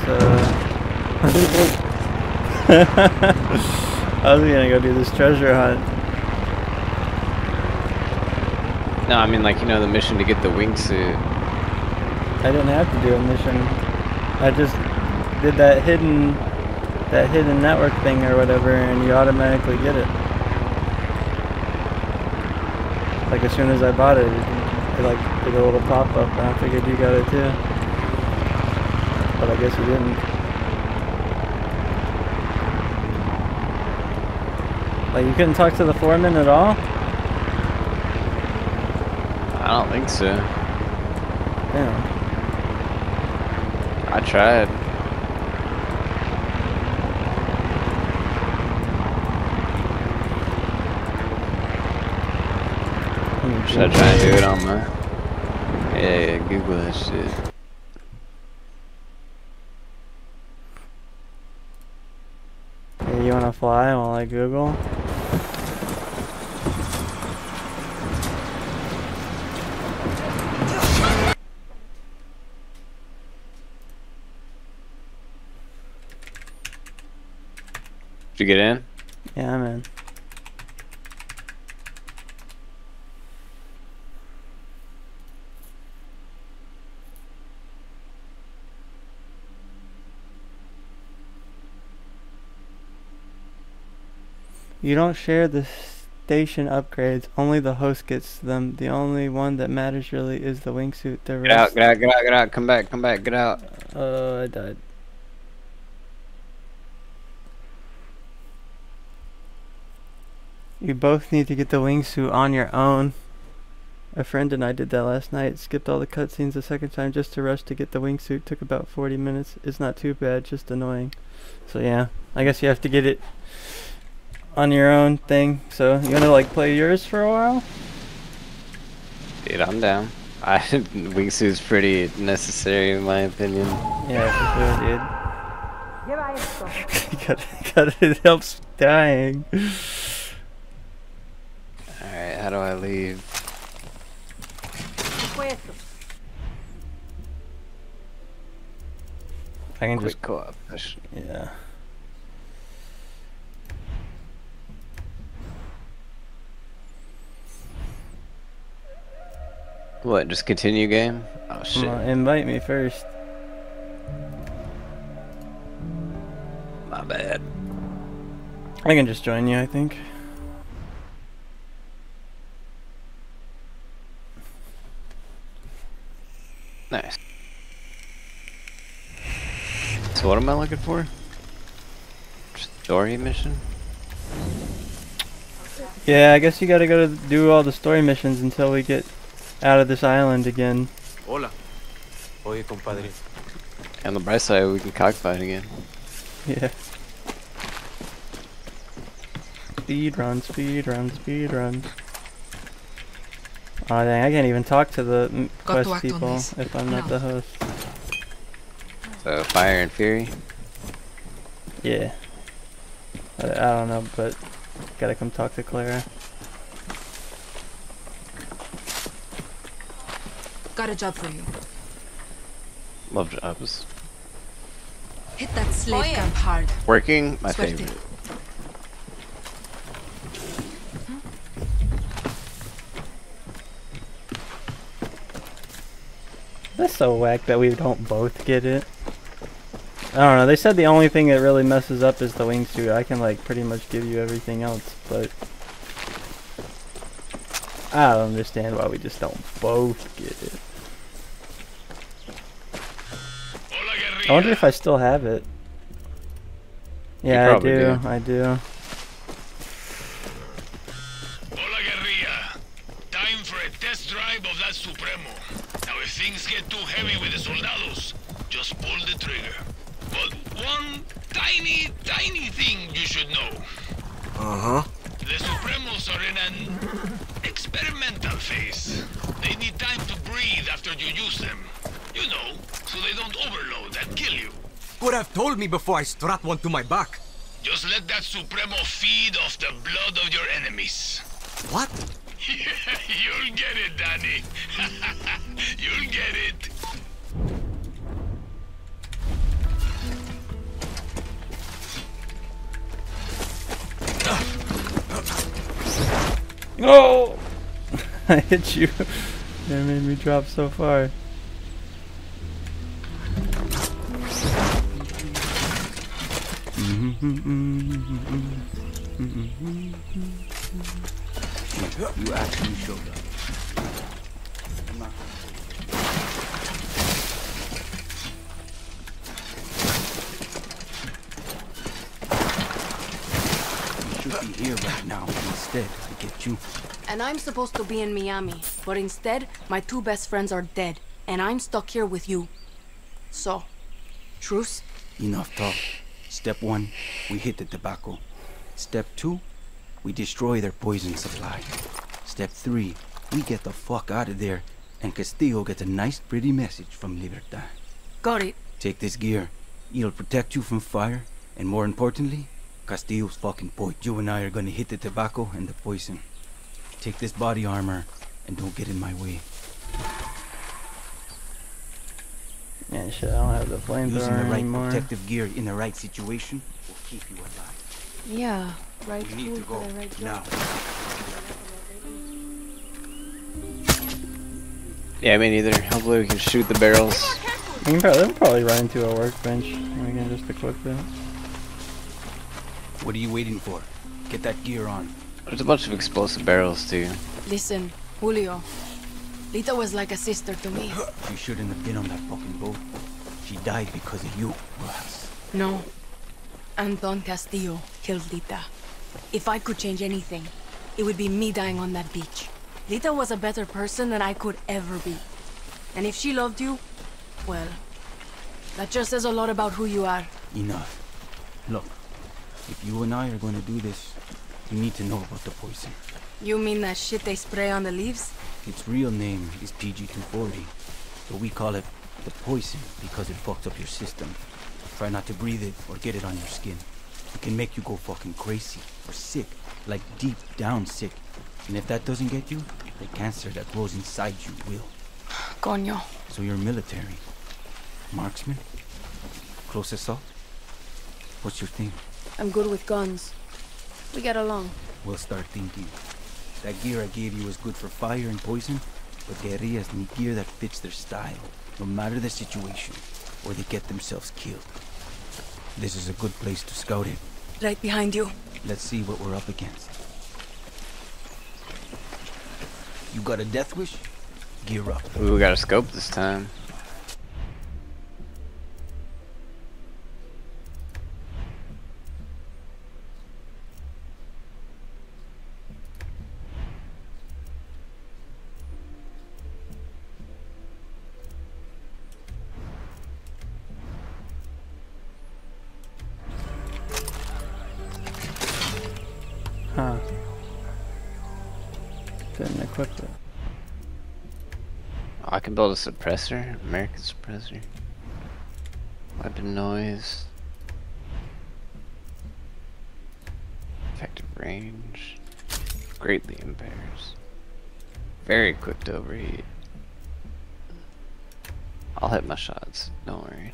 I was gonna go do this treasure hunt. No, I mean like, you know the mission to get the wingsuit. I didn't have to do a mission. I just did that hidden network thing or whatever, and you automatically get it. Like as soon as I bought it, it like did a little pop up, and I figured you got it too. But I guess you didn't. Like you couldn't talk to the foreman at all? I don't think so. Damn. I tried. Should I try and do it on my... Yeah, Google that shit. Hey, you wanna fly while I Google? Did you get in? Yeah, I'm in. You don't share the station upgrades. Only the host gets them. The only one that matters really is the wingsuit. The rest... Get out. Come back, get out. I died. You both need to get the wingsuit on your own. A friend and I did that last night. Skipped all the cutscenes the second time just to rush to get the wingsuit. Took about 40 minutes. It's not too bad, just annoying. So yeah, I guess you have to get it on your own thing. So you wanna like play yours for a while? Dude, I'm down. Wingsuit's pretty necessary in my opinion. Yeah, for sure, dude. It helps dying. Alright, how do I leave? I can Quick just co-op. Yeah. What, just continue game? Oh shit. Invite me first. My bad. I can just join you, I think. Nice. So what am I looking for? Story mission? Yeah, I guess you gotta go to do all the story missions until we get out of this island again. Hola. Oye, compadre. On the bright side, we can cockfight again. Yeah. Speed run, speed run, speed run. Oh dang, I can't even talk to the quest people if I'm not the host. So, Fire and Fury? Yeah. I don't know, but gotta come talk to Clara. Got a job for you. Love jobs. Hit that slave camp hard. Working, my Suerte. favorite. That's so whack that we don't both get it. I don't know, they said the only thing that really messes up is the wingsuit. I can like pretty much give you everything else, but I don't understand why we just don't both get it. I wonder if I still have it. Yeah, I do. I do. Hola, guerrilla. Time for a test drive of that Supremo. Now, if things get too heavy with the soldados, just pull the trigger. But one tiny thing you should know. Uh-huh. The Supremos are in an experimental phase. They need time to breathe after you use them. You know, so they don't overload and kill you. Could have told me before I strap one to my back. Just let that Supremo feed off the blood of your enemies. What? You'll get it, Danny. You'll get it. No! I hit you. That made me drop so far. You actually showed up. You should be here right now, but instead I get you. And I'm supposed to be in Miami, but instead, my two best friends are dead, and I'm stuck here with you. So, truce? Enough talk. Step 1, we hit the tobacco. Step 2, we destroy their poison supply. Step 3, we get the fuck out of there, and Castillo gets a nice pretty message from Libertad. Got it. Take this gear. It'll protect you from fire, and more importantly, Castillo's fucking point. You and I are gonna hit the tobacco and the poison. Take this body armor, and don't get in my way. Yeah, shit, I don't have the flamethrower Using the right anymore. protective gear in the right situation will keep you alive. Yeah, right We need food to for go the right now. job. Yeah, me neither. Hopefully we can shoot the barrels. They'll probably run into a workbench. We can just equip it. What are you waiting for? Get that gear on. There's a bunch of explosive barrels too. Listen, Julio. Lita was like a sister to me. You shouldn't have been on that fucking boat. She died because of you, Rojas. No. Anton Castillo killed Lita. If I could change anything, it would be me dying on that beach. Lita was a better person than I could ever be. And if she loved you, well, that just says a lot about who you are. Enough. Look, if you and I are going to do this, you need to know about the poison. You mean that shit they spray on the leaves? Its real name is PG-240, but we call it the poison because it fucks up your system. Try not to breathe it or get it on your skin. It can make you go fucking crazy or sick, like deep down sick. And if that doesn't get you, the cancer that grows inside you will. Coño. So you're military. Marksman? Close assault? What's your thing? I'm good with guns. We get along. We'll start thinking. That gear I gave you is good for fire and poison, but guerrillas need gear that fits their style, no matter the situation, or they get themselves killed. This is a good place to scout it. Right behind you. Let's see what we're up against. You got a death wish? Gear up. Ooh, we got a scope this time. Huh. Didn't equip it. Oh, I can build a suppressor, American suppressor. Weapon noise. Effective range. Greatly impairs. Very quick to overheat. I'll hit my shots, don't worry.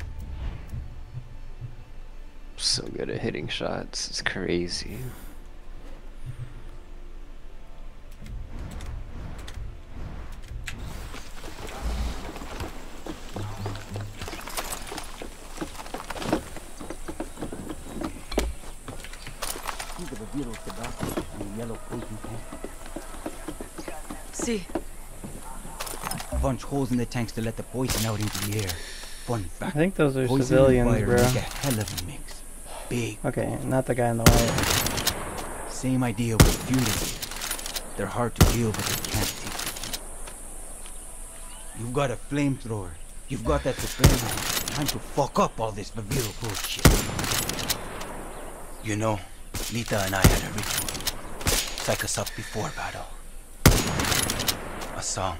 I'm so good at hitting shots, it's crazy. See. Punch holes in the tanks to let the poison out into the air. Fun fact. I think those are poison civilians, and fire bro. make a hell of a mix. Big. Okay, not the guy in the white. Same idea with fuels. They're hard to kill, but they can't take it. You've got a flamethrower. You've got that supremo. Time to fuck up all this Viviro bullshit. You know, Lita and I had a ritual. Psych us up before battle. A song.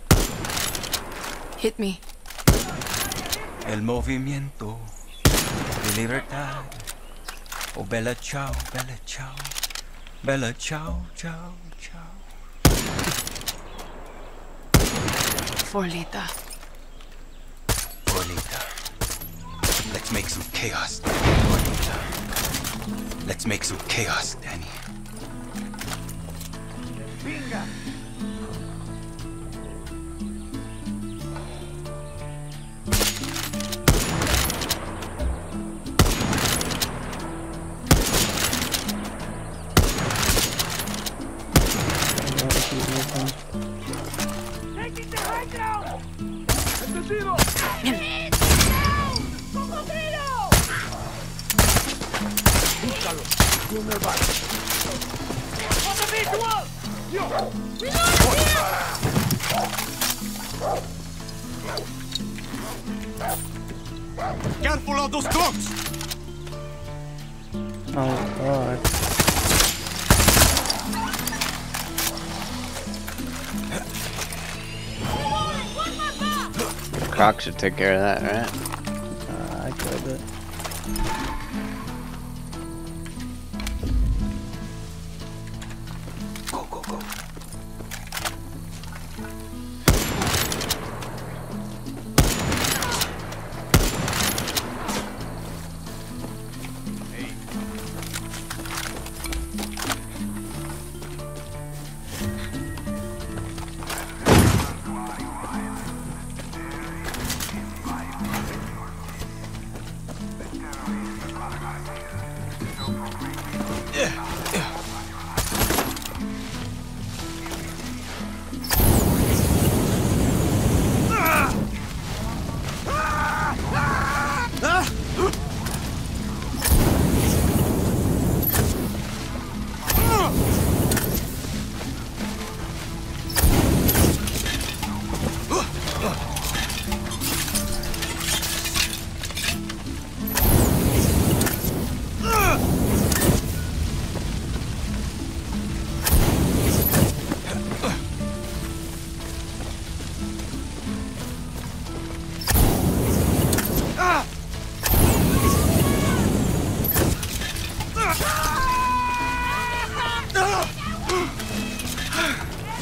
Hit me. El movimiento de libertad. Oh, bella ciao, bella ciao. Bella ciao, ciao, ciao. For Lita. For Lita. Let's make some chaos. For Lita. Let's make some chaos, Danny. Venga. Careful of those clocks! Oh god. Croc should take care of that, right? I killed it. Go, go, go.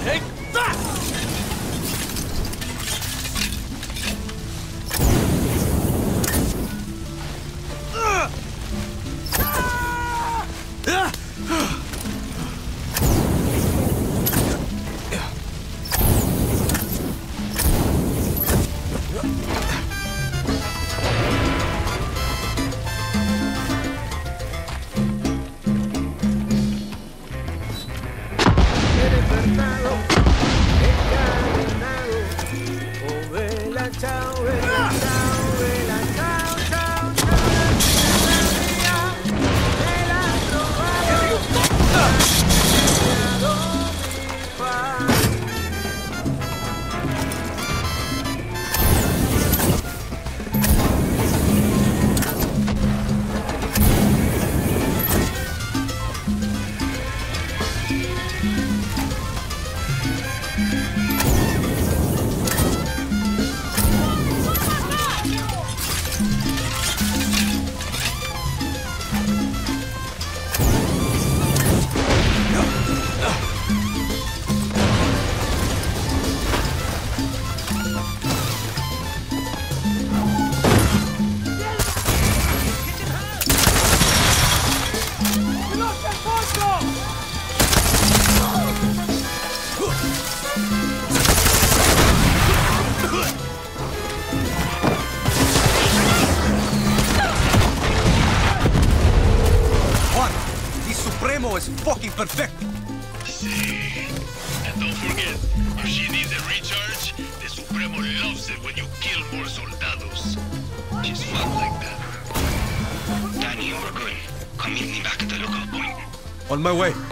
Take that! is fucking perfect. See. And don't forget, if she needs a recharge, the Supremo loves it when you kill more soldados. She's fun like that. Danny, we're good. Come meet me back at the lookout point. On my way.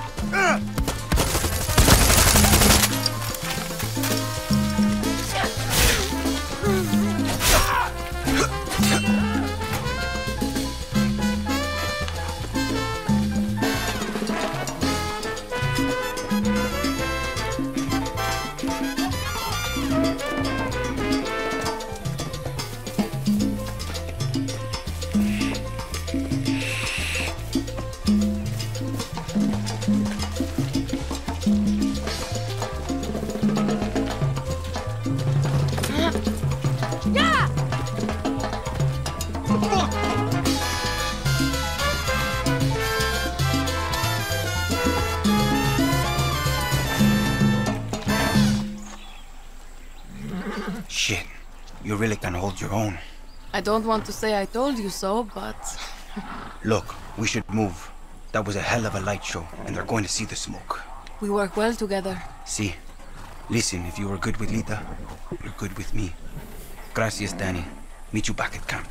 Shit, you really can hold your own. I don't want to say I told you so, but... Look, we should move. That was a hell of a light show, and they're going to see the smoke. We work well together. See, listen, if you were good with Lita, you're good with me. Gracias, Danny. Meet you back at camp.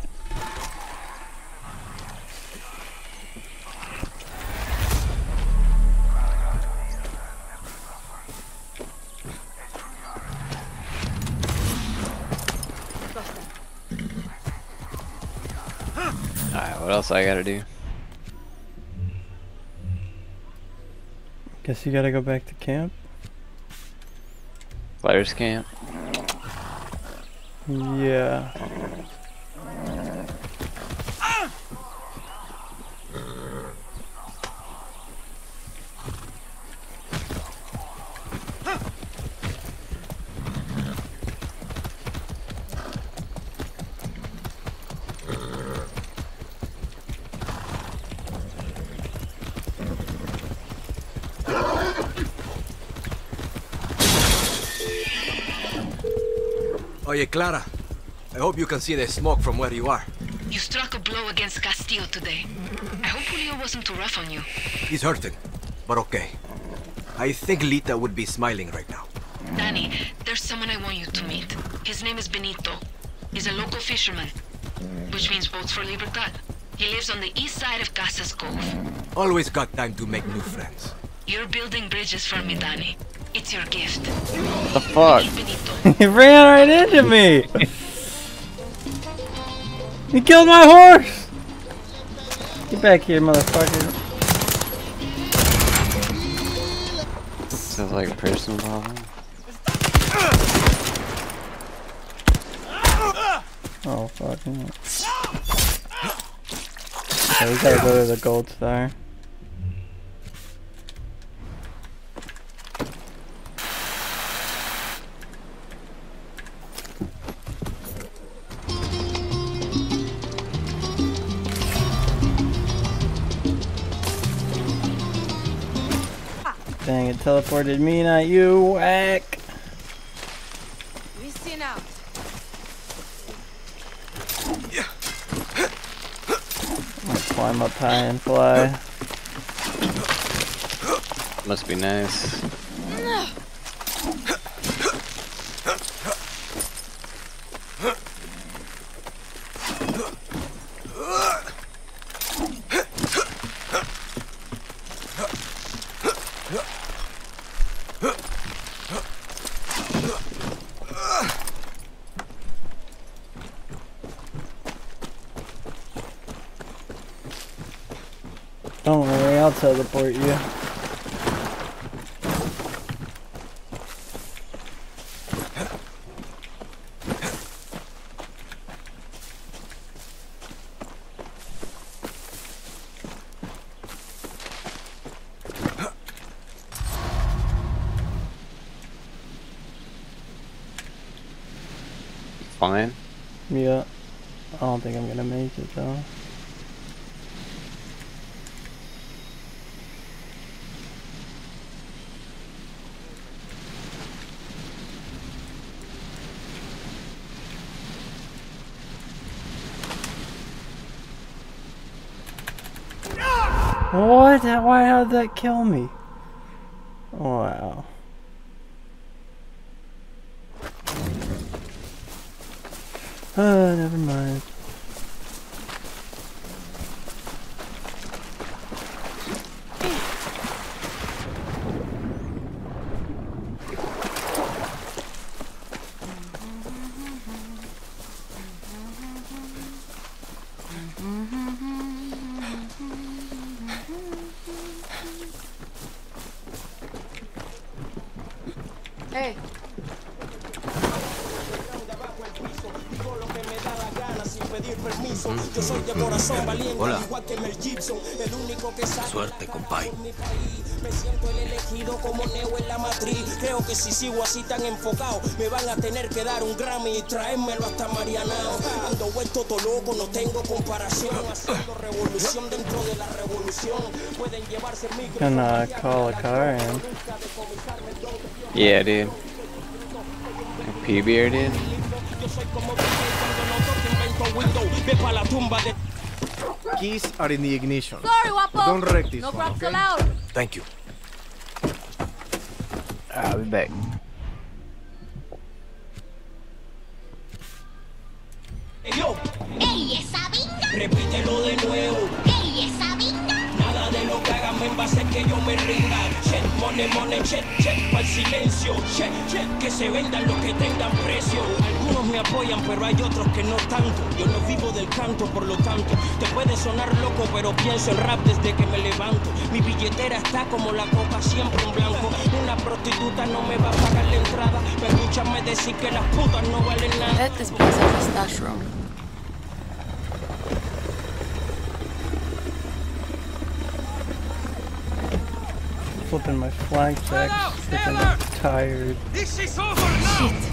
Alright, what else I gotta do? Guess you gotta go back to camp? Fighters camp? Yeah. Oye, Clara. I hope you can see the smoke from where you are. You struck a blow against Castillo today. I hope Julio wasn't too rough on you. He's hurting, but okay. I think Lita would be smiling right now. Danny, there's someone I want you to meet. His name is Benito. He's a local fisherman, which means boats for Libertad. He lives on the east side of Casas Cove. Always got time to make new friends. You're building bridges for me, Danny. It's your gift. What the fuck? He ran right into me! He killed my horse! Get back here, motherfucker. Sounds like a personal problem. Oh, fuck. Okay, we gotta go to the Gold Star. it teleported me, not you, whack. Listen out. I'm gonna climb up high and fly. Must be nice. Don't worry, I'll teleport you. Fine. Yeah. I don't think I'm gonna make it though. What? Why? How'd that kill me? Wow. Never mind. Hey. Hola. Suerte, compay. Me siento el elegido como Neo en la matriz. Creo que si sigo así tan enfocado, me van a tener que dar un Grammy y traérmelo hasta Marianao. Ando vuelto todo loco, no tengo comparación. Haciendo revolución dentro de la revolución. Pueden llevarse el micro. Gonna call a car in. Yeah, dude. PB, dude. Keys are in the ignition. Sorry, Wapo. Don't wreck this No one, props okay? allowed. Thank you. I'll be back. ¡Ey, esa vinga! Repítelo de nuevo. ¡Ey, esa vinga! Nada de lo que hagan me va a hacer que yo me rinda. Check, money, check, para el silencio. Check, que se vendan los que tengan precio. Algunos me apoyan, pero hay otros que no tanto. Yo no vivo del canto, por lo tanto. Te puede sonar loco, pero pienso en rap desde que me levanto. Mi billetera está como la coca, siempre en blanco. Una prostituta no me va a pagar la entrada. Pero escúchame decir que las putas no valen nada. Bet this place has a stash room. Flipping my flank check. Freaking tired. This is over now! Shit.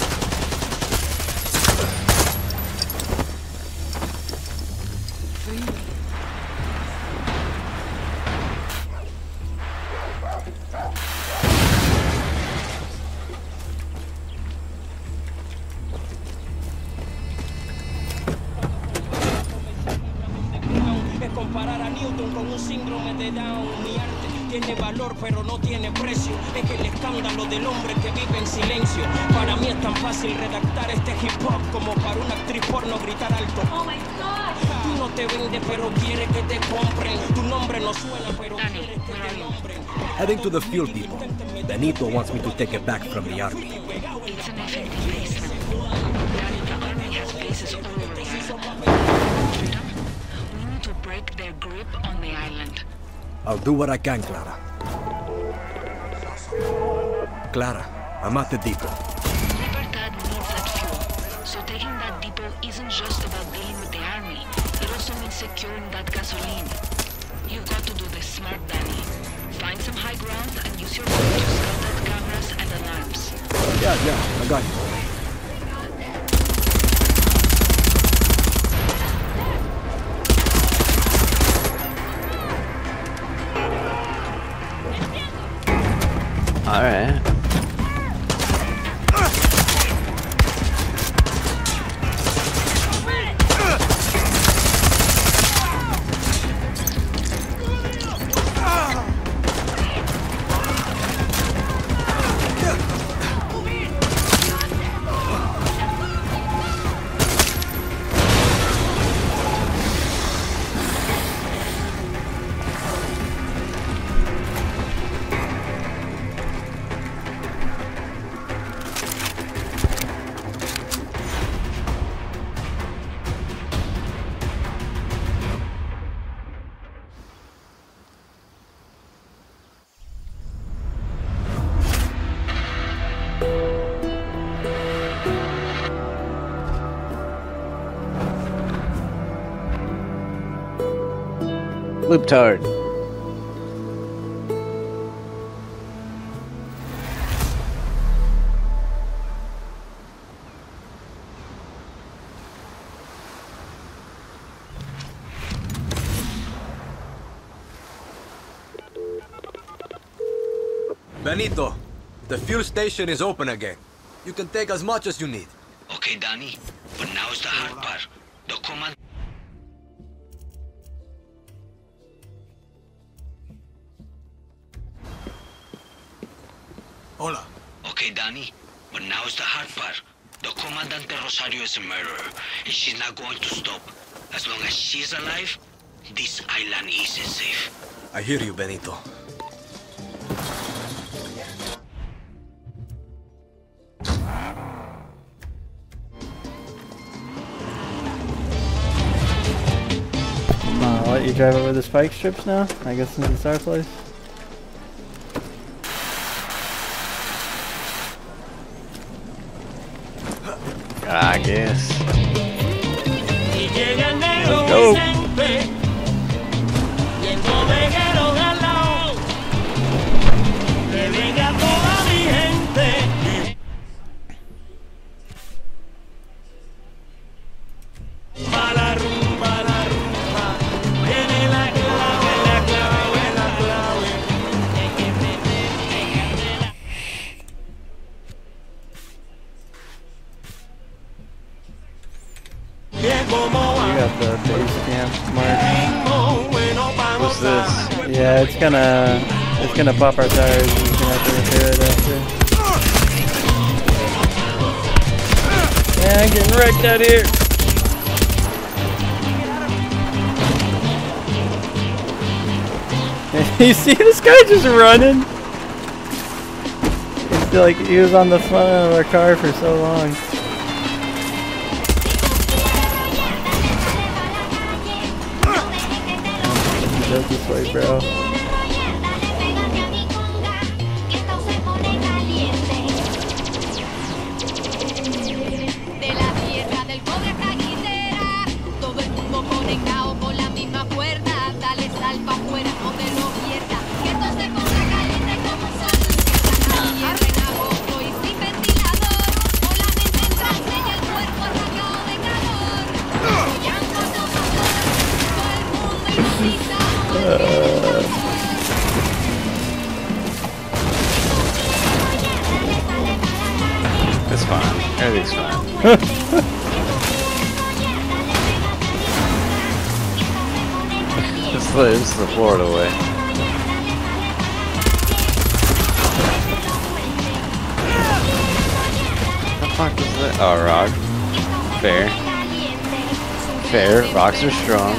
Es comparar a Newton con un síndrome de Down. Mi arte tiene valor pero no tiene precio. Es el escándalo del hombre que vive en silencio. Para mí es tan fácil redactar este hip hop como para una actriz porno gritar alto. Oh my God. Tú no te vendes pero quieres que te compren. Tu nombre no suena pero quieres que te nombren. Heading to the fuel depot. Benito wants me to take it back from the army. It's an effective placement. The army has bases all over the island. Freedom, we need to break their grip on the island. I'll do what I can, Clara. Clara, I'm at the depot. Libertad needs that fuel, so taking that depot isn't just about dealing with the army. It also means securing that gasoline. You've got to do this smart, Danny. Find some high ground and use your phone to scout out cameras and alarms. Yeah, I got you. Alright. Looptard. Benito, the fuel station is open again. You can take as much as you need. Okay, Danny, but now's the hard part. The command... Hola. Okay, Danny, but now's the hard part. The Comandante Rosario is a murderer, and she's not going to stop. As long as she's alive, this island isn't safe. I hear you, Benito. I'll let you drive over the spike strips now, I guess, since it's our place. I guess. Let's go. You got the base camp mark. What's this? Yeah, it's gonna pop our tires. We're gonna have to repair it after. Yeah, I'm getting wrecked out here. You see this guy just running? It's like he was on the front of our car for so long. Goes this way, bro. It's fine. Everything's fine. This is the Florida way. What the fuck is that? Oh, rock. Fair. Fair. Rocks are strong.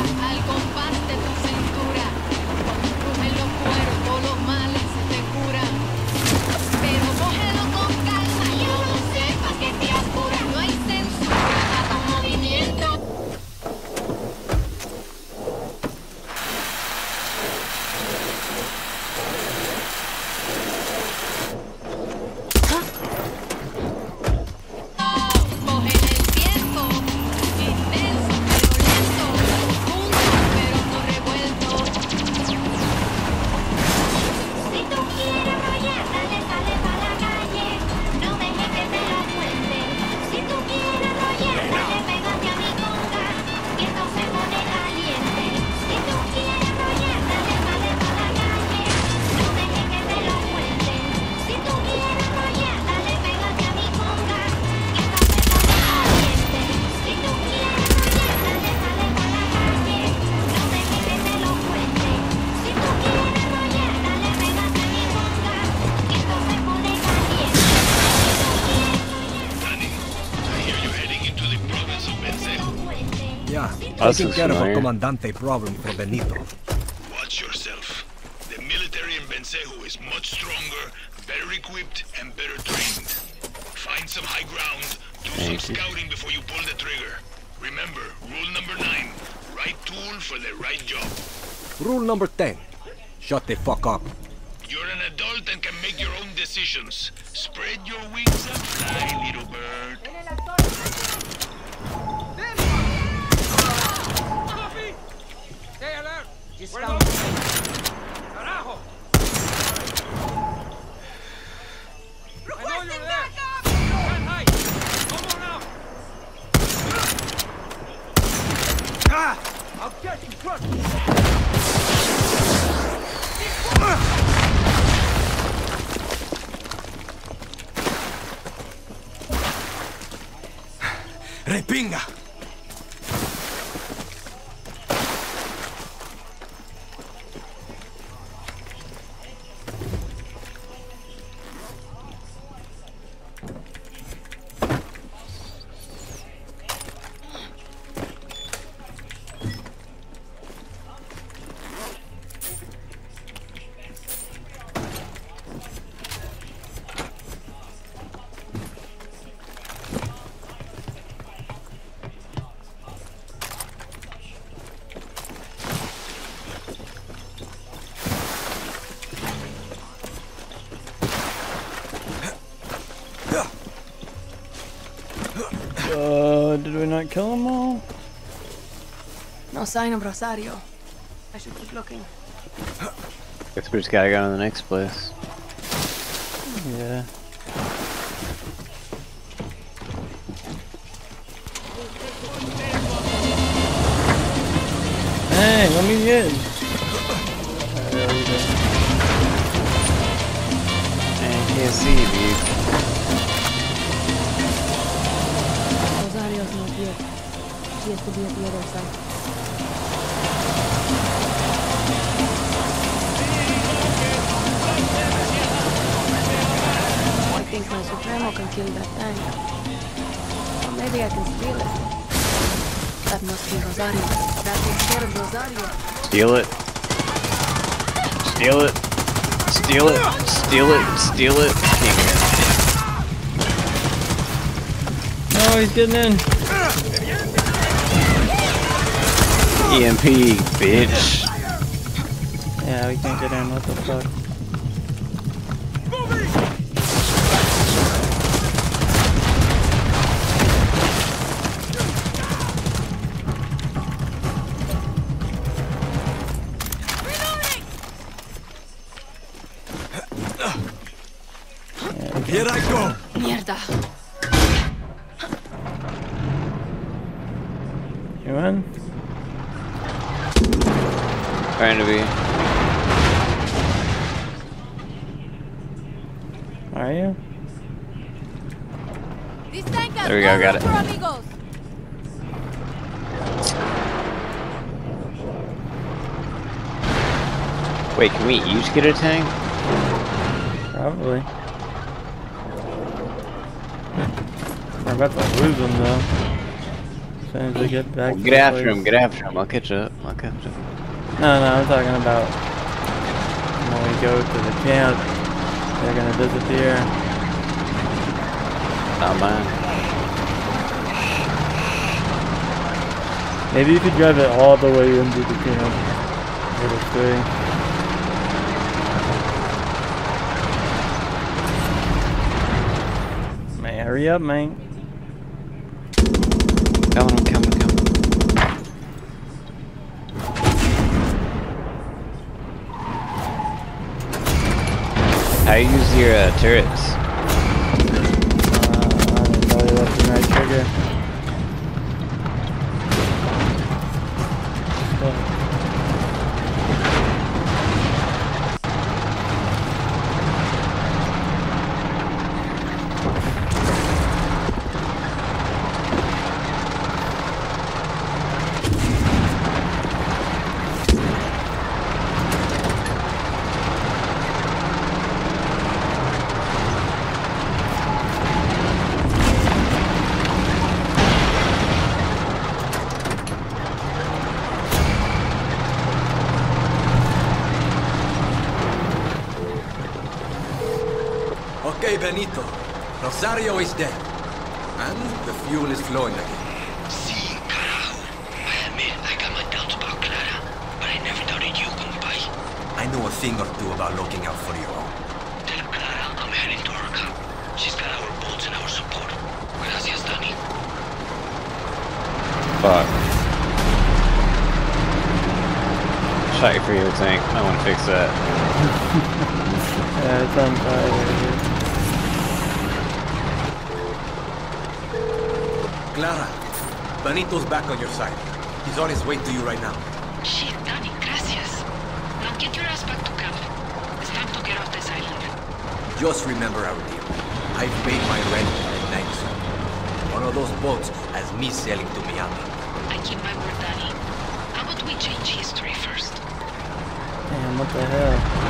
taking care of a Comandante problem for Benito. Watch yourself. The military in Vencejo is much stronger, better equipped, and better trained. Find some high ground, do some scouting before you pull the trigger. Remember, rule number 9, right tool for the right job. Rule number 10, shut the fuck up. You're an adult and can make your own decisions. Spread your wings and fly, little bird. Stay alert! Carajo! I know you're there! Stand high! Come on out! Ah! I'm getting crushed! ¡Repinga! Did we not kill them all? No sign of Rosario. I should keep looking. Guess we just gotta go to the next place. Yeah. Hey, let me in. I can't see you, dude. Rosario's not here. She has to be at the other side. I think my Supremo can kill that tank. Or maybe I can steal it. That must be Rosario. That takes care of Rosario. Steal it. Steal it. Steal it. Steal it. Steal it. Can't get No, he's getting in. EMP, bitch. Yeah, we can't get in. What the fuck? Here I go! Mierda. You in? Trying to be. Are you? There we go, got it. Wait, can we each get a tank? Probably. We're about to lose them though. As soon as we get back to Get the after place. him, get after him. I'll catch up. I'll catch up. No, I'm talking about when we go to the camp, they're gonna disappear. Not mine. Maybe you could drive it all the way into the camp. Little thing. Man, hurry up, man. Coming. How you use your turrets? Probably left and right trigger. Okay, Benito. Rosario is dead. And the fuel is flowing again. Sí, carajo. I admit I got my doubts about Clara, but I never doubted you, compay. I know a thing or two about looking out for your own. Tell Clara I'm heading to her camp. She's got our boats and our support. Gracias, Danny. Fuck. Shot your fuel tank. I want to fix that. Yeah, it's on fire right here. Clara, Benito's back on your side. He's on his way to you right now. Shit, Danny, gracias. Now get your ass back to camp. It's time to get off this island. Just remember our deal. I've paid my rent and then some. One of those boats has me sailing to Miami. I keep my word, Danny. How about we change history first? Damn, what the hell?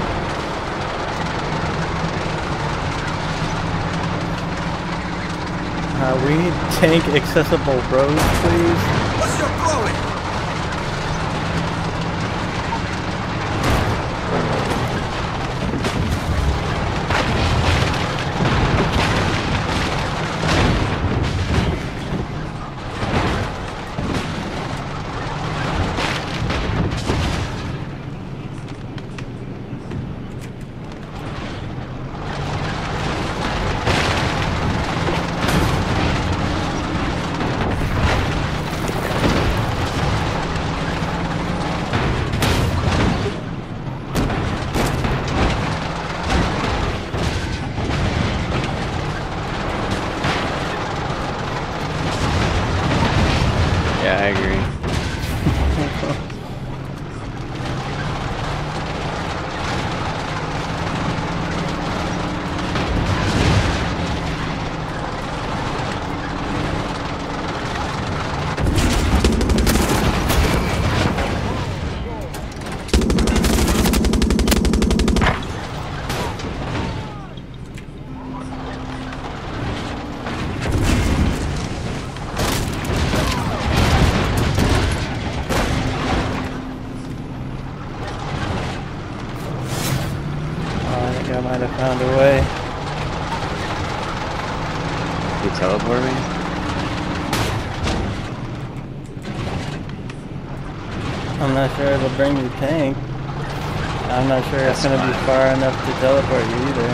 We need tank accessible roads, please. What's your problem? Yeah, I agree. I might have found a way. You teleport me? I'm not sure it'll bring you tank. I'm not sure it's gonna be far enough to teleport you either.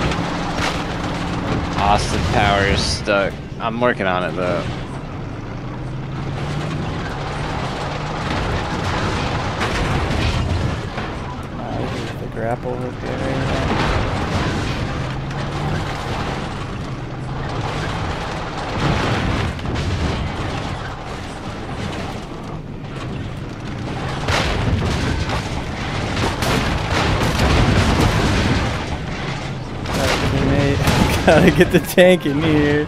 Austin Power is stuck. I'm working on it though. This is the grapple hook here right now. Gotta get the tank in here.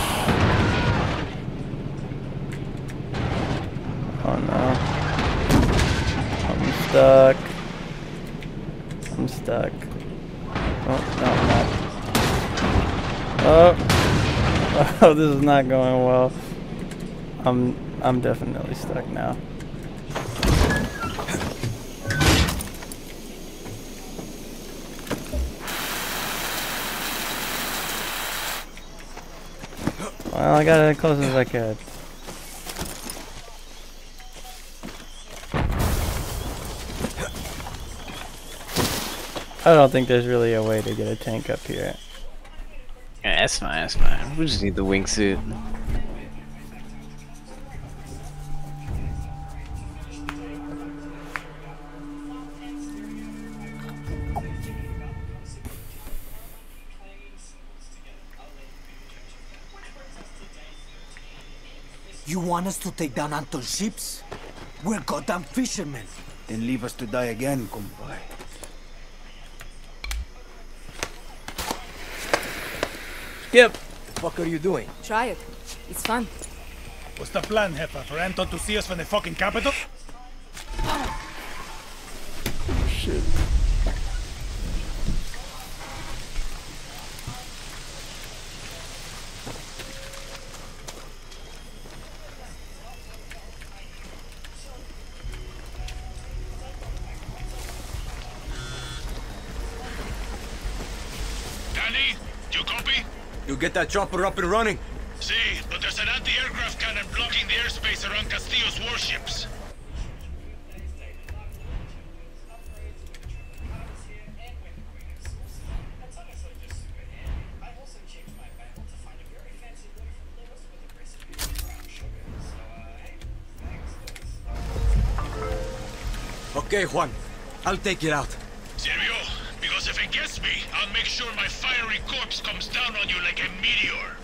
Oh no. I'm stuck. I'm stuck. Oh, no, I'm not. Oh. Oh, this is not going well. I'm definitely stuck now. Well, I got it as close as I could. I don't think there's really a way to get a tank up here. Yeah, that's fine, that's fine. We just need the wingsuit. You want us to take down Anton's ships? We're goddamn fishermen. Then leave us to die again, compay. Skip! What the fuck are you doing? Try it. It's fun. What's the plan, Jefa? For Anton to see us from the fucking capital? Shit. Danny, you You get that chopper up and running? See, but there's an anti-aircraft cannon blocking the airspace around Castillo's warships. Okay, Juan. I'll take it out. Sergio, because if it gets me, I'll make sure my fiery corpse comes down on you like a meteor.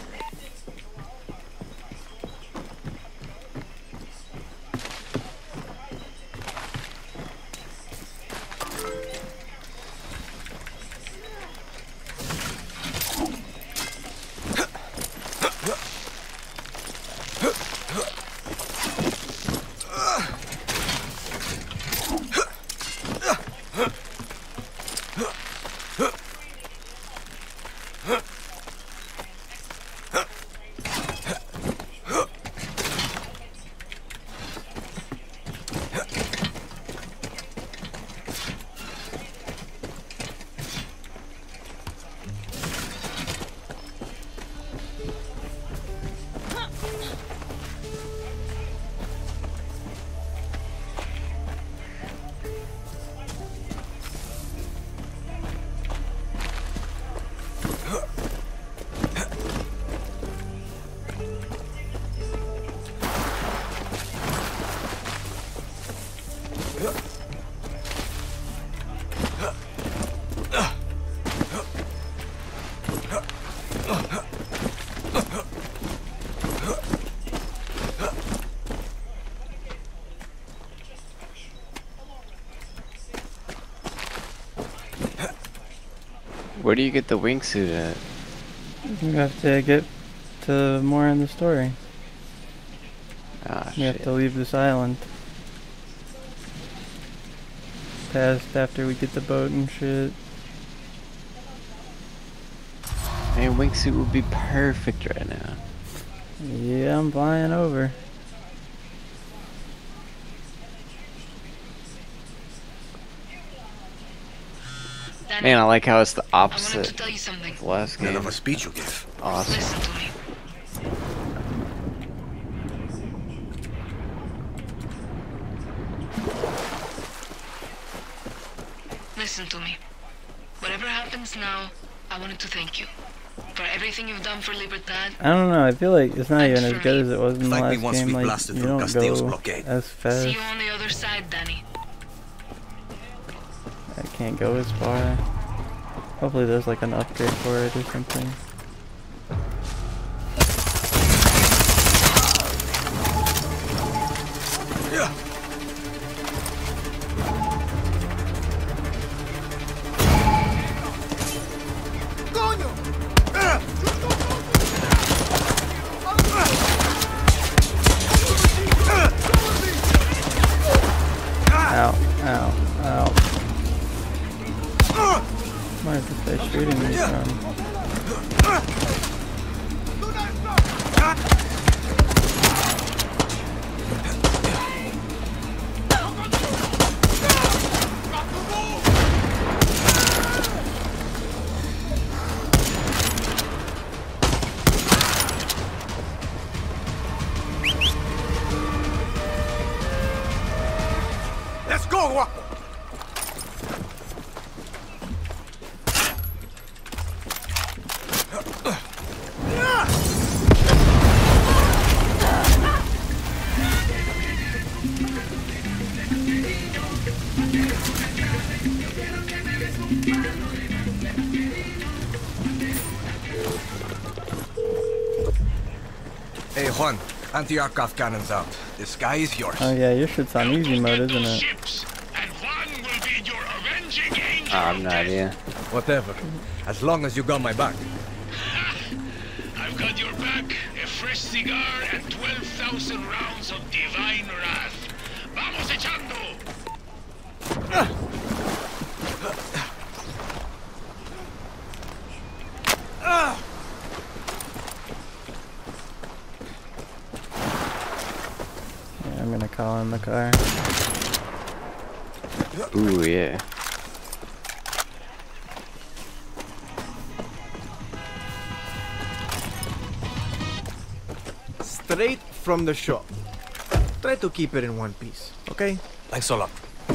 Where do you get the wingsuit at? You have to get to more in the story. Ah, you have to leave this island. Past after we get the boat and shit. Man, wingsuit would be perfect right now. Yeah, I'm flying over. Man, I like how it's the I wanted opposite to tell you something. of the last game. Hell of a speech you give. Awesome. Listen to me. Listen to me. Whatever happens now, I wanted to thank you for everything you've done for Libertad. I don't know, I feel like it's not even as good as it was in the Like me last once game. we Like, blasted you through don't Castillo's go blockade. as fast. See you on the other side, Danny. I can't go as far. Hopefully there's like an upgrade for it or something. Ow, ow, ow. Where is this guy shooting me from? Let's go, Juan. Hey, Juan. Anti-aircraft cannons out. The sky is yours. Oh yeah, your shit's on easy mode, isn't it? I have no idea. Whatever. As long as you got my back. I've got your back, a fresh cigar, and 12,000 rounds of divine wrath. Vamos echando! Yeah, I'm gonna call in the car. Ooh, yeah. straight from the shop. Try to keep it in one piece, okay? Thanks a lot.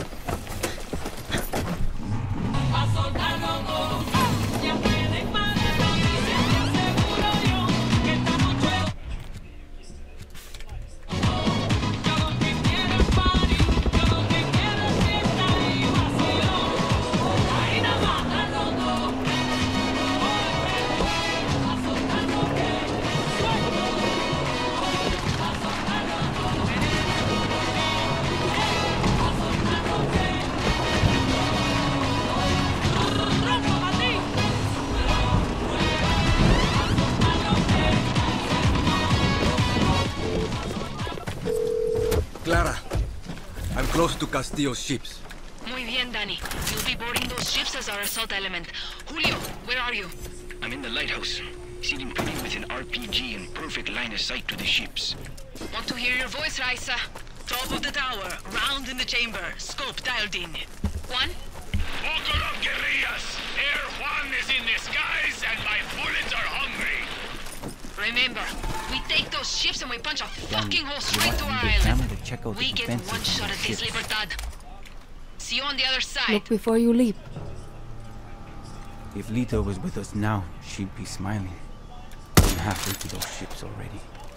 Clara, I'm close to Castillo's ships. Muy bien, Danny. You'll be boarding those ships as our assault element. Julio, where are you? I'm in the lighthouse, sitting pretty with an RPG and perfect line of sight to the ships. Want to hear your voice, Raisa? Top of the tower, round in the chamber, scope dialed in. Juan? Poco of guerrillas! Air Juan is in disguise and my bullets are hungry! Remember, we take those ships and we punch a fucking hole You straight want to me our to island. camera to check out We the get defenses one of shot the at this, ships. Libertad. See you on the other side. Look before you leap. If Lita was with us now, she'd be smiling. I'm halfway to those ships already.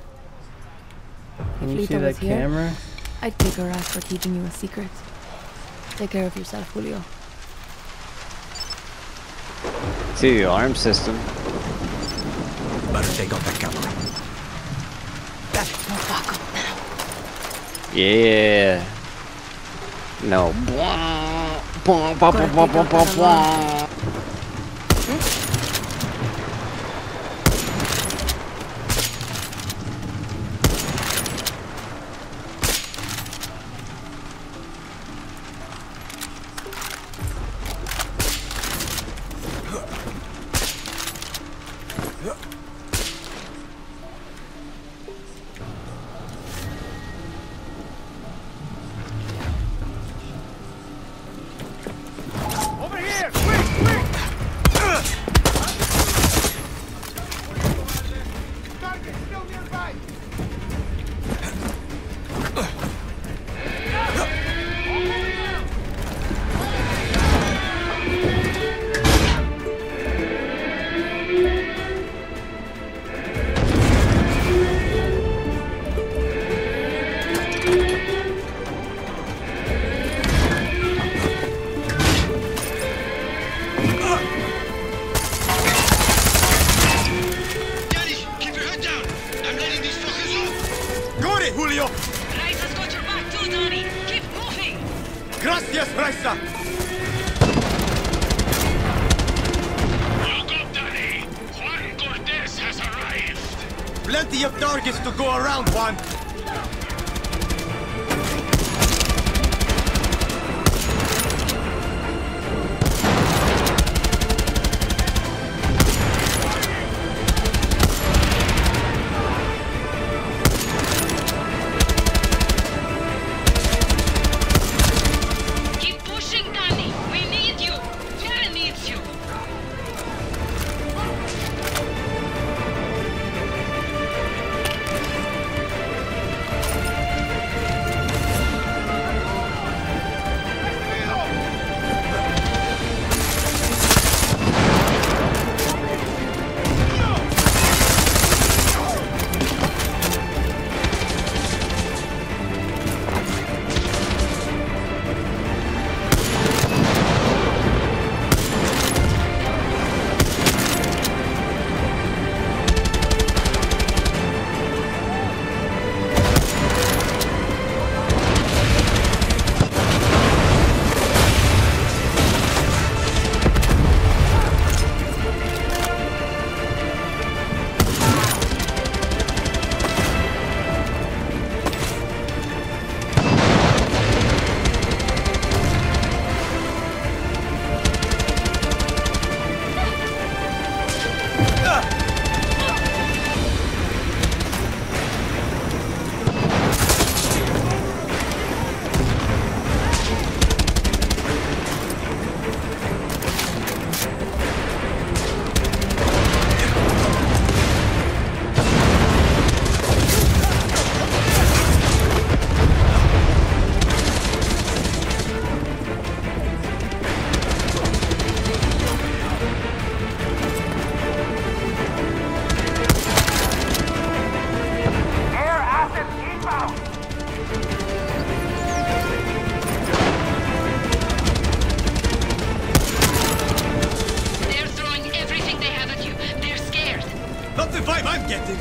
Can If you Lita see that was here, camera? I'd kick her ass for teaching you a secret. Take care of yourself, Julio. See the alarm system. Better take out that camera. No backup now. Yeah. No. Over here! Quick, quick! Target still nearby! Got it, Julio! Raisa's got your back too, Danny. Keep moving. Gracias, Raisa! Look up, Danny! Juan Cortez has arrived! Plenty of targets to go around, Juan! Keep pushing, Danny. We need you. Tara needs you. Not the vibe I'm getting.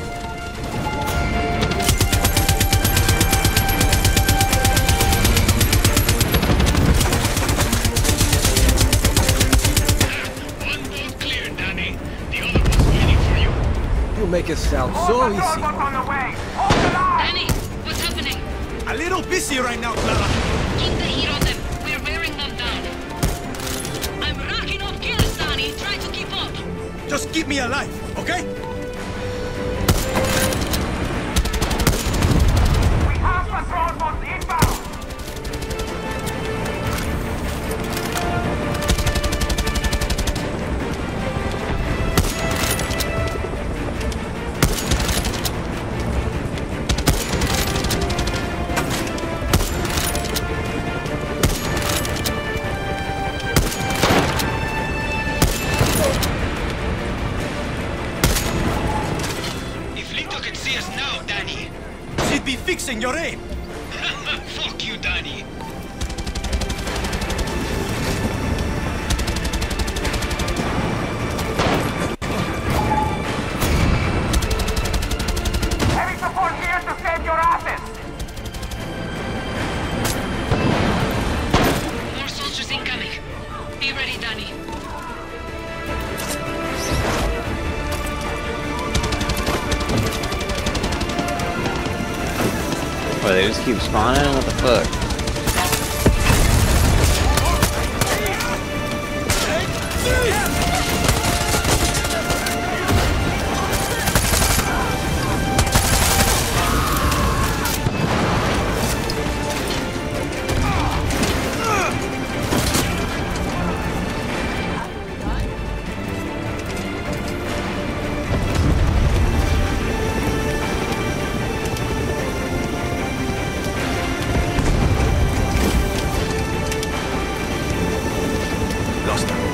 One boat clear, Danny. The other one's waiting for you. You make it sound so easy. Danny, what's happening? A little busy right now, Clara. Keep the heat on them. We're wearing them down. I'm racking up kills, Danny. Try to keep up. Just keep me alive, okay? We have patrol boats inbound. If Lito could see us now, Danny. She'd be fixing your aim. Fuck you, Danny. Heavy support here to save your asses. More soldiers incoming. Be ready, Danny. Boy, they just keep spawning? What the fuck? Lost her.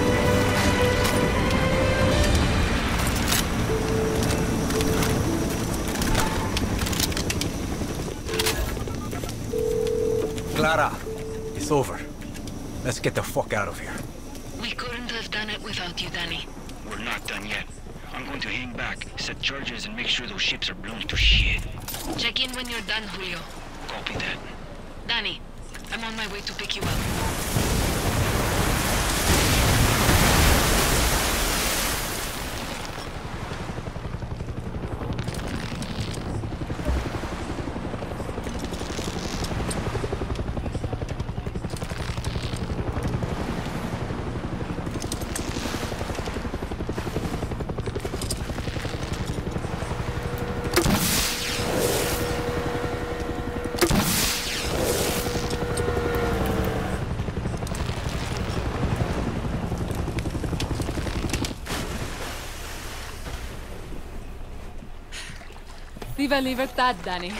Clara, it's over. Let's get the fuck out of here. We couldn't have done it without you, Danny. We're not done yet. I'm going to hang back, set charges, and make sure those ships are blown to shit. Check in when you're done, Julio. Copy that. Danny, I'm on my way to pick you up. Viva Libertad, Danny.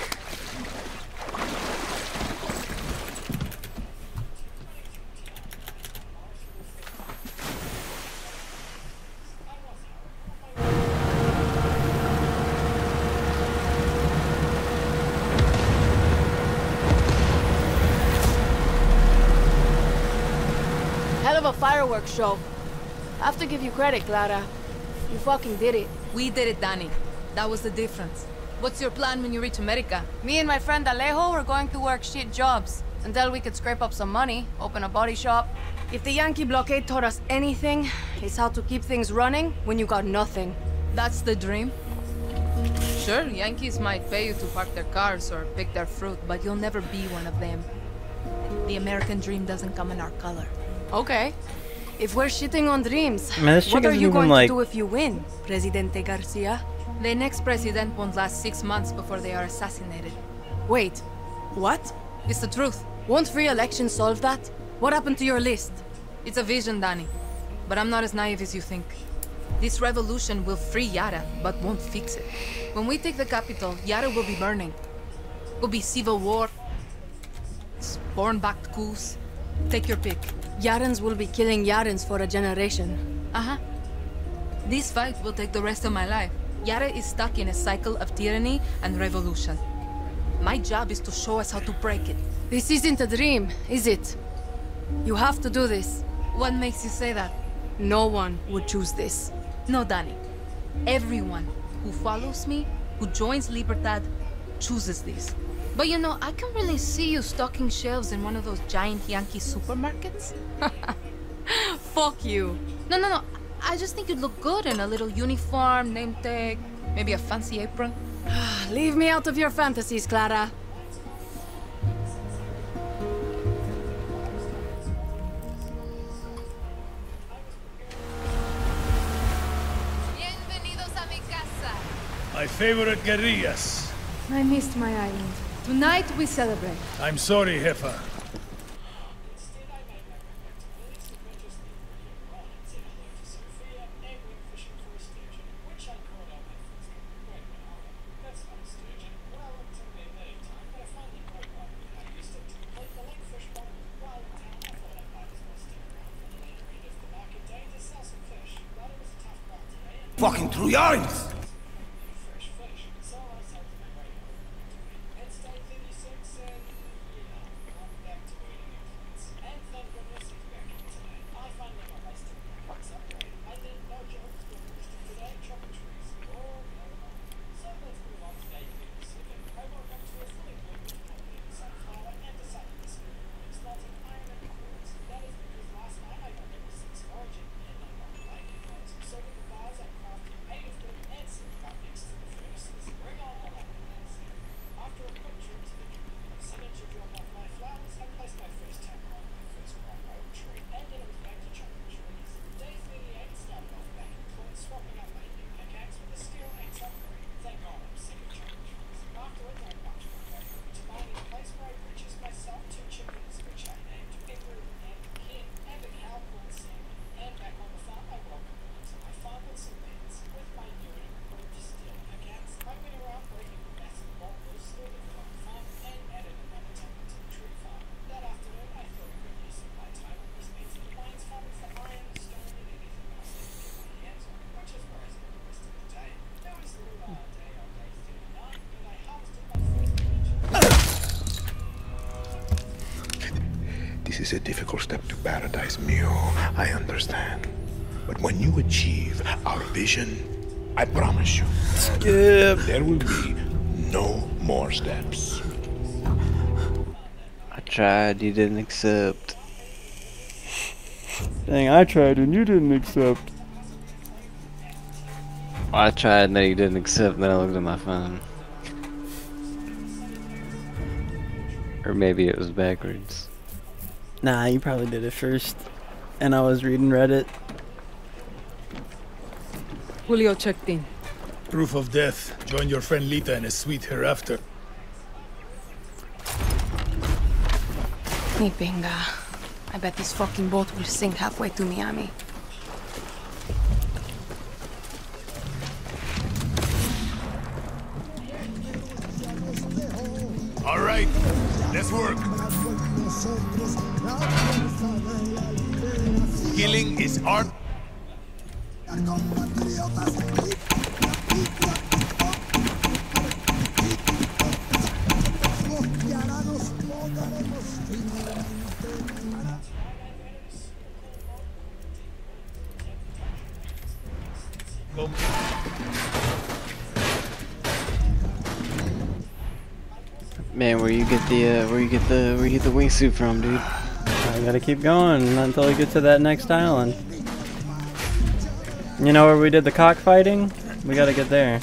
Hell of a fireworks show. I have to give you credit, Clara. You fucking did it. We did it, Danny. That was the difference. What's your plan when you reach America? Me and my friend Alejo were going to work shit jobs until we could scrape up some money, open a body shop. If the Yankee blockade taught us anything, it's how to keep things running when you got nothing. That's the dream? Sure, Yankees might pay you to park their cars or pick their fruit, but you'll never be one of them. The American dream doesn't come in our color. Okay. If we're shitting on dreams, Man, this what chick are isn't you even, going like- to do if you win, Presidente Garcia? The next president won't last 6 months before they are assassinated. Wait, what? It's the truth. Won't free election solve that? What happened to your list? It's a vision, Danny. But I'm not as naive as you think. This revolution will free Yara, but won't fix it. When we take the capital, Yara will be burning. Will be civil war, spawn-backed coups. Take your pick. Yarans will be killing Yarans for a generation. Uh-huh. This fight will take the rest of my life. Yara is stuck in a cycle of tyranny and revolution. My job is to show us how to break it. This isn't a dream, is it? You have to do this. What makes you say that? No one would choose this. No, Danny. Everyone. who follows me, who joins Libertad, chooses this. But you know, I can really see you stocking shelves in one of those giant Yankee supermarkets. Fuck you. No. I just think you'd look good in a little uniform, name tag, maybe a fancy apron. Leave me out of your fantasies, Clara. My favorite guerrillas. I missed my island. Tonight we celebrate. I'm sorry, Jefa. Fucking Trojans! This is a difficult step to paradise, Mio. I understand. But when you achieve our vision, I promise you, there will be no more steps. I tried, you didn't accept. Dang, I tried and you didn't accept. I tried and then you didn't accept, and then I looked at my phone. Or maybe it was backwards. Nah, you probably did it first. And I was reading Reddit. Julio checked in. Proof of death. Join your friend Lita in a suite hereafter. Ni pinga. I bet this fucking boat will sink halfway to Miami. All right, let's work. Killing is art. Man, where you get the wingsuit from, dude? I gotta keep going until we get to that next island. You know where we did the cockfighting? We gotta get there.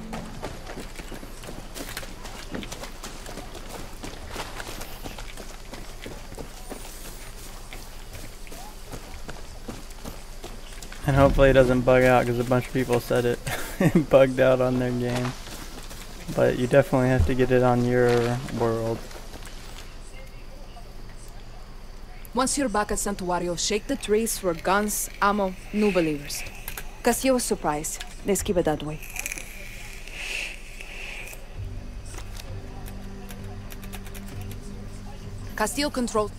And hopefully it doesn't bug out, because a bunch of people said it bugged out on their game. But you definitely have to get it on your world. Once you're back at Santuario, shake the trees for guns, ammo, new believers. Castillo was surprised. Let's keep it that way. Castillo control.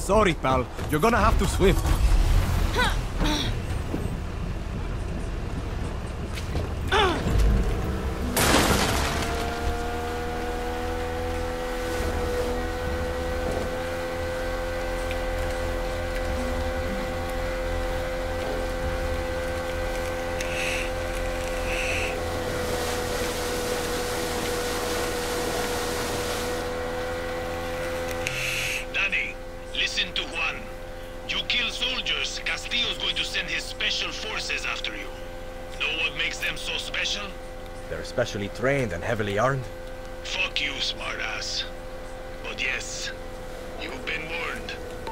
Sorry, pal. You're gonna have to swim. Danny, listen to Juan. You kill soldiers, Castillo's going to send his special forces after you. Know what makes them so special? They're specially trained and heavily armed. Fuck you, smartass. But yes, you've been warned.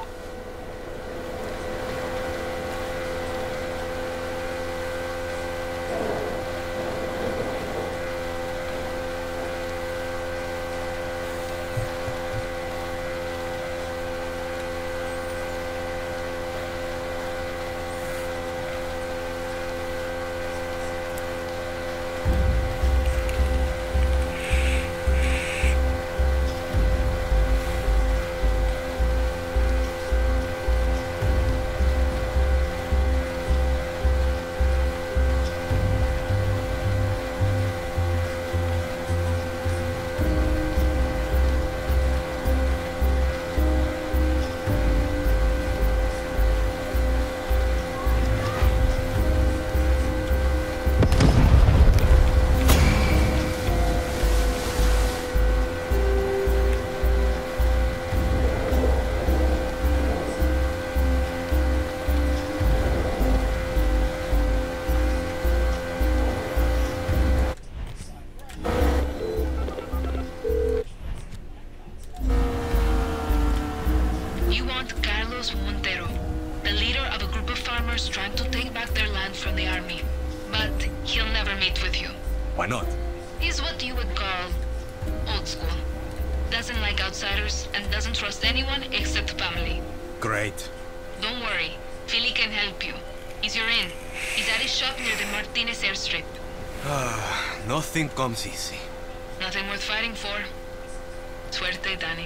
You want Carlos Montero, the leader of a group of farmers trying to take back their land from the army. But he'll never meet with you. Why not? He's what you would call old school. Doesn't like outsiders and doesn't trust anyone except family. Great. Don't worry, Philly can help you. He's your in. He's at his shop near the Martinez airstrip. Nothing comes easy. Nothing worth fighting for. Suerte, Danny.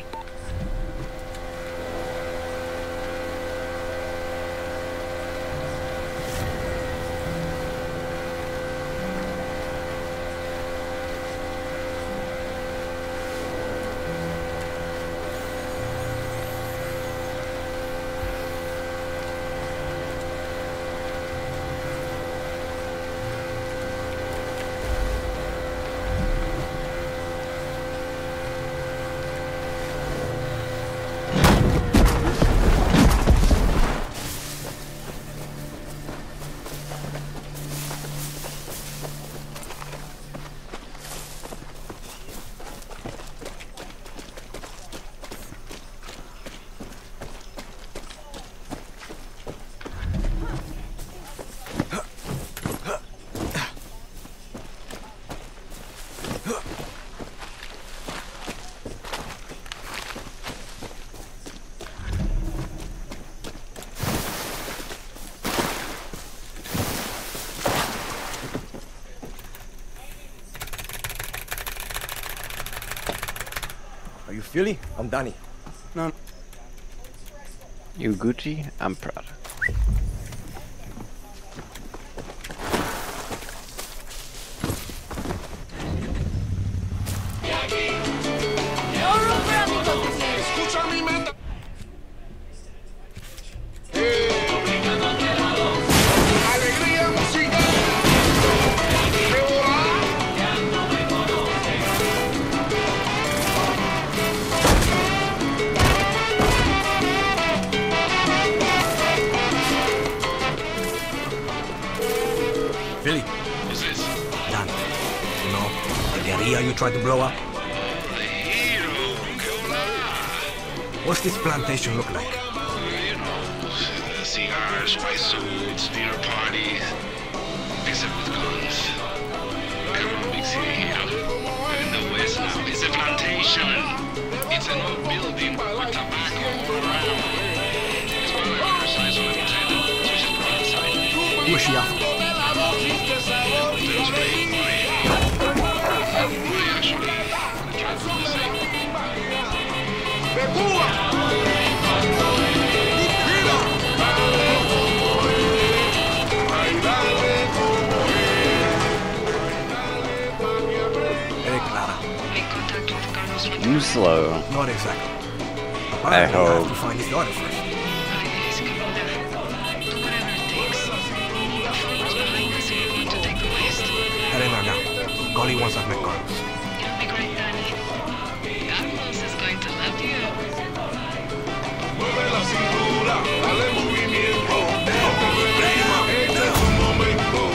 Are you Philly? I'm Danny. No. You Gucci, I'm Prada. Philly. Who's this? Dan. You know, the guerrilla you tried to blow up? The hero, What's this plantation look like? You know, cigars, white suits, dinner parties. Except with guns. Come on, big city hero. We're in the West now. It's a plantation. It's an old building with tobacco all around. It's one of our size on the potato. So just go outside. Who is she after? That's right, I actually tried to do the same. too slow. Not exactly. I Apparently, I have hope. to find his daughter first. Heading there now. Golly wants us McCarlos. It'll be great, Danny. Carlos is going to love you. Mueve la cintura, dale movimiento. Déjate de prima, este es un momento.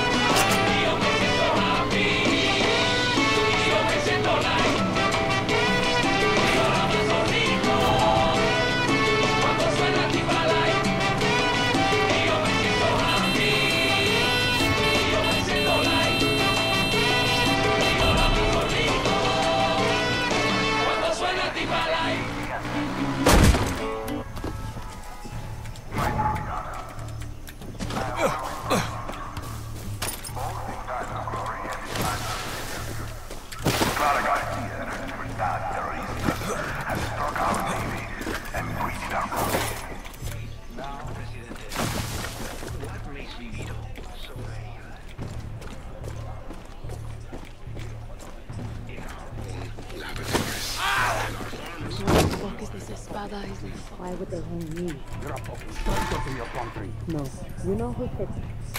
Why would they hang me? You're a fucking traitor to your country. No. You know who said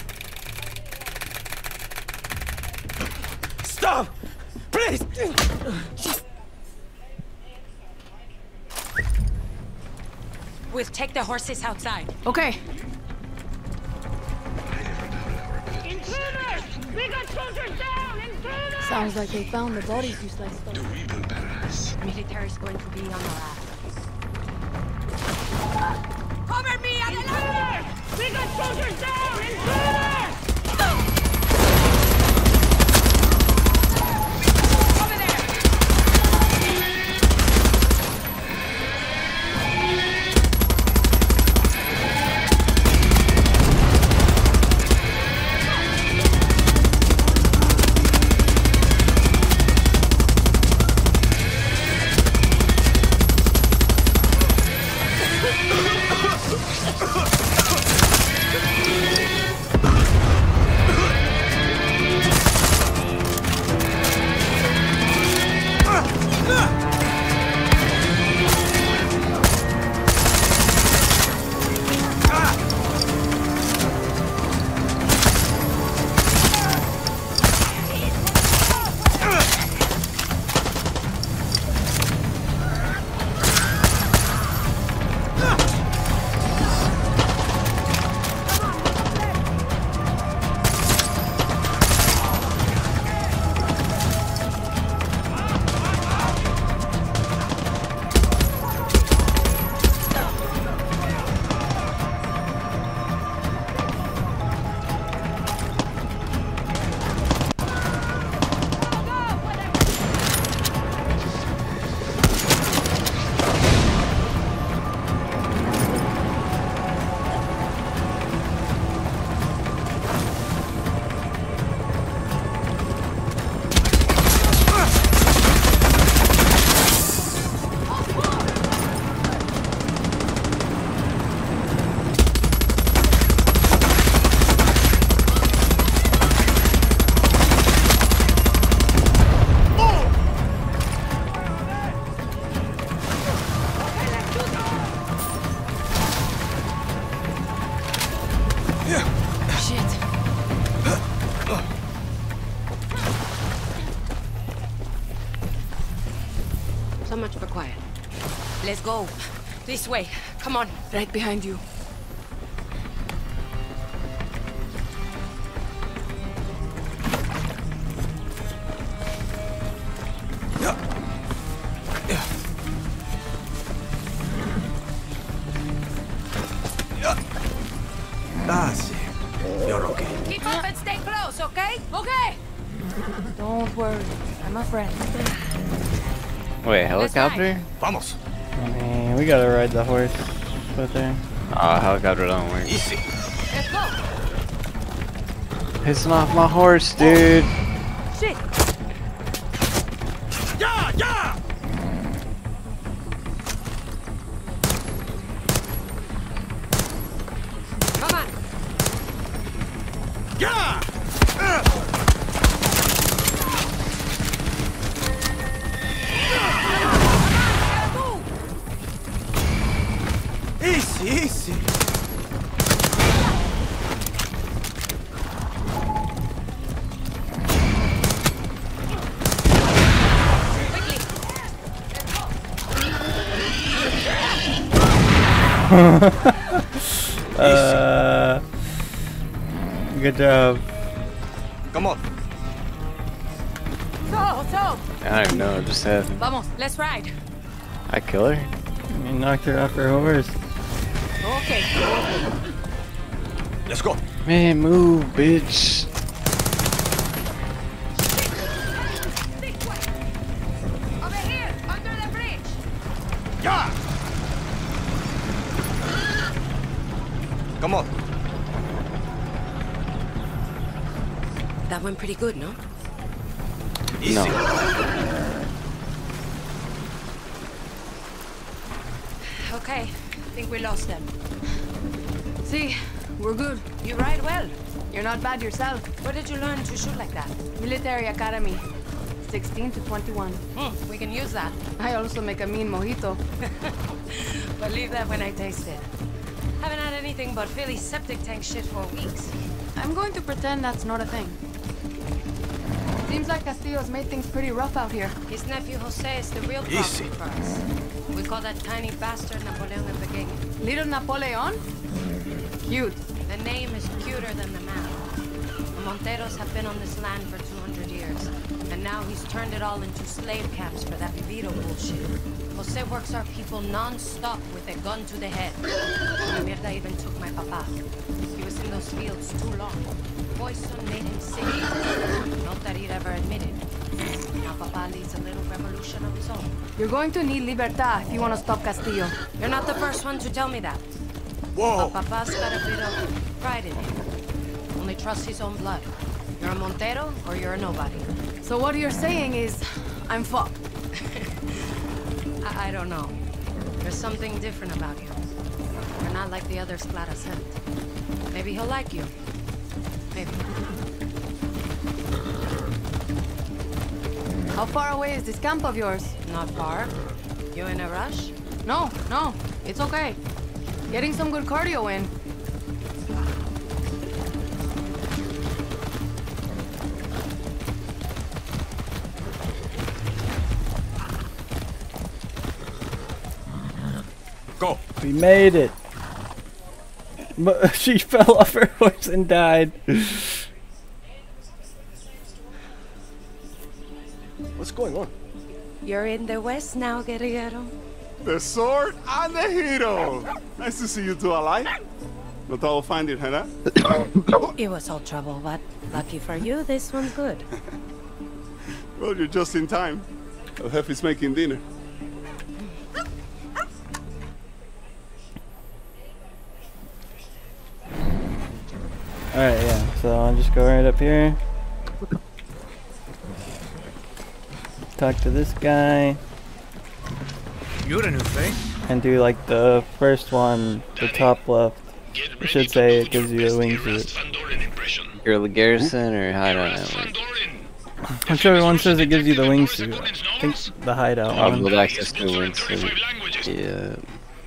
Stop! Please! We'll take the horses outside. Okay. Intruders! We got soldiers down! Intruders! Sounds like they found the bodies you sliced up. Military's going to be on our ass. Cover me! Adelante! We got soldiers down! Intruders! Over there! So much for quiet. Let's go. This way. Come on. Right behind you. That's it. You're okay. Keep up and stay close, okay? Okay! Don't worry. I'm a friend. Wait, helicopter? Vamos. I mean, we gotta ride the horse with her. Helicopter don't work. Easy. Let's go! Pissing off my horse, dude. Shit! Yeah, yeah! Come on! Yeah! Good job. Come on. So. I don't even know, just have. Vamos, let's ride. I kill her? You knocked her off her horse. Okay. Let's go. Man, move, bitch. Over here, under the bridge. Yeah. Come on. That went pretty good, no? Easy. No. Okay, I think we lost them. See, we're good. You ride well. You're not bad yourself. Where did you learn to shoot like that? Military Academy. 16 to 21. We can use that. I also make a mean mojito. But leave that when I taste it. Haven't had anything but Philly septic tank shit for weeks. I'm going to pretend that's not a thing. Seems like Castillo's made things pretty rough out here. His nephew Jose is the real problem for us. We call that tiny bastard Napoleon el Pequeño. Little Napoleon? Cute. The name is cuter than the man. The Monteros have been on this land for 200 years, and now he's turned it all into slave camps for that Viviro bullshit. Jose works our people non-stop with a gun to the head. La mierda even took my papa. He was in those fields too long. Poison made him sick. Not that he'd ever admitted. Now Papa leads a little revolution of his own. You're going to need libertad if you want to stop Castillo. You're not the first one to tell me that. Whoa! But Papa's got a bit of pride in him. Only trusts his own blood. You're a Montero or you're a nobody. So what you're saying is, I'm fucked. I don't know. There's something different about you. You're not like the others Clara sent. Maybe he'll like you. Maybe. How far away is this camp of yours? Not far. You in a rush? No, it's okay. Getting some good cardio in. Go. We made it. But she fell off her horse and died. What's going on? You're in the West now, guerrillero. The sword and the hero. Nice to see you two alive. Not all find it, huh? It was all trouble, but lucky for you, this one's good. Well, you're just in time. El Jefe's making dinner. Alright, yeah, so I'll just go right up here. Talk to this guy. You're a new thing. And do like the first one, the top left. It should say it gives you a wingsuit. You're the garrison or hideout network? I'm sure one says it gives you the wingsuit. I think the hideout one. With access to the wingsuit. Yeah.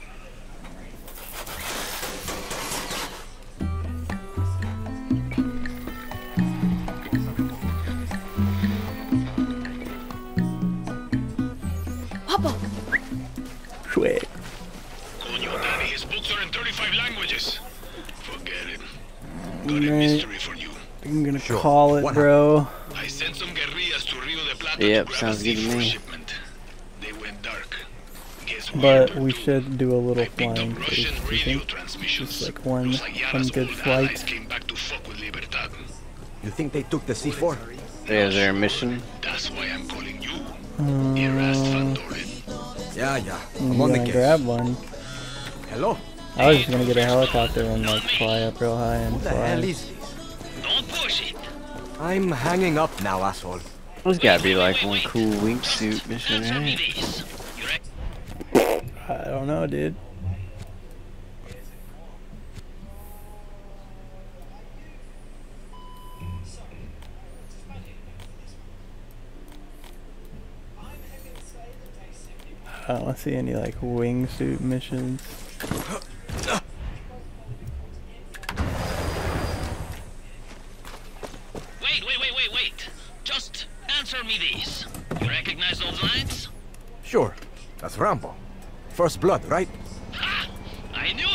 Quick. Coño, Danny, his books are in 35 languages. Forget it. Got a Right. mystery for you. I'm gonna call it, bro. I sent some guerrillas to Rio de Plata Yep, to grab sounds a good to thief for me. shipment. They went dark. Guess But we should do a little flying first, you think? Just like one good flight. came back to fuck with Libertad. You think they took the C4? Yeah, is there a mission? That's why I'm calling you. Yeah. I'm I'm on the gonna case. grab one. Hello? I was just gonna get a helicopter and like fly up real high and Who the hell fly. is this? I'm hanging up now, asshole. There's gotta be like one cool wingsuit mission, right? I don't know, dude. I don't see any like wingsuit missions. Wait. Just answer me these. You recognize those lines? Sure. That's Rambo. First blood, right? I knew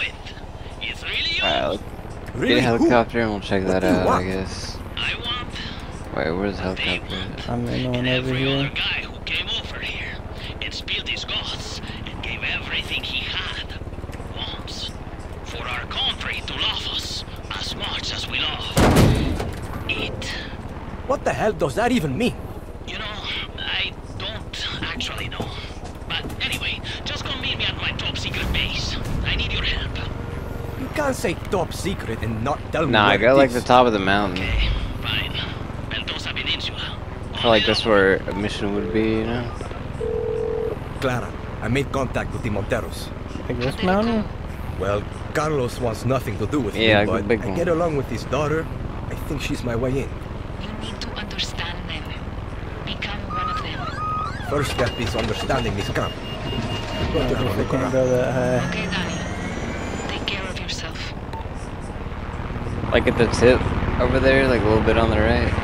Alright, Really? get a helicopter and we'll check that What do you out, I want? guess. Wait, where's the helicopter? I'm in one over here. Guy who came over here and spilled his guts and gave everything he had once for our country to love us as much as we love it. What the hell does that even mean? You know, I don't actually know. But anyway, just come meet me at my top secret base. I need your help. You can't say top secret and not tell me Nah, I where go it like is. the top of the mountain. Fine. Ventosa Peninsula. I feel like that's where a mission would be, you know? Clara, I made contact with the Monteros. Like this mountain? Well, Carlos wants nothing to do with Yeah, me, like the but big I one. get along with his daughter. I think she's my way in. You need to understand them. Become one of them. First step is understanding this camp. I guess I can't go that high. Okay, Danny. Take care of yourself. Like at the tip over there, like a little bit on the right.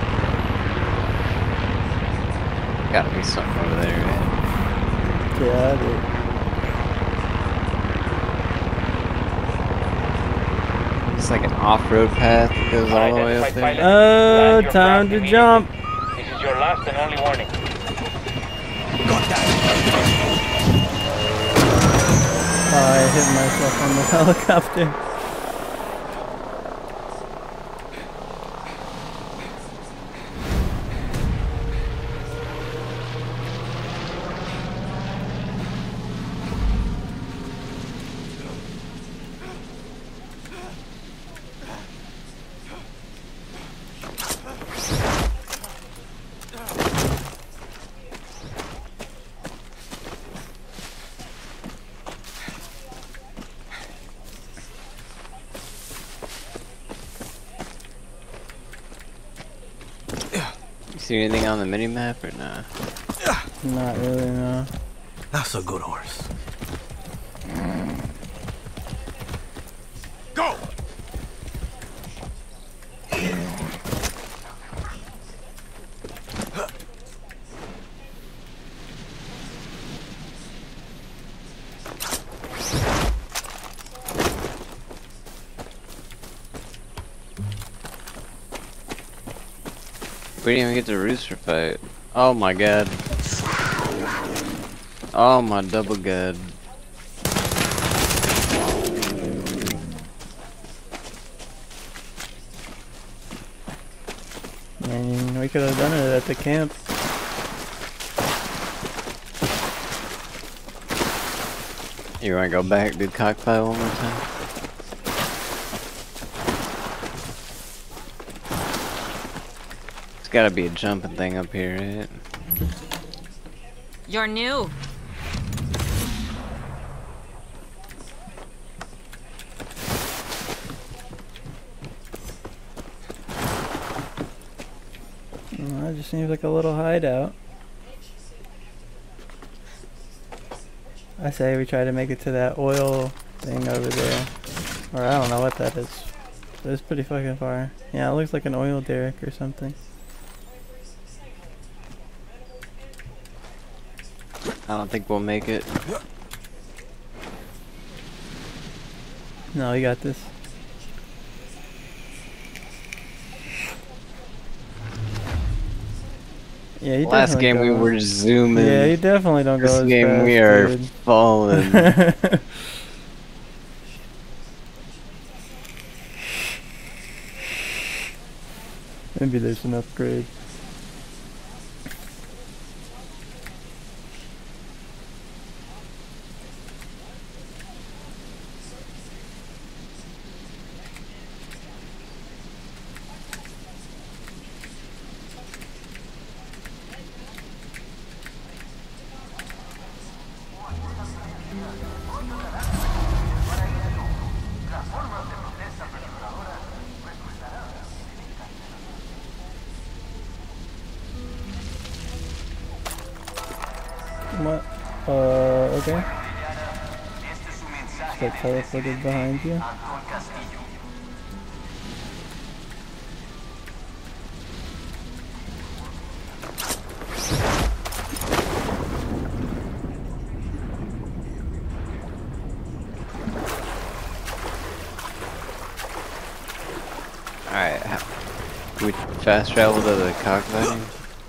Gotta be something over there, right? Yeah, I do. It's like an off-road path that goes all the way up there. Oh, time to jump. This is your last and only warning. Oh, I hit myself on the helicopter. You see anything on the mini-map or nah? Not really, no. That's a good horse. Go! We didn't even get the rooster fight. Oh my god. Oh my double god. Man, we could have done it at the camp. You wanna go back, do cockfight one more time? There's gotta be a jumping thing up here, right? You're new. That just seems like a little hideout. I say we try to make it to that oil thing over there. Or I don't know what that is. But it's pretty fucking far. Yeah, it looks like an oil derrick or something. I don't think we'll make it. No, you got this. Yeah, you Last definitely game we go- were zooming. Yeah, you definitely don't This go as game fast, we are dude. falling. Maybe there's an upgrade. What? Okay. Just got teleported behind you. fast travel to the cockfighting?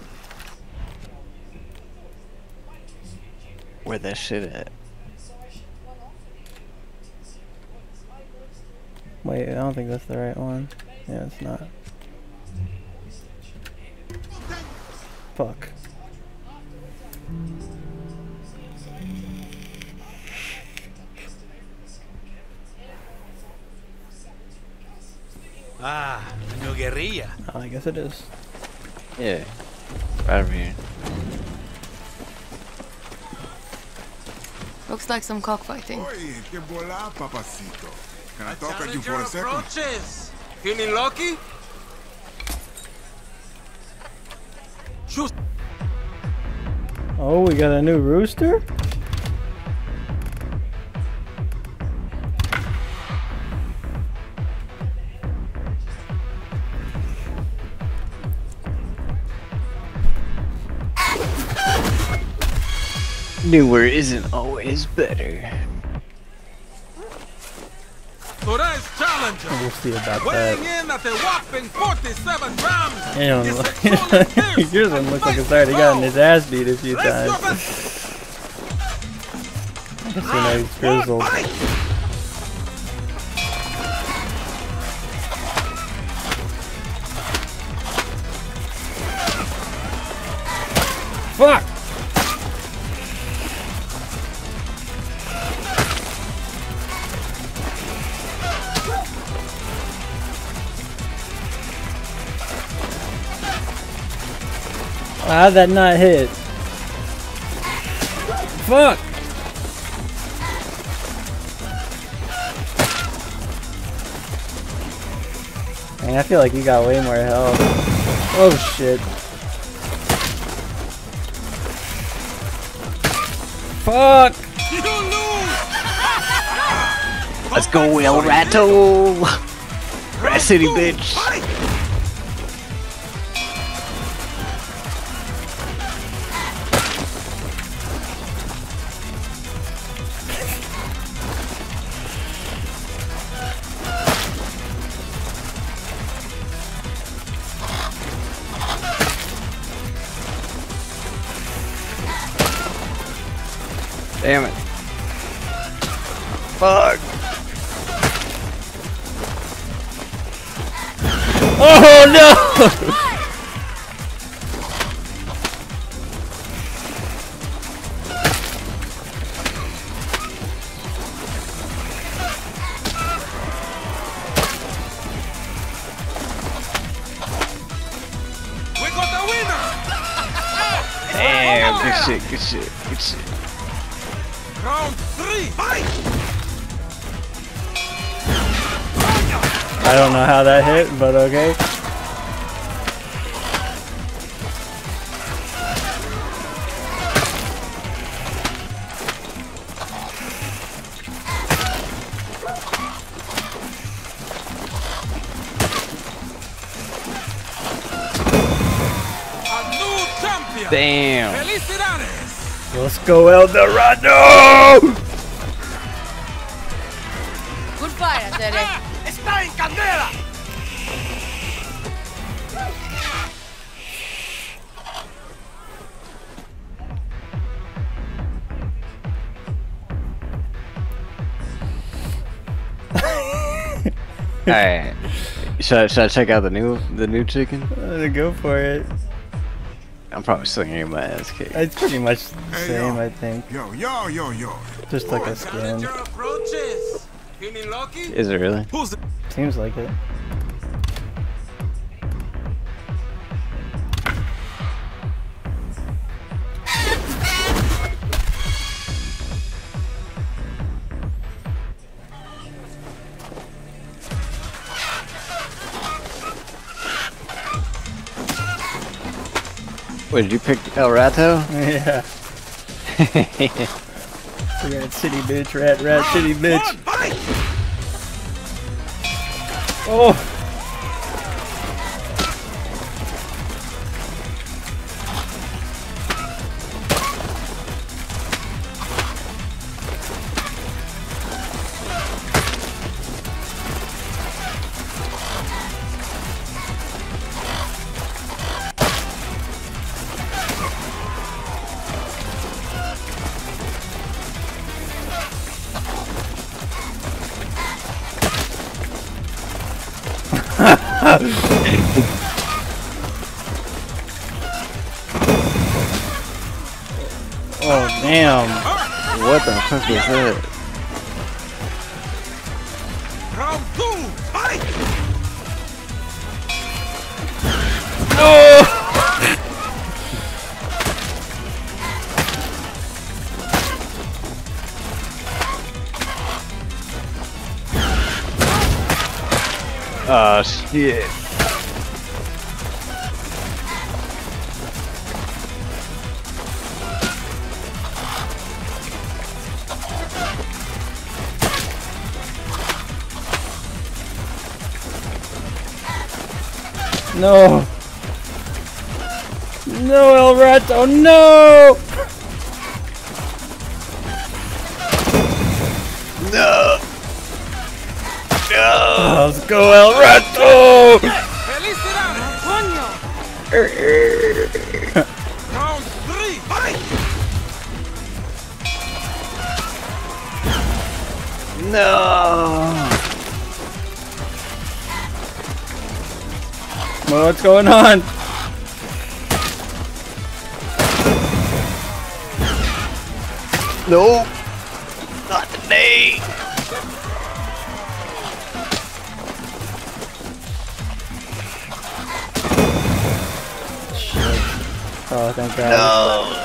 Where that shit at? Wait, I don't think that's the right one. Yeah, it's not. Fuck. Ah, a new guerrilla. Oh, I guess it is. Yeah, right over here. Looks like some cockfighting. Oye, que bola, papacito. Can I talk at you for a second? Approaches. Feeling lucky? Shoot. Oh, we got a new rooster? Newer isn't always better. Today's challenger. We'll see about Weighing that. in at a whopping 47 grams. Damn, yours one looks like it's already gotten his ass beat a few times. I guess you know he's grizzled. Fuck! How'd that not hit? Fuck! Man, I feel like you got way more health. Oh shit. Fuck! Let's go, El Rato! Rat City, bitch! Damn it. Fuck. Oh no! We got the winner. Damn, good shit, good shit, good shit. Round 3. Fight. I don't know how that hit, but okay. A new champion. Damn. Felicidades. Let's go, El Dorado! Good fight, I said it. Está en candela. Alright. Should I check out the new chicken? Go for it. I'm probably still getting my ass kicked. It's pretty much the same, I think. Yo. Just like a skin. Challenger approaches. Feeling lucky? Is it really? Who's the Seems like it. Wait, did you pick El Rato? Yeah. Rat City bitch, rat city bitch. Oh! Oh damn! What the fuck is that? Round 2, fight! No! Oh shit. No! No, El Rato, no! No! No! Let's go, El Rato! Round 3, fight! No! What's going on? No! Not today! Oh, thank God. No!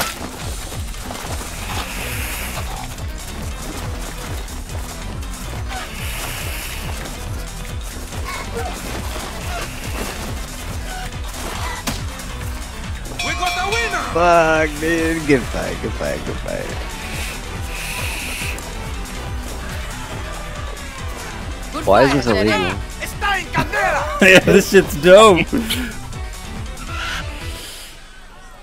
We got the winner! Fuck, dude. Goodbye, goodbye, goodbye. Why is this illegal? Yeah, this shit's dope.